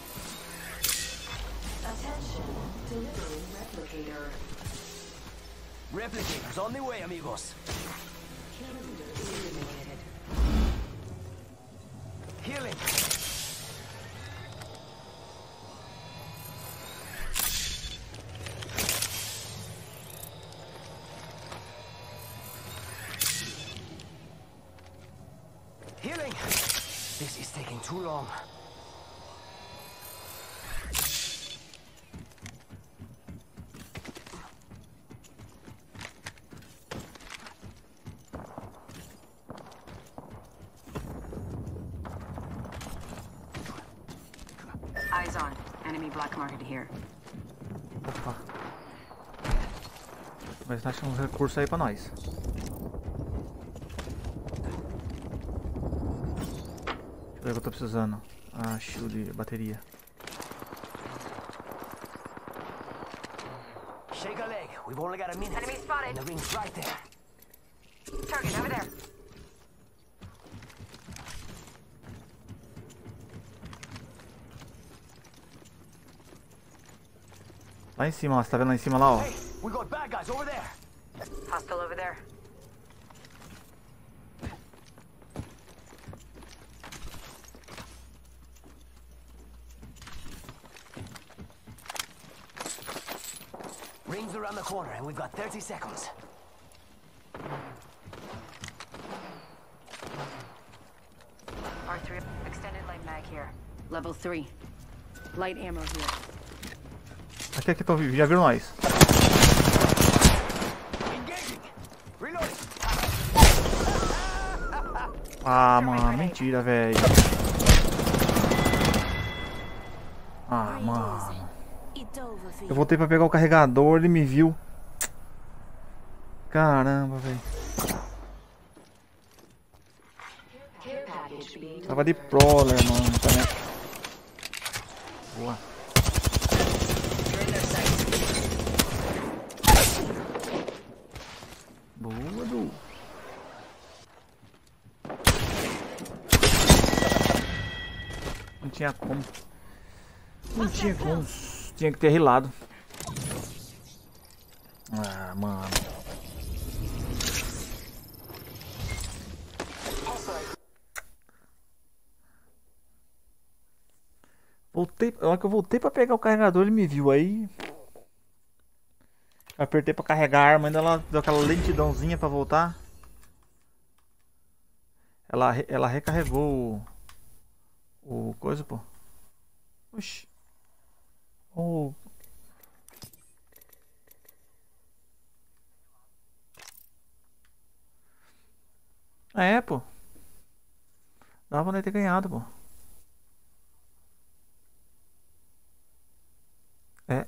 Attention. Delivering replicator. Replicators on the way, amigos. Kill leader eliminated. Healing. Healing. This is taking too long. Eyes on. Enemy black market here. Opa. Mas nós temos uns recursos aí pra nós. Deixa eu ver o que eu tô precisando. Ah, shield, bateria. Shake a leg. We've only got a minute. Enemy spotted. And the ring's right there. Target over there. Lá em cima, ó. Você tá vendo lá em cima lá, ó? Hey, we got bad guys over there. Hostile over there. Rings around the corner, and we've got 30 seconds. R3 extended light mag here. Level 3. Light ammo here. Aqui, aqui, tô, já viram nós. Engaging. Reloading. Ah, mano, mentira, velho. Ah, mano. Eu voltei pra pegar o carregador, ele me viu. Caramba, velho. Care package being Tava de prowler, mano, também. Boa. Boa, Du. Não tinha como. Não tinha como. Tinha que ter rilado. Ah, mano. Voltei, na hora que eu voltei pra pegar o carregador, ele me viu aí. Eu apertei pra carregar a arma, ainda ela deu aquela lentidãozinha pra voltar. Ela recarregou o coisa, pô. Oxi. Oh. É, pô. Dava pra ter ganhado, pô. É.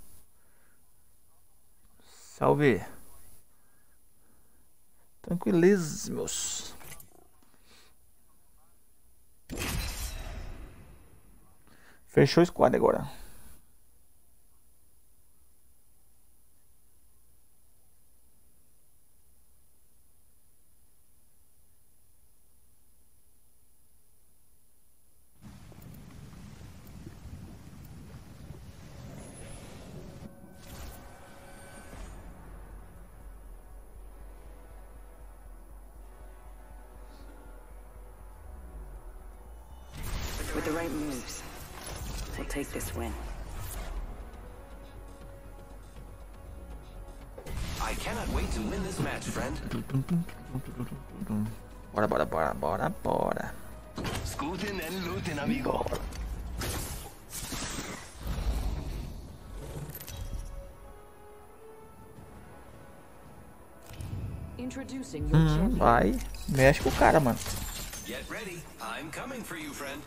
Salve. Tranquilíssimos. Fechou o squad agora. With the right moves, we'll take this win. I cannot wait to win this match, friend. Bora, bora, bora, bora, bora. Scootin' and lootin', amigo. introducing your champion. Vai, mexe com o cara, mano. Get ready. I'm coming for you, friend.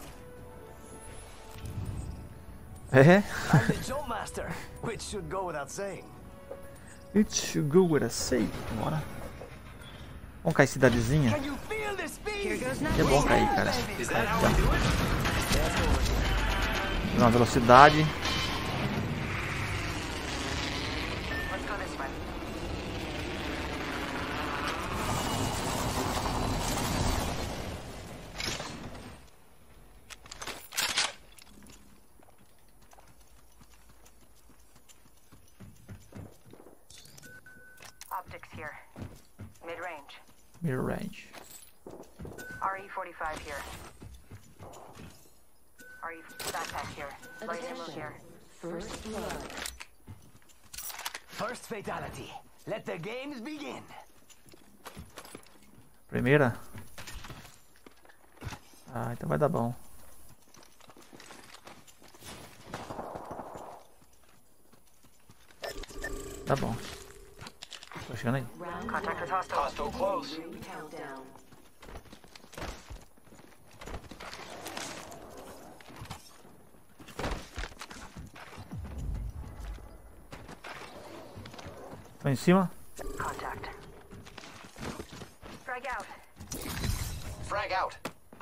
É. I'm the jump master, which should go without saying. It should go with a say. Bora. Vamos cair cidadezinha. Can you feel the speed? É bom cair, cara. Is that how we do it? Na velocidade. Let's go this way. Optics here. Mid-range. Mid-range. RE-45 here. RE backpack here. Light ammo here. First blood. First fatality. Let the games begin. Primeira? Ah, então vai dar bom. Tá bom. Tô chegando aí. Contact with hostile. Hostile close. Countdown. Tô em cima. Contact. Frag out. Frag out.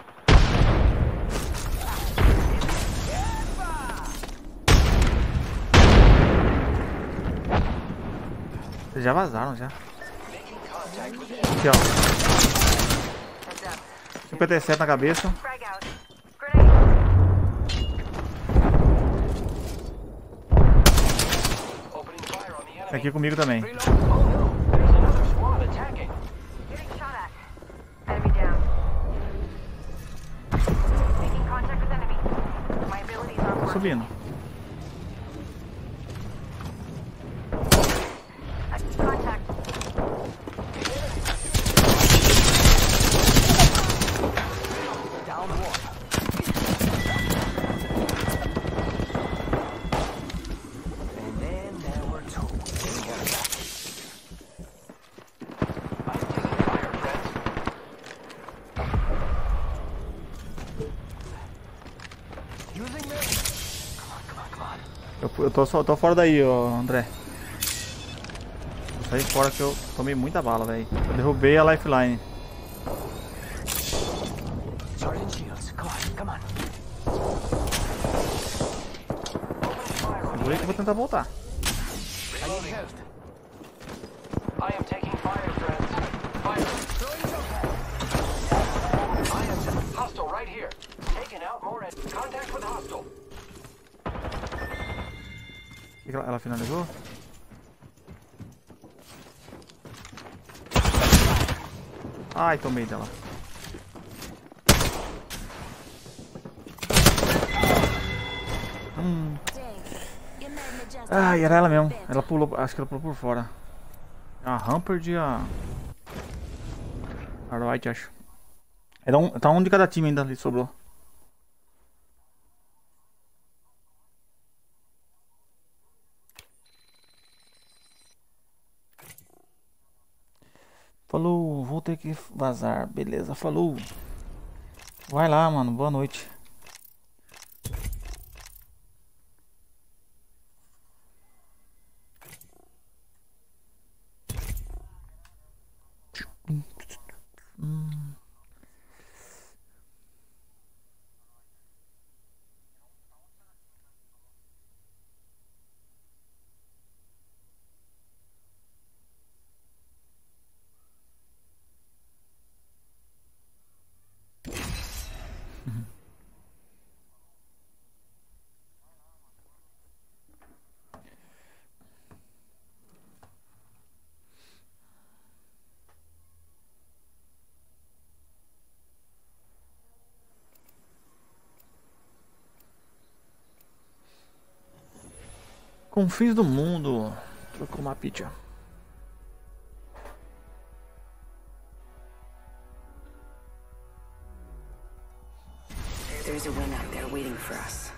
Eles já vazaram já. Making contact with Aqui, ó. Heads up. 57 na cabeça. Frag out. Grenade. opening fire on the enemy. Aqui comigo também. Reload. Oh no, there's another squad attacking. Getting shot at. Enemy down. Making contact with enemy. My abilities aren't Tá working. subindo. Contact. Down one. And then there were two. I'm taking fire, friends. Using this. Come on. Eu tô fora daí, ó, André. Vou sair fora que eu tomei muita bala, velho. Eu derrubei a lifeline. Charging shields. Come on. Segurei que eu vou tentar voltar. I need help. I am taking fire, friends. Fire. I am hostile right here. Taking out more at contact with hostile. O que ela finalizou? Ai, tomei dela. Ai, era ela mesmo. Ela pulou, acho que ela pulou por fora. A Rampart e a White, acho. Tá um de cada time ainda ali, sobrou. Falou, vou ter que vazar. Beleza, falou. Vai lá, mano. Boa noite. Confins do mundo. Trocou uma pizza. There's a win out there waiting for us.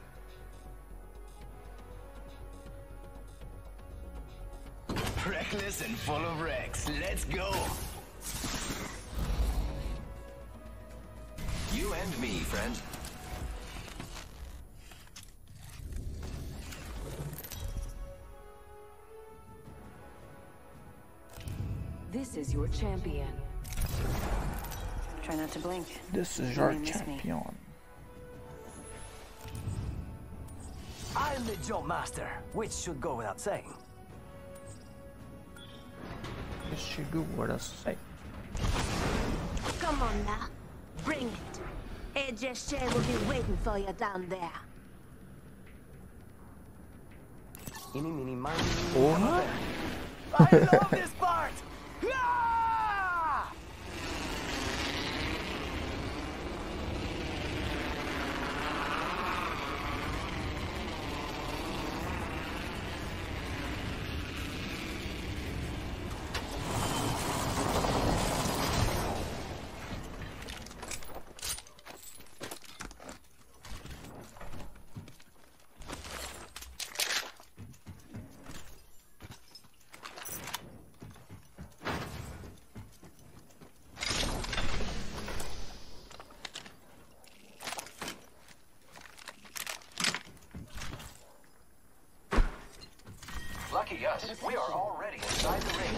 Reckless and full of wrecks. Let's go. You and me, friend. This is your champion. Try not to blink. This is You your may miss me. champion. I'm the jump master, which should go without saying. This should go without saying. Come on now. Bring it. AJ will be waiting for you down there. Eeny, meeny, miny, Porra. I love this part! Lucky us. We are already inside the ring.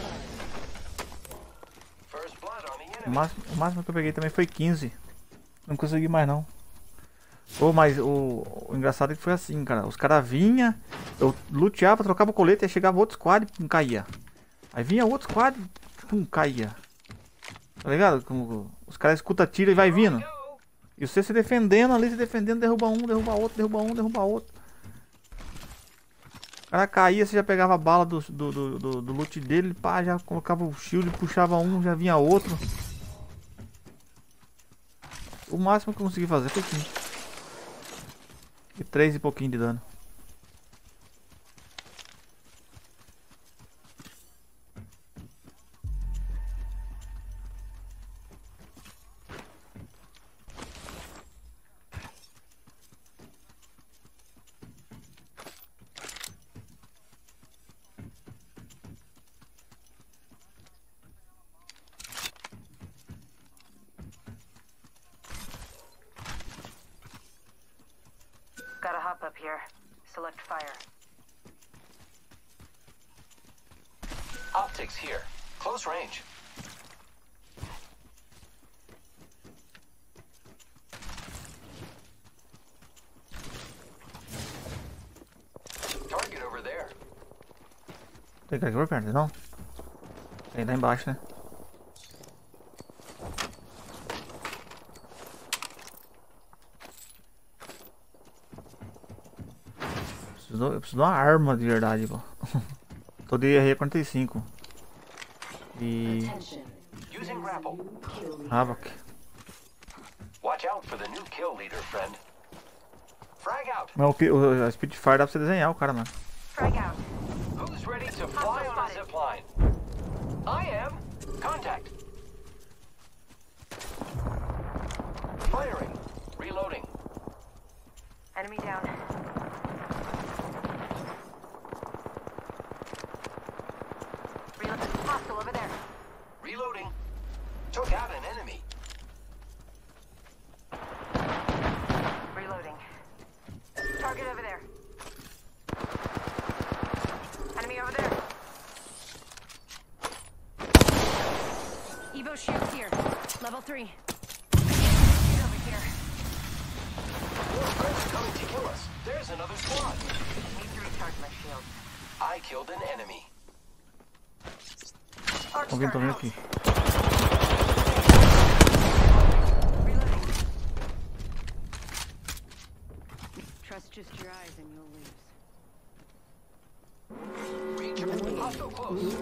First blood on the enemy. O máximo que eu peguei também foi 15. Não consegui mais não. Pô, mas o engraçado é que foi assim, cara. Os caras vinham, eu luteava, trocava o colete, aí chegava outro squad e caía. Aí vinha outro squad e caía. Tá ligado? Como os caras escutam tiro e vai vindo. E você se defendendo ali, se defendendo, derruba um, derruba outro, derruba um, derruba outro. O cara caía, você já pegava a bala do loot dele, pá, já colocava o shield, puxava um, já vinha outro. O máximo que eu consegui fazer foi 5. E 3 e pouquinho de dano. Gotta hop up here. Select fire. Optics here. Close range. Target over there. Tem que ir por perto, não? Tem lá embaixo, né? Eu preciso de uma arma de verdade, pô. Tô de R45. E... Using grapple. Havoc. Watch out for the new kill leader, friend. Frag out. Não, a Spitfire dá pra você desenhar o cara, mano. Frag out. Who's ready to fly on a zip line? I am. Contact. Firing. Reloading. Enemy down. Reloading. Hostile over there. Reloading. Took out an enemy. Reloading. Target over there. Enemy over there. Evo shield here. Level 3. Over here. More friends coming to kill us. There's another squad. Need to recharge my shield. I killed an enemy. Tô vindo aqui. Trust just your eyes and you'll lose. Reach. Hostile close.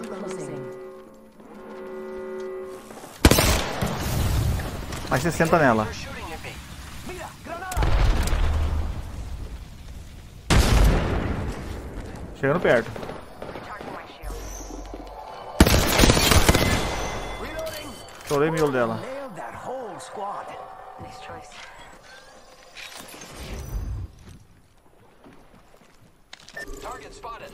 Mais 60 nela. They're shooting at me. Mira, granada. Chegando perto. Recharging my shield. Reloading. Estourei o miolo dela. Nailed that whole squad. Nice choice. Target spotted.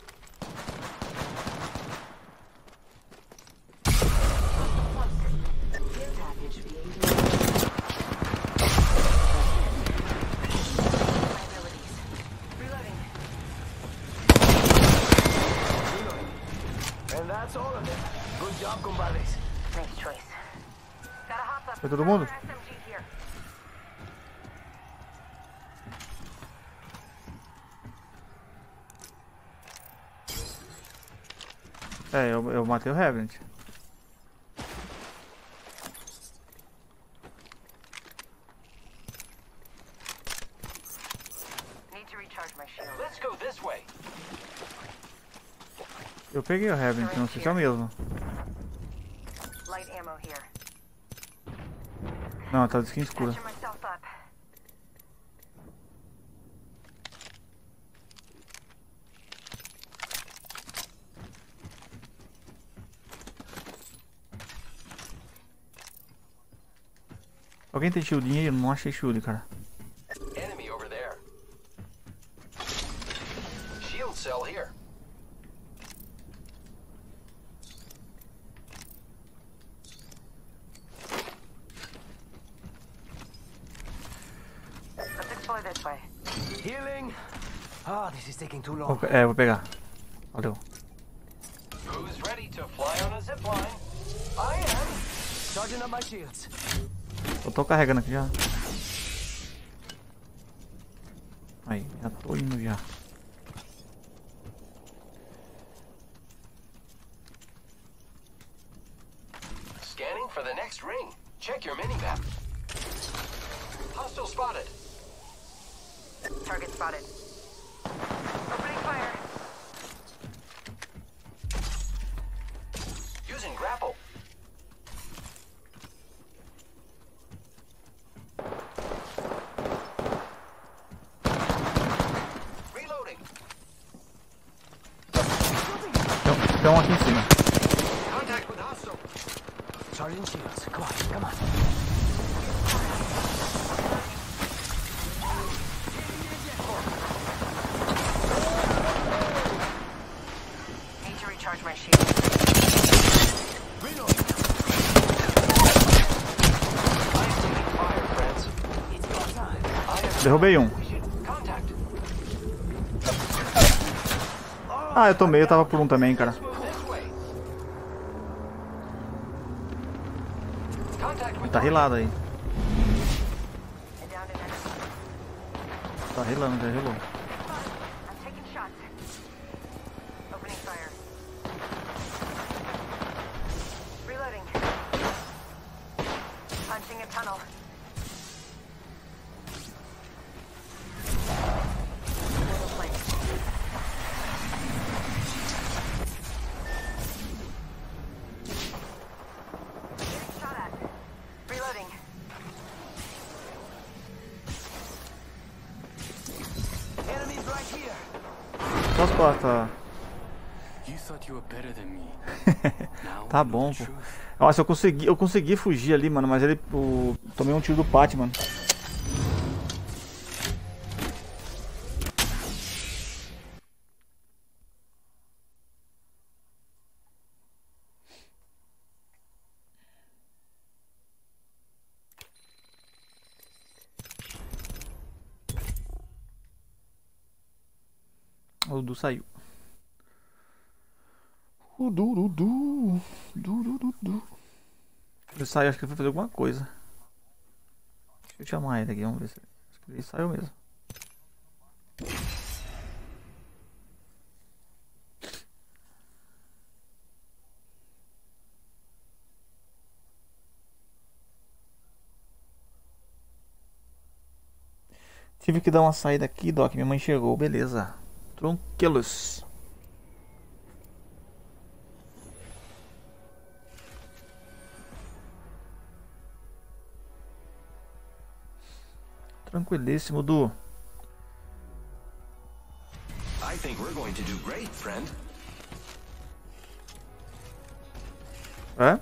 And that's all of it. Good job, compadres. Nice choice. Gotta hop up. Foi todo mundo? SMG here. É, eu matei o Revenant. Need to recharge my shield. Let's go this way. Eu peguei o Revenant, não sei se é o mesmo. Light ammo here. Não, tá de skin escura. Patching myself up. Alguém tem shieldinho aí? Eu não achei shield, cara. Enemy over there. Shield cell here. Let's explore this way. Healing. Ah, this is taking too long. Vou pegar. Valeu. Who's ready to fly on a zipline? I am. Charging up my shields. Eu tô carregando aqui já. Aí, já tô indo já. Scanning for the next ring. Check your mini-map. Hostile spotted. Target spotted. Opening fire. Using grapple. Reloading. Tem um aqui em cima. Contact with hostile. Charging shields. Come on, come on. Need to recharge my shield. Reloading. I'm taking fire, friends. It's go time. Derrubei um. Contact. Ah, eu tomei, eu tava por um também, cara. This way. Contact with Tá rilado aí. And down to next. Tá rilando, já rilou. I'm taking shots. Opening fire. Reloading. Punching a tunnel. Portal placed. Getting shot at. Reloading. enemies right here. Só as costas. You thought you were better than me. Now Tá you know bom, the pô. truth. Nossa, eu consegui fugir ali, mano, mas ele. Tomei um tiro do Pat, mano. O Du saiu. O Du. Ele saiu, acho que ele foi fazer alguma coisa. Deixa eu chamar ele aqui, vamos ver se acho que ele saiu mesmo. Tive que dar uma saída aqui, Doc. Minha mãe chegou, beleza. Tranquilos. Tranquilíssimo, Du. I think we're going to do great, friend. É?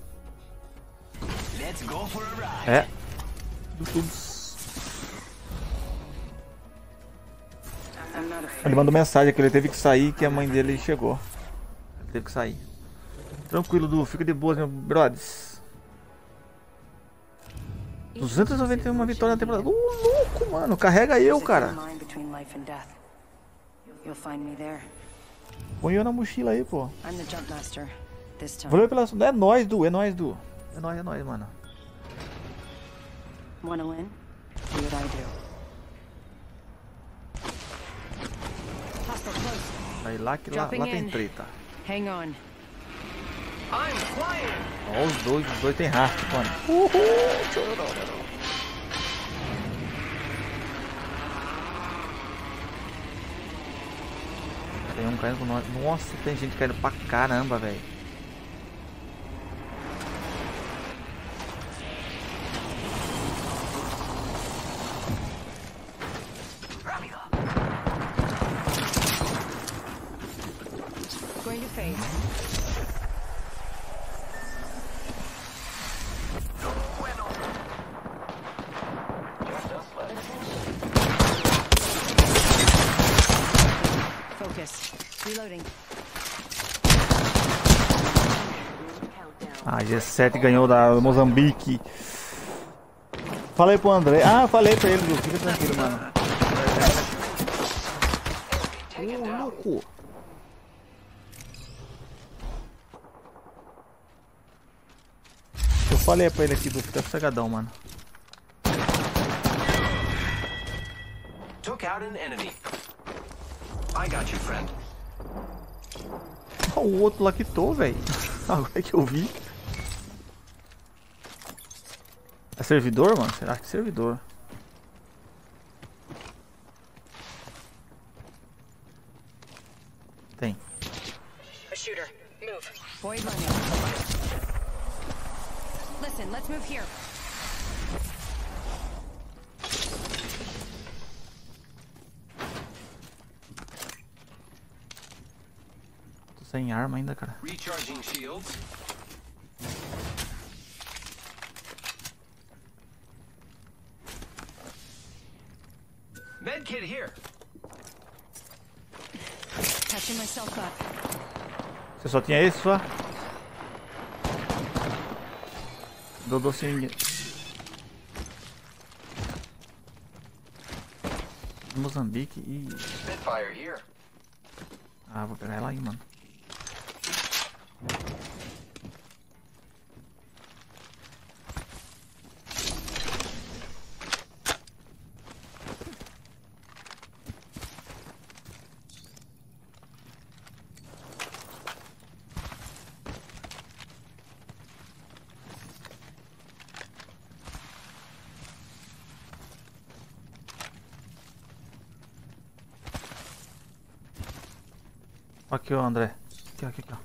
Let's go for a ride. É. Ele mandou mensagem que ele teve que sair, que a mãe dele chegou. Ele teve que sair. Tranquilo, Du. Fica de boas, meu brothers. 291 vitórias na temporada. Louco, mano. Carrega eu, cara. Põe eu na mochila aí, pô. Valeu pela... É nóis, Du. É nóis, Du. É nóis, mano. Wanna win? Do what I do. Aí lá que lá tem treta. Hang on. I'm flying. Ó, os dois tem rastro, mano. Tem um caindo com nós. Nossa, tem gente caindo pra caramba, velho. Going to fade. Focus. Reloading. A G7 ganhou da Moçambique. Falei pro André. Ah, falei pra ele, fica tranquilo, mano. Louco. falei pra ele aqui, do fica sossegadão, mano. Took out an enemy. I got you, friend. Olha o outro lá que tô, velho. Agora que eu vi. É servidor, mano? Será que é servidor? Tem. A shooter. Move. Void running. Listen, let's move here. Tô sem arma ainda, cara. Recharging shields. Medkit here. Catching myself up. Você só tinha esse só? Dou docinho. Moçambique e... Spitfire here. Ah, vou pegar ela aí, mano. Aqui, ó, André. Aqui, ó.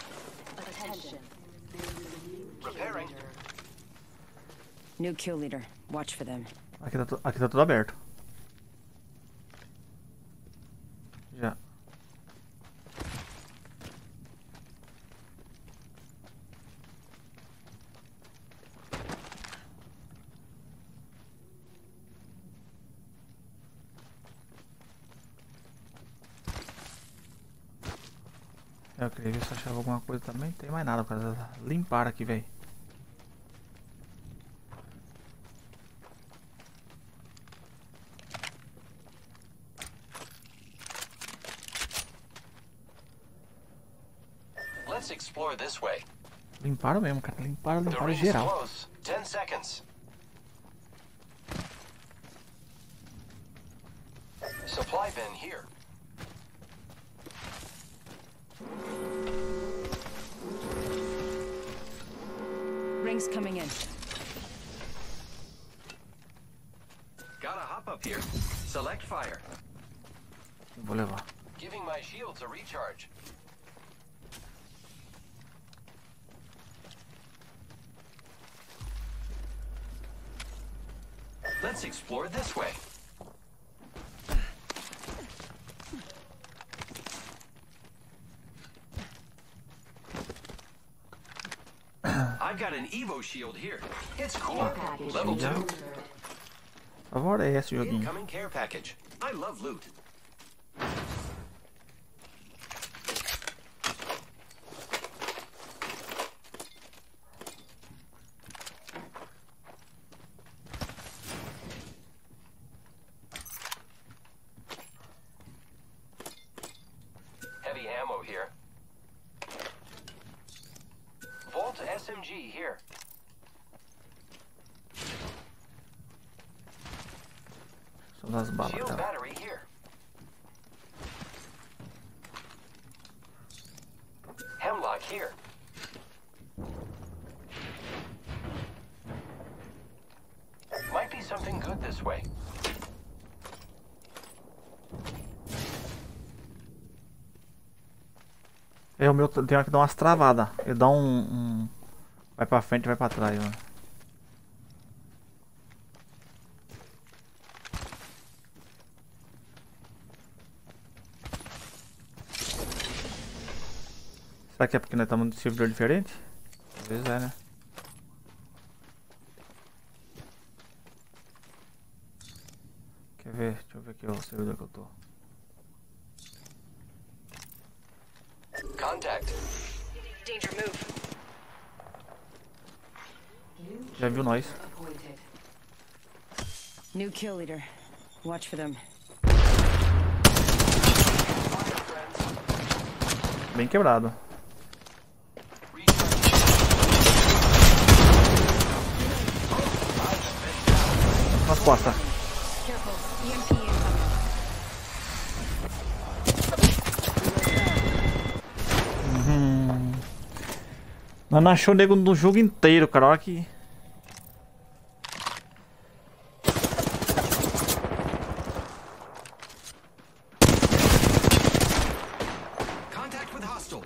Repairing. New kill leader. Watch for them. Aqui tá tudo aberto. Já. Eu queria ver se achava alguma coisa também. Não tem mais nada, cara. Limparam aqui, velho. Let's explore this way. Limparam mesmo, cara. Limparam The ring's geral. close. 10 seconds. Supply bin here. Rings coming in. Gotta hop up here. Select fire. Vou levar. Giving my shields a recharge. Let's explore this way. I've got an Evo shield here. It's cool. Level 2. A favor é esse joguinho. Incoming care package. I love loot. Heavy ammo here. Volt SMG here. São das balas, Shield cara. battery here. Hemlock here. Might be something good this way. É, o meu tem que dar umas travadas. Ele dá vai pra frente e vai pra trás, mano. Será que é porque nós estamos num servidor diferente? Às vezes é, né? Quer ver? Deixa eu ver aqui o servidor que eu tô. Contact. Danger, move. Já viu nós? New kill leader. Watch for them. Bem quebrado. costas. Careful. EMP incoming. Nós não achou o nego no jogo inteiro, cara. Olha que... Contact with hostile.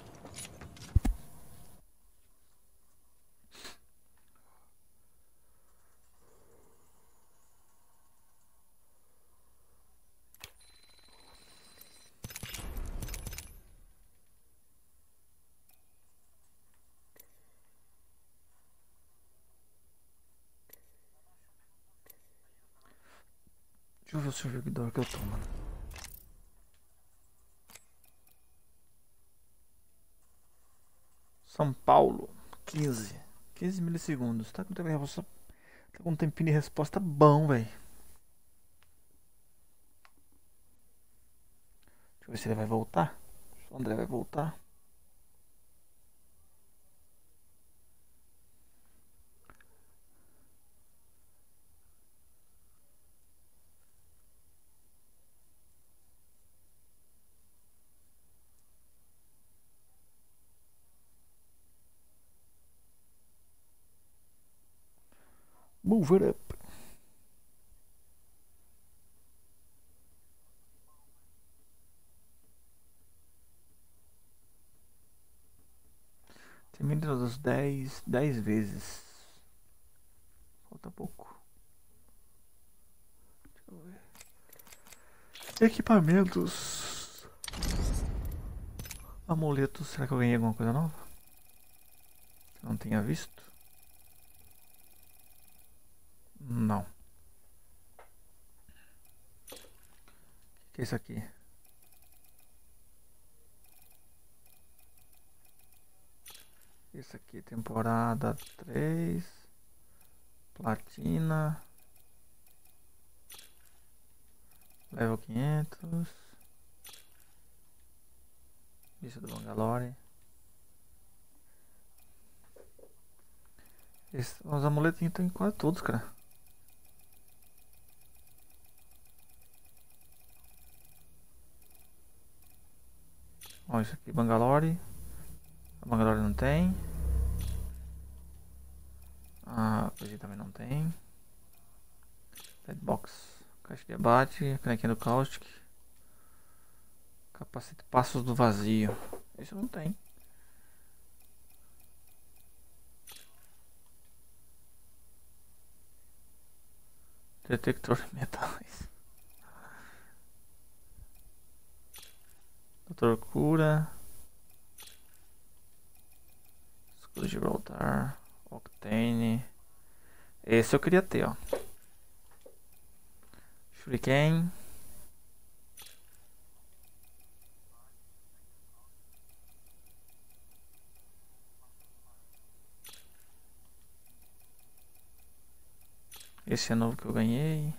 Deixa eu ver o servidor que eu tô, mano. São Paulo, 15 milissegundos. Tá com um tempinho de resposta bom, velho. Deixa eu ver se ele vai voltar. Se o André vai voltar. Move it up. Termina dos 10 vezes. Falta pouco. Deixa eu ver. Equipamentos. Amuletos. Será que eu ganhei alguma coisa nova? Que eu não tenha visto. Não. O que é isso aqui? Isso aqui, temporada 3. Platina. Level 500. Bicho do Bangalore. Os amuletinhos estão em quase todos, cara. Ó, isso aqui, Bangalore. A Bangalore não tem. A PG também não tem. Deadbox. Caixa de abate. Canequinha do Caustic. Capacete Passos do Vazio. Isso não tem. Detector de metais. Doutor Cura. Escudo de Gibraltar. Octane. Esse eu queria ter, ó. Shuriken. Esse é novo que eu ganhei.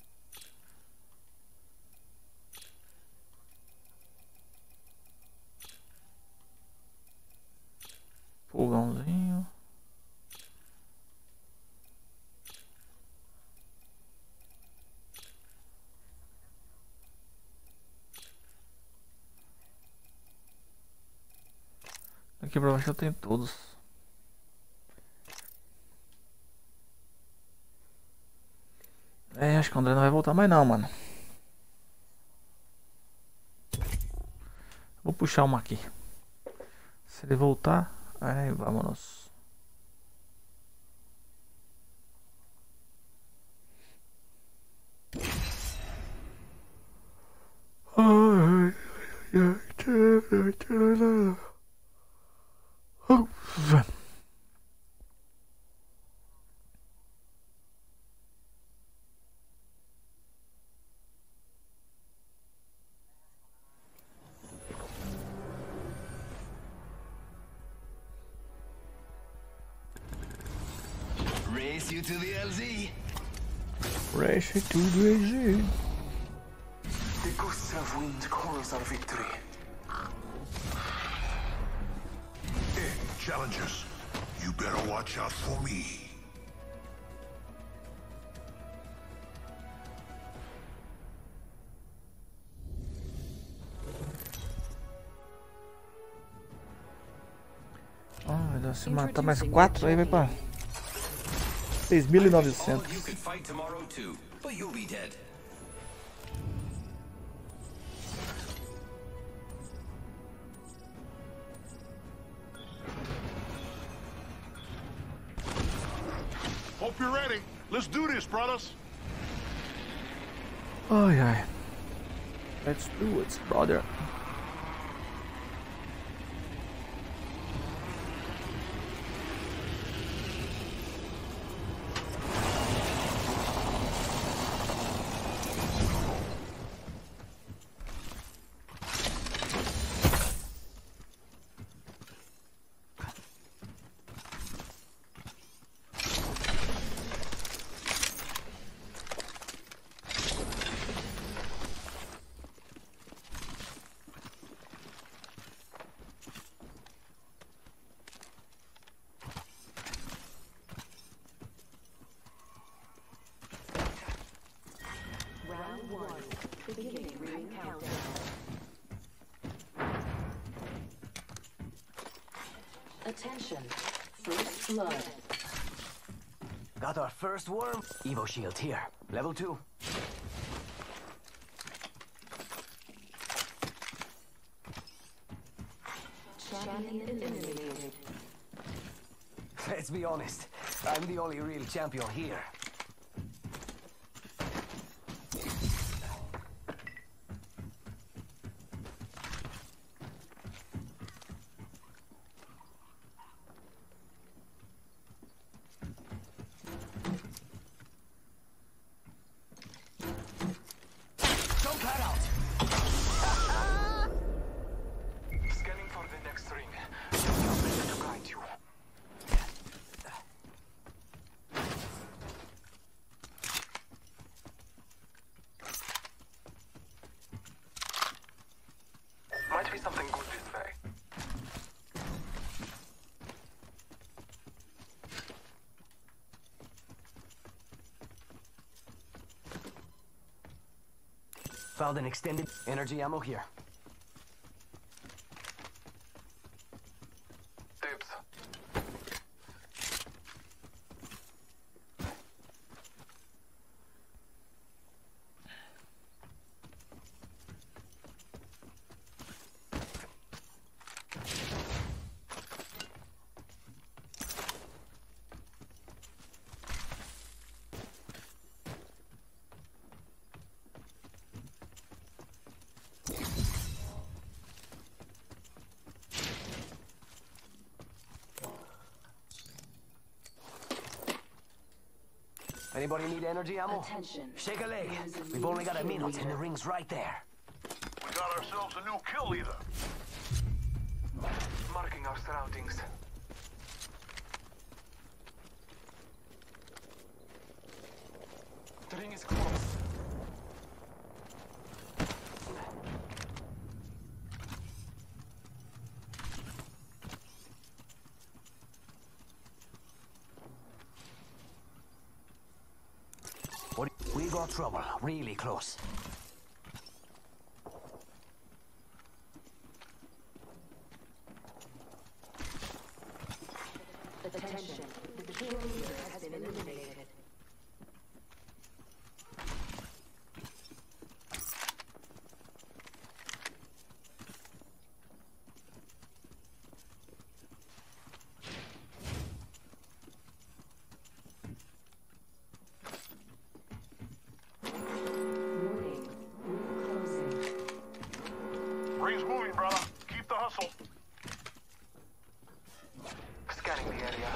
Fogãozinho. Aqui pra baixo eu tenho todos. Acho que o André não vai voltar mais não, mano. Vou puxar uma aqui. Se ele voltar, aí vamos. Race you to the LZ. Race you to the LZ. The gusts of wind calls our victory. Hey, challengers, you better watch out for me. foda. Se matar mais 4 aí vai pra 6.900. You could fight tomorrow too, but you'll be dead. Hope you're ready. Let's do this, brothers. Ai, ai. Let's do it, brother. Attention. First blood. Got our first worm. Evo shield here. Level 2. Champion eliminated. Let's be honest. I'm the only real champion here. Scanning for the next ring. You're ready to guide you. Might be something good this way. Found an extended energy ammo here. Tips. Anybody need energy ammo? Attention. Shake a leg. We've only got a minute and the ring's right there. We got ourselves a new kill leader. Marking our surroundings. The ring is close. What? We got trouble. Really close. Attention. The kill leader has been eliminated. Warning. Room closing. Ring's moving, brother. Keep the hustle. Scanning the area.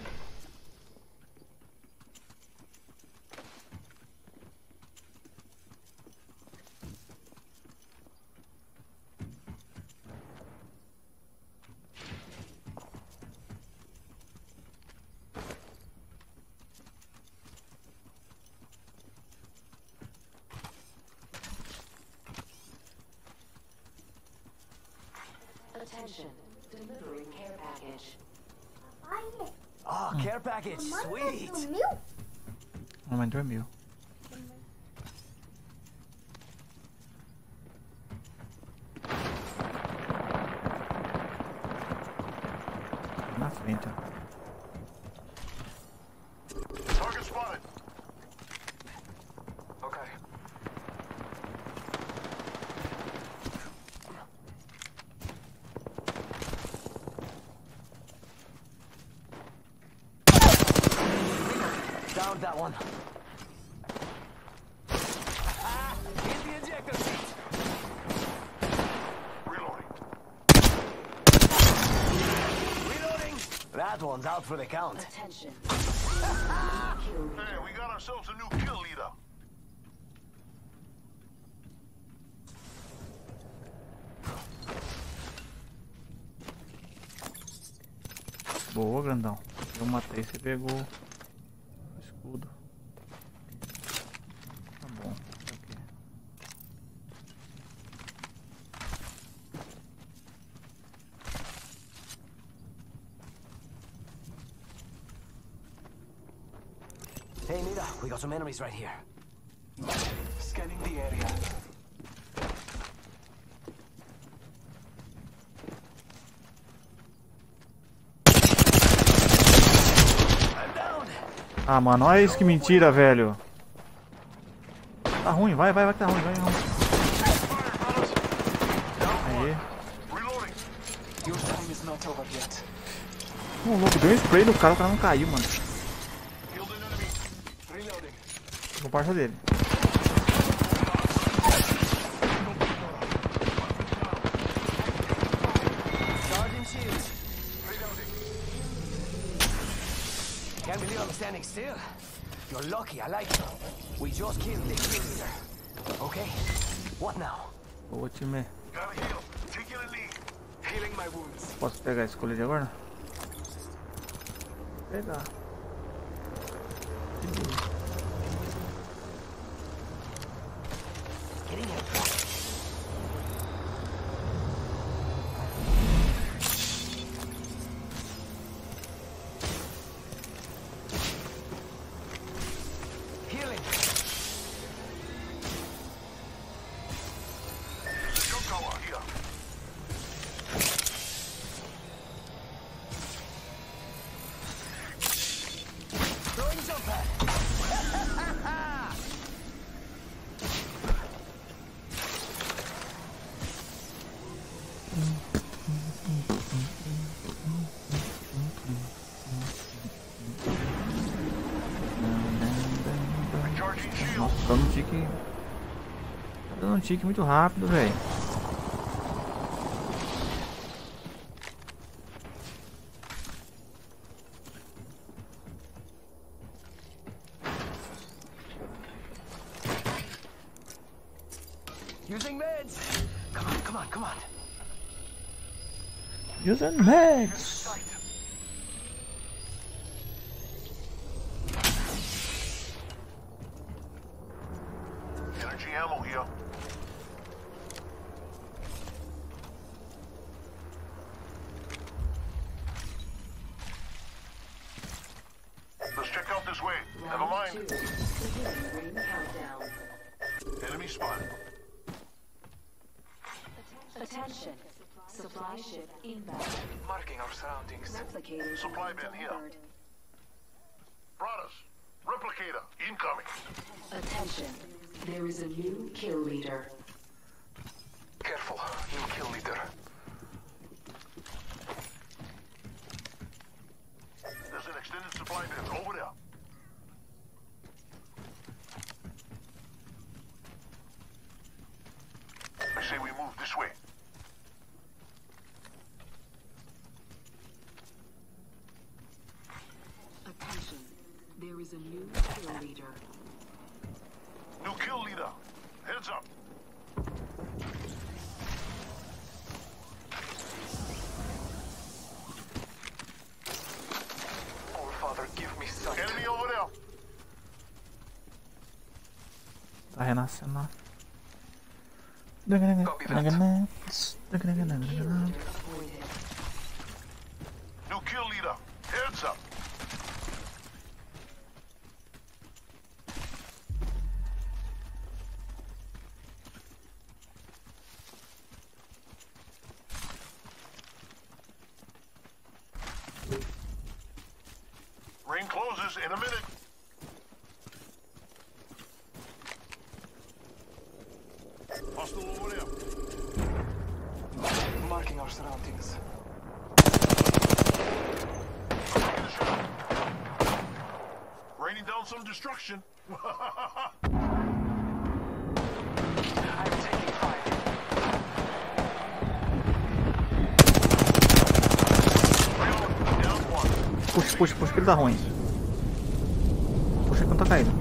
Attention. Delivering care package. Oh, care package. Sweet. Mamãe dormiu. Na frente. Target spotted. Okay. Down that one. Hit the ejector seat. Reloading. Reloading. That one's out for the count. Attention. Hey, we got ourselves a new kill leader. Boa, grandão. Eu matei, você pegou o escudo. Tá bom. Aqui. Hey, Nita, we got some enemies right here. Scanning the area. I'm down. Ah, mano, olha isso que mentira, velho. Tá ruim, vai que tá ruim, vai. Aí. Reloading. Your time is not over yet. O louco, deu um spray no cara, o cara não caiu, mano. Killed an enemy. Reloading. Ficou parça dele. Charging shields. Can't believe I'm standing still. You're lucky, I like it. We just killed the kill leader. Okay, what now? Boa, time. Gotta heal. Taking a knee. Healing my wounds. Posso pegar a escolha de agora? Pegar. Get in here. Healing. Jump tower here. Throwing jump pad. Recharging shield. Nossa, tá dando um tique. Tá dando um tique muito rápido, velho. Using meds. Come on, come on, come on. Using meds. Energy ammo here. Let's check out this way. Never mind. Ring countdown. Enemy spotted. Attention. Supply ship inbound. Marking our surroundings. Replicator Supply bin here. delivered. Brothers. Replicator. Incoming. Attention. There is a new kill leader. Careful. New kill leader. There's an extended supply bin over there. I say we move this way. Attention. There is a new kill leader. New kill leader. Heads up. Oh, Father, give me sight. Enemy over there. Tá renascendo lá. Copy that. New kill leader. Heads up. fuses in a minute. Hostile over there. Marking our surroundings. Raining down some destruction. I'm taking fire. Down one. Puxa, puxa, puxa, que ele tá ruim. Puxa que não tá caindo.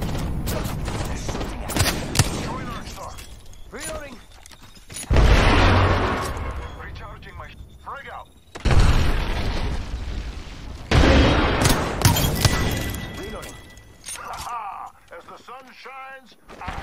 Join our star. Reloading. Recharging my frag out. Reloading. Ha! As the sun shines,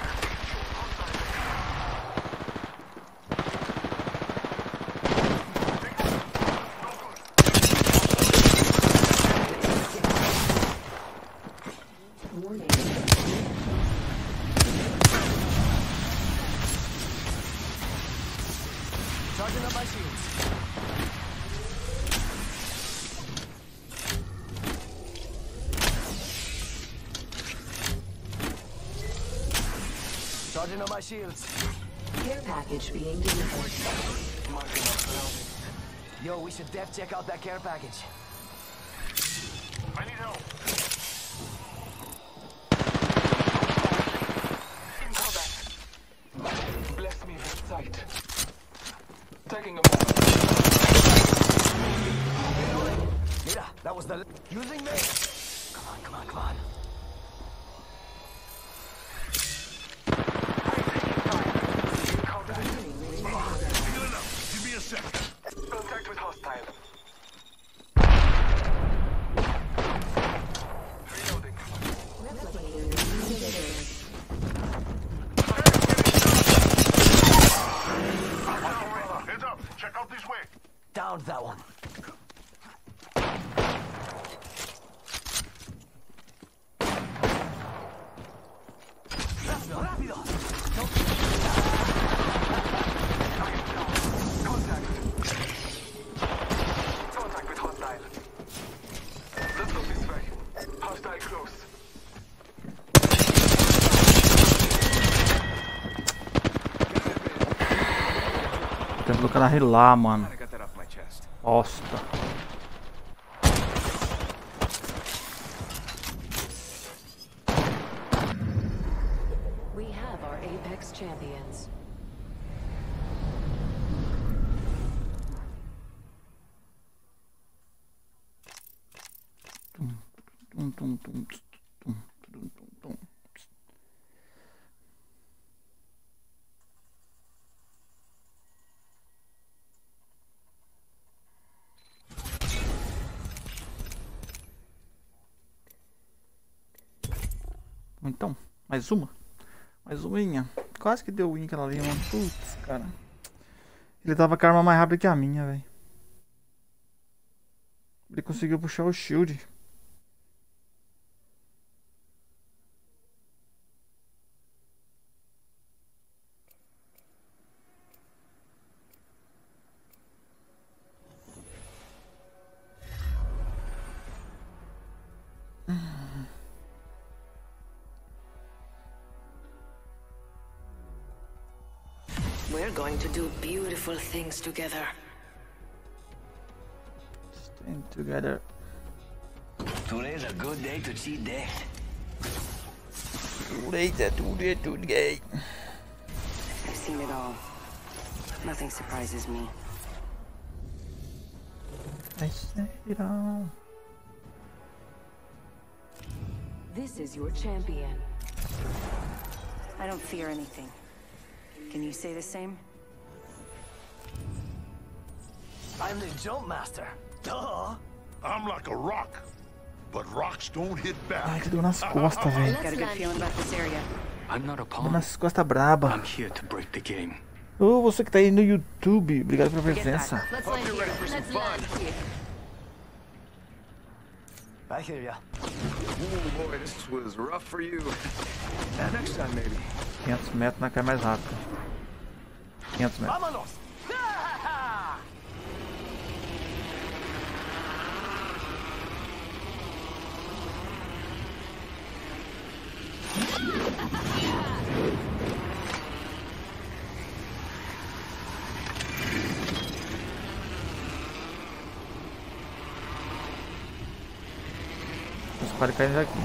Charging up my shields. Charging up my shields. Care package being delivered. Marking our surroundings. Yo, we should def check out that care package. I need help. In combat. Bless me with sight. Taking a moment. Mira, that was the... Using me! Come on, come on, come on. Good enough. Give me a sec. Contact with hostile. Reloading. Heads up. Check out this way. Downed that one. Rápido, rápido. Contact. Contact with hostile. Let's go this way. Hostile close. Tem que cara relar, mano. I got that off my chest. Bosta. We have our Apex champions. Tum, tum, tum, tum, tum, tum, tum. Então, mais uma. Mais uma minha. Quase que deu win aquela ali, mano. Putz, cara. Ele tava com a arma mais rápida que a minha, velho. Ele conseguiu puxar o shield. We're going to do beautiful things together. Staying together. Today's a good day to cheat death. Today. I've seen it all. Nothing surprises me. I say it all. This is your champion. I don't fear anything. Can you say the same? I'm the jump master. Duh. I'm like a rock, but rocks don't hit Ai, back. que deu nas costas, velho. Got a good feeling about this area. I'm not a Deu pawn. nas costas braba. I'm here to break the game. Ô, você que tá aí no YouTube, obrigado pela presença. Let's land here. Let's land here. I hear ya. Oh boy, this was rough for you. Next time, maybe. 500 metros na cai mais rápido. 500 metros. Vámonos. Pode cair aqui.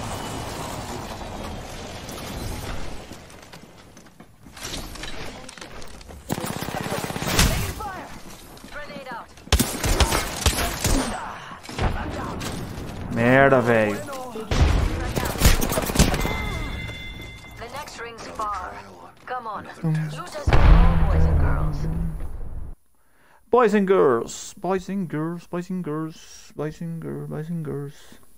Merda, velho. The next ring's far. Come on. Loot us all, boys and girls. Boys and girls. Boys and girls. Boys and girls. Boys and girls. Boys and girls.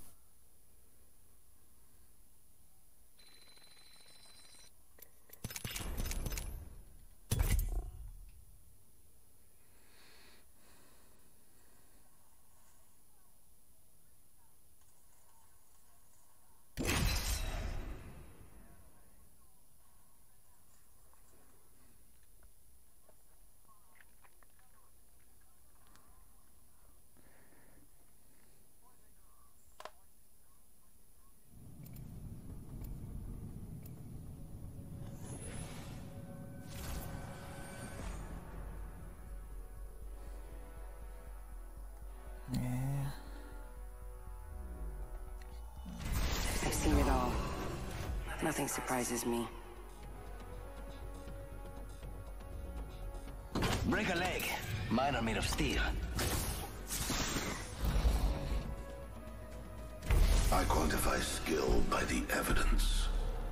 I've seen it all. Nothing surprises me. Break a leg. Mine are made of steel. I quantify skill by the evidence.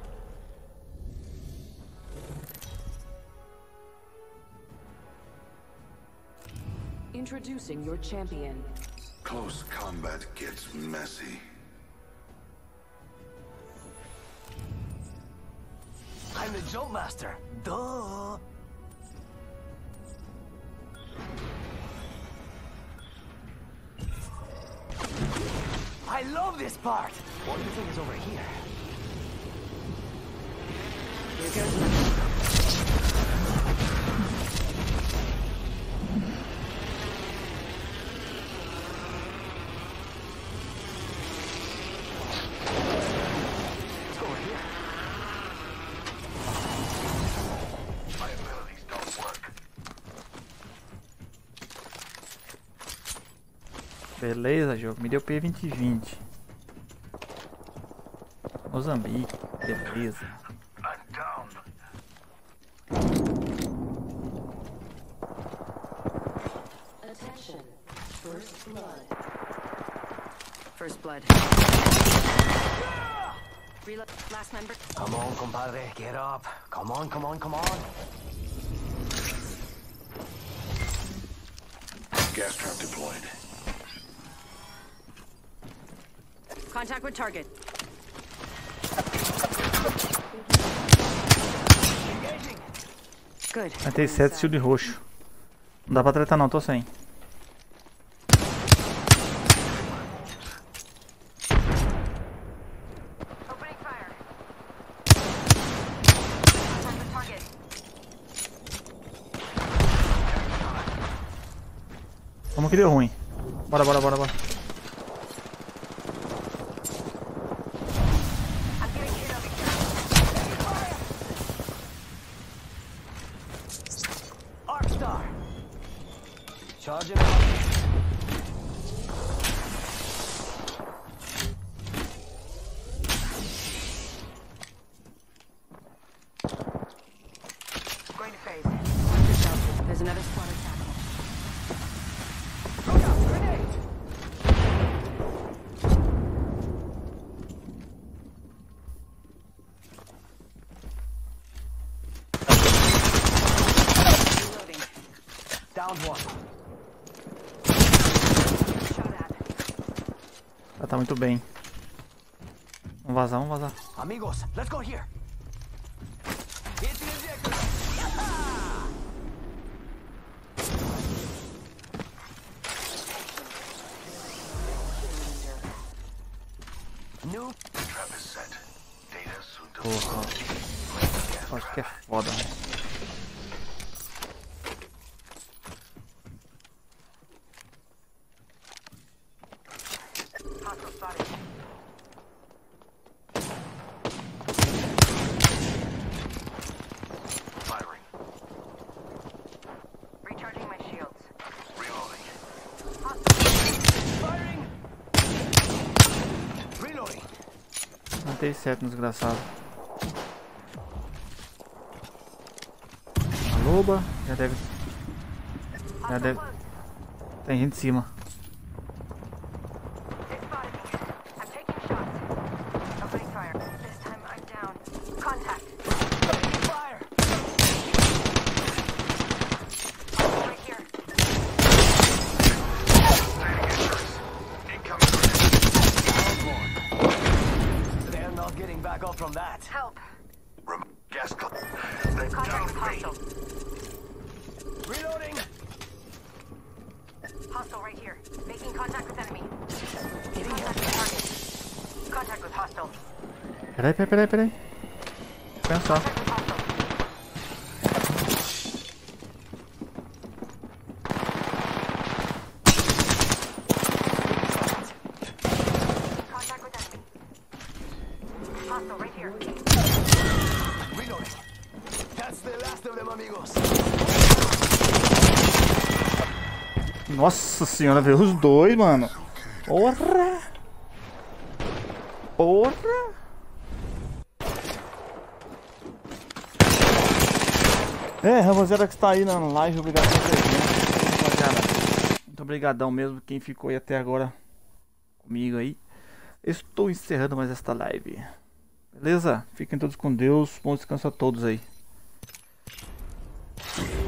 Introducing your champion. Close combat gets messy. I'm the jump master. Duh. I love this part. What do you think is over here? Here goes nothing. Let's go over here. My abilities don't work. Beleza, jogo. Me deu P2020. Moçambique. Beleza. I'm down. Attention. First blood. First blood. Reload. Last member. Come on, compadre. Get up. Come on, come on, come on. Gas trap deployed. Contact with target. Good. Matei 7 shield roxo. Não dá pra tratar não, tô sem. Opening fire. Contact with target. Como que deu ruim. Bora, bora, bora, bora. I'm getting hit over here. Arcstar. Charge him up. Going to phase. Watch yourself. There's another squad attacking. Look out, grenade. Reloading. Downed one. Shot at. Ela tá muito bem. Vamos vazar, vamos vazar. Amigos, let's go here. Hit the injector. New. Trap is set. Data soon to Porra. Acho que é foda. Hostile spotted. firing. Recharging my shields. Reloading. Firing. Reload. 37, desgraçado. A loba já deve. Tem gente em cima. From that. Help. Gas they Contact with downed me. hostile. Reloading. Hostile right here. Making contact with enemy. Contact with target. Contact with hostile. Peraí. Pensar. Contact with hostile. Contact with enemy. Hostile right here. Reloading. That's the last of them, amigos. Nossa senhora, veio os dois, mano. Porra! Rapaziada que está aí na live, obrigado por presente, rapaziada. Muito obrigadão mesmo quem ficou aí até agora comigo aí. Estou encerrando mais esta live. Beleza? Fiquem todos com Deus. Bom descanso a todos aí.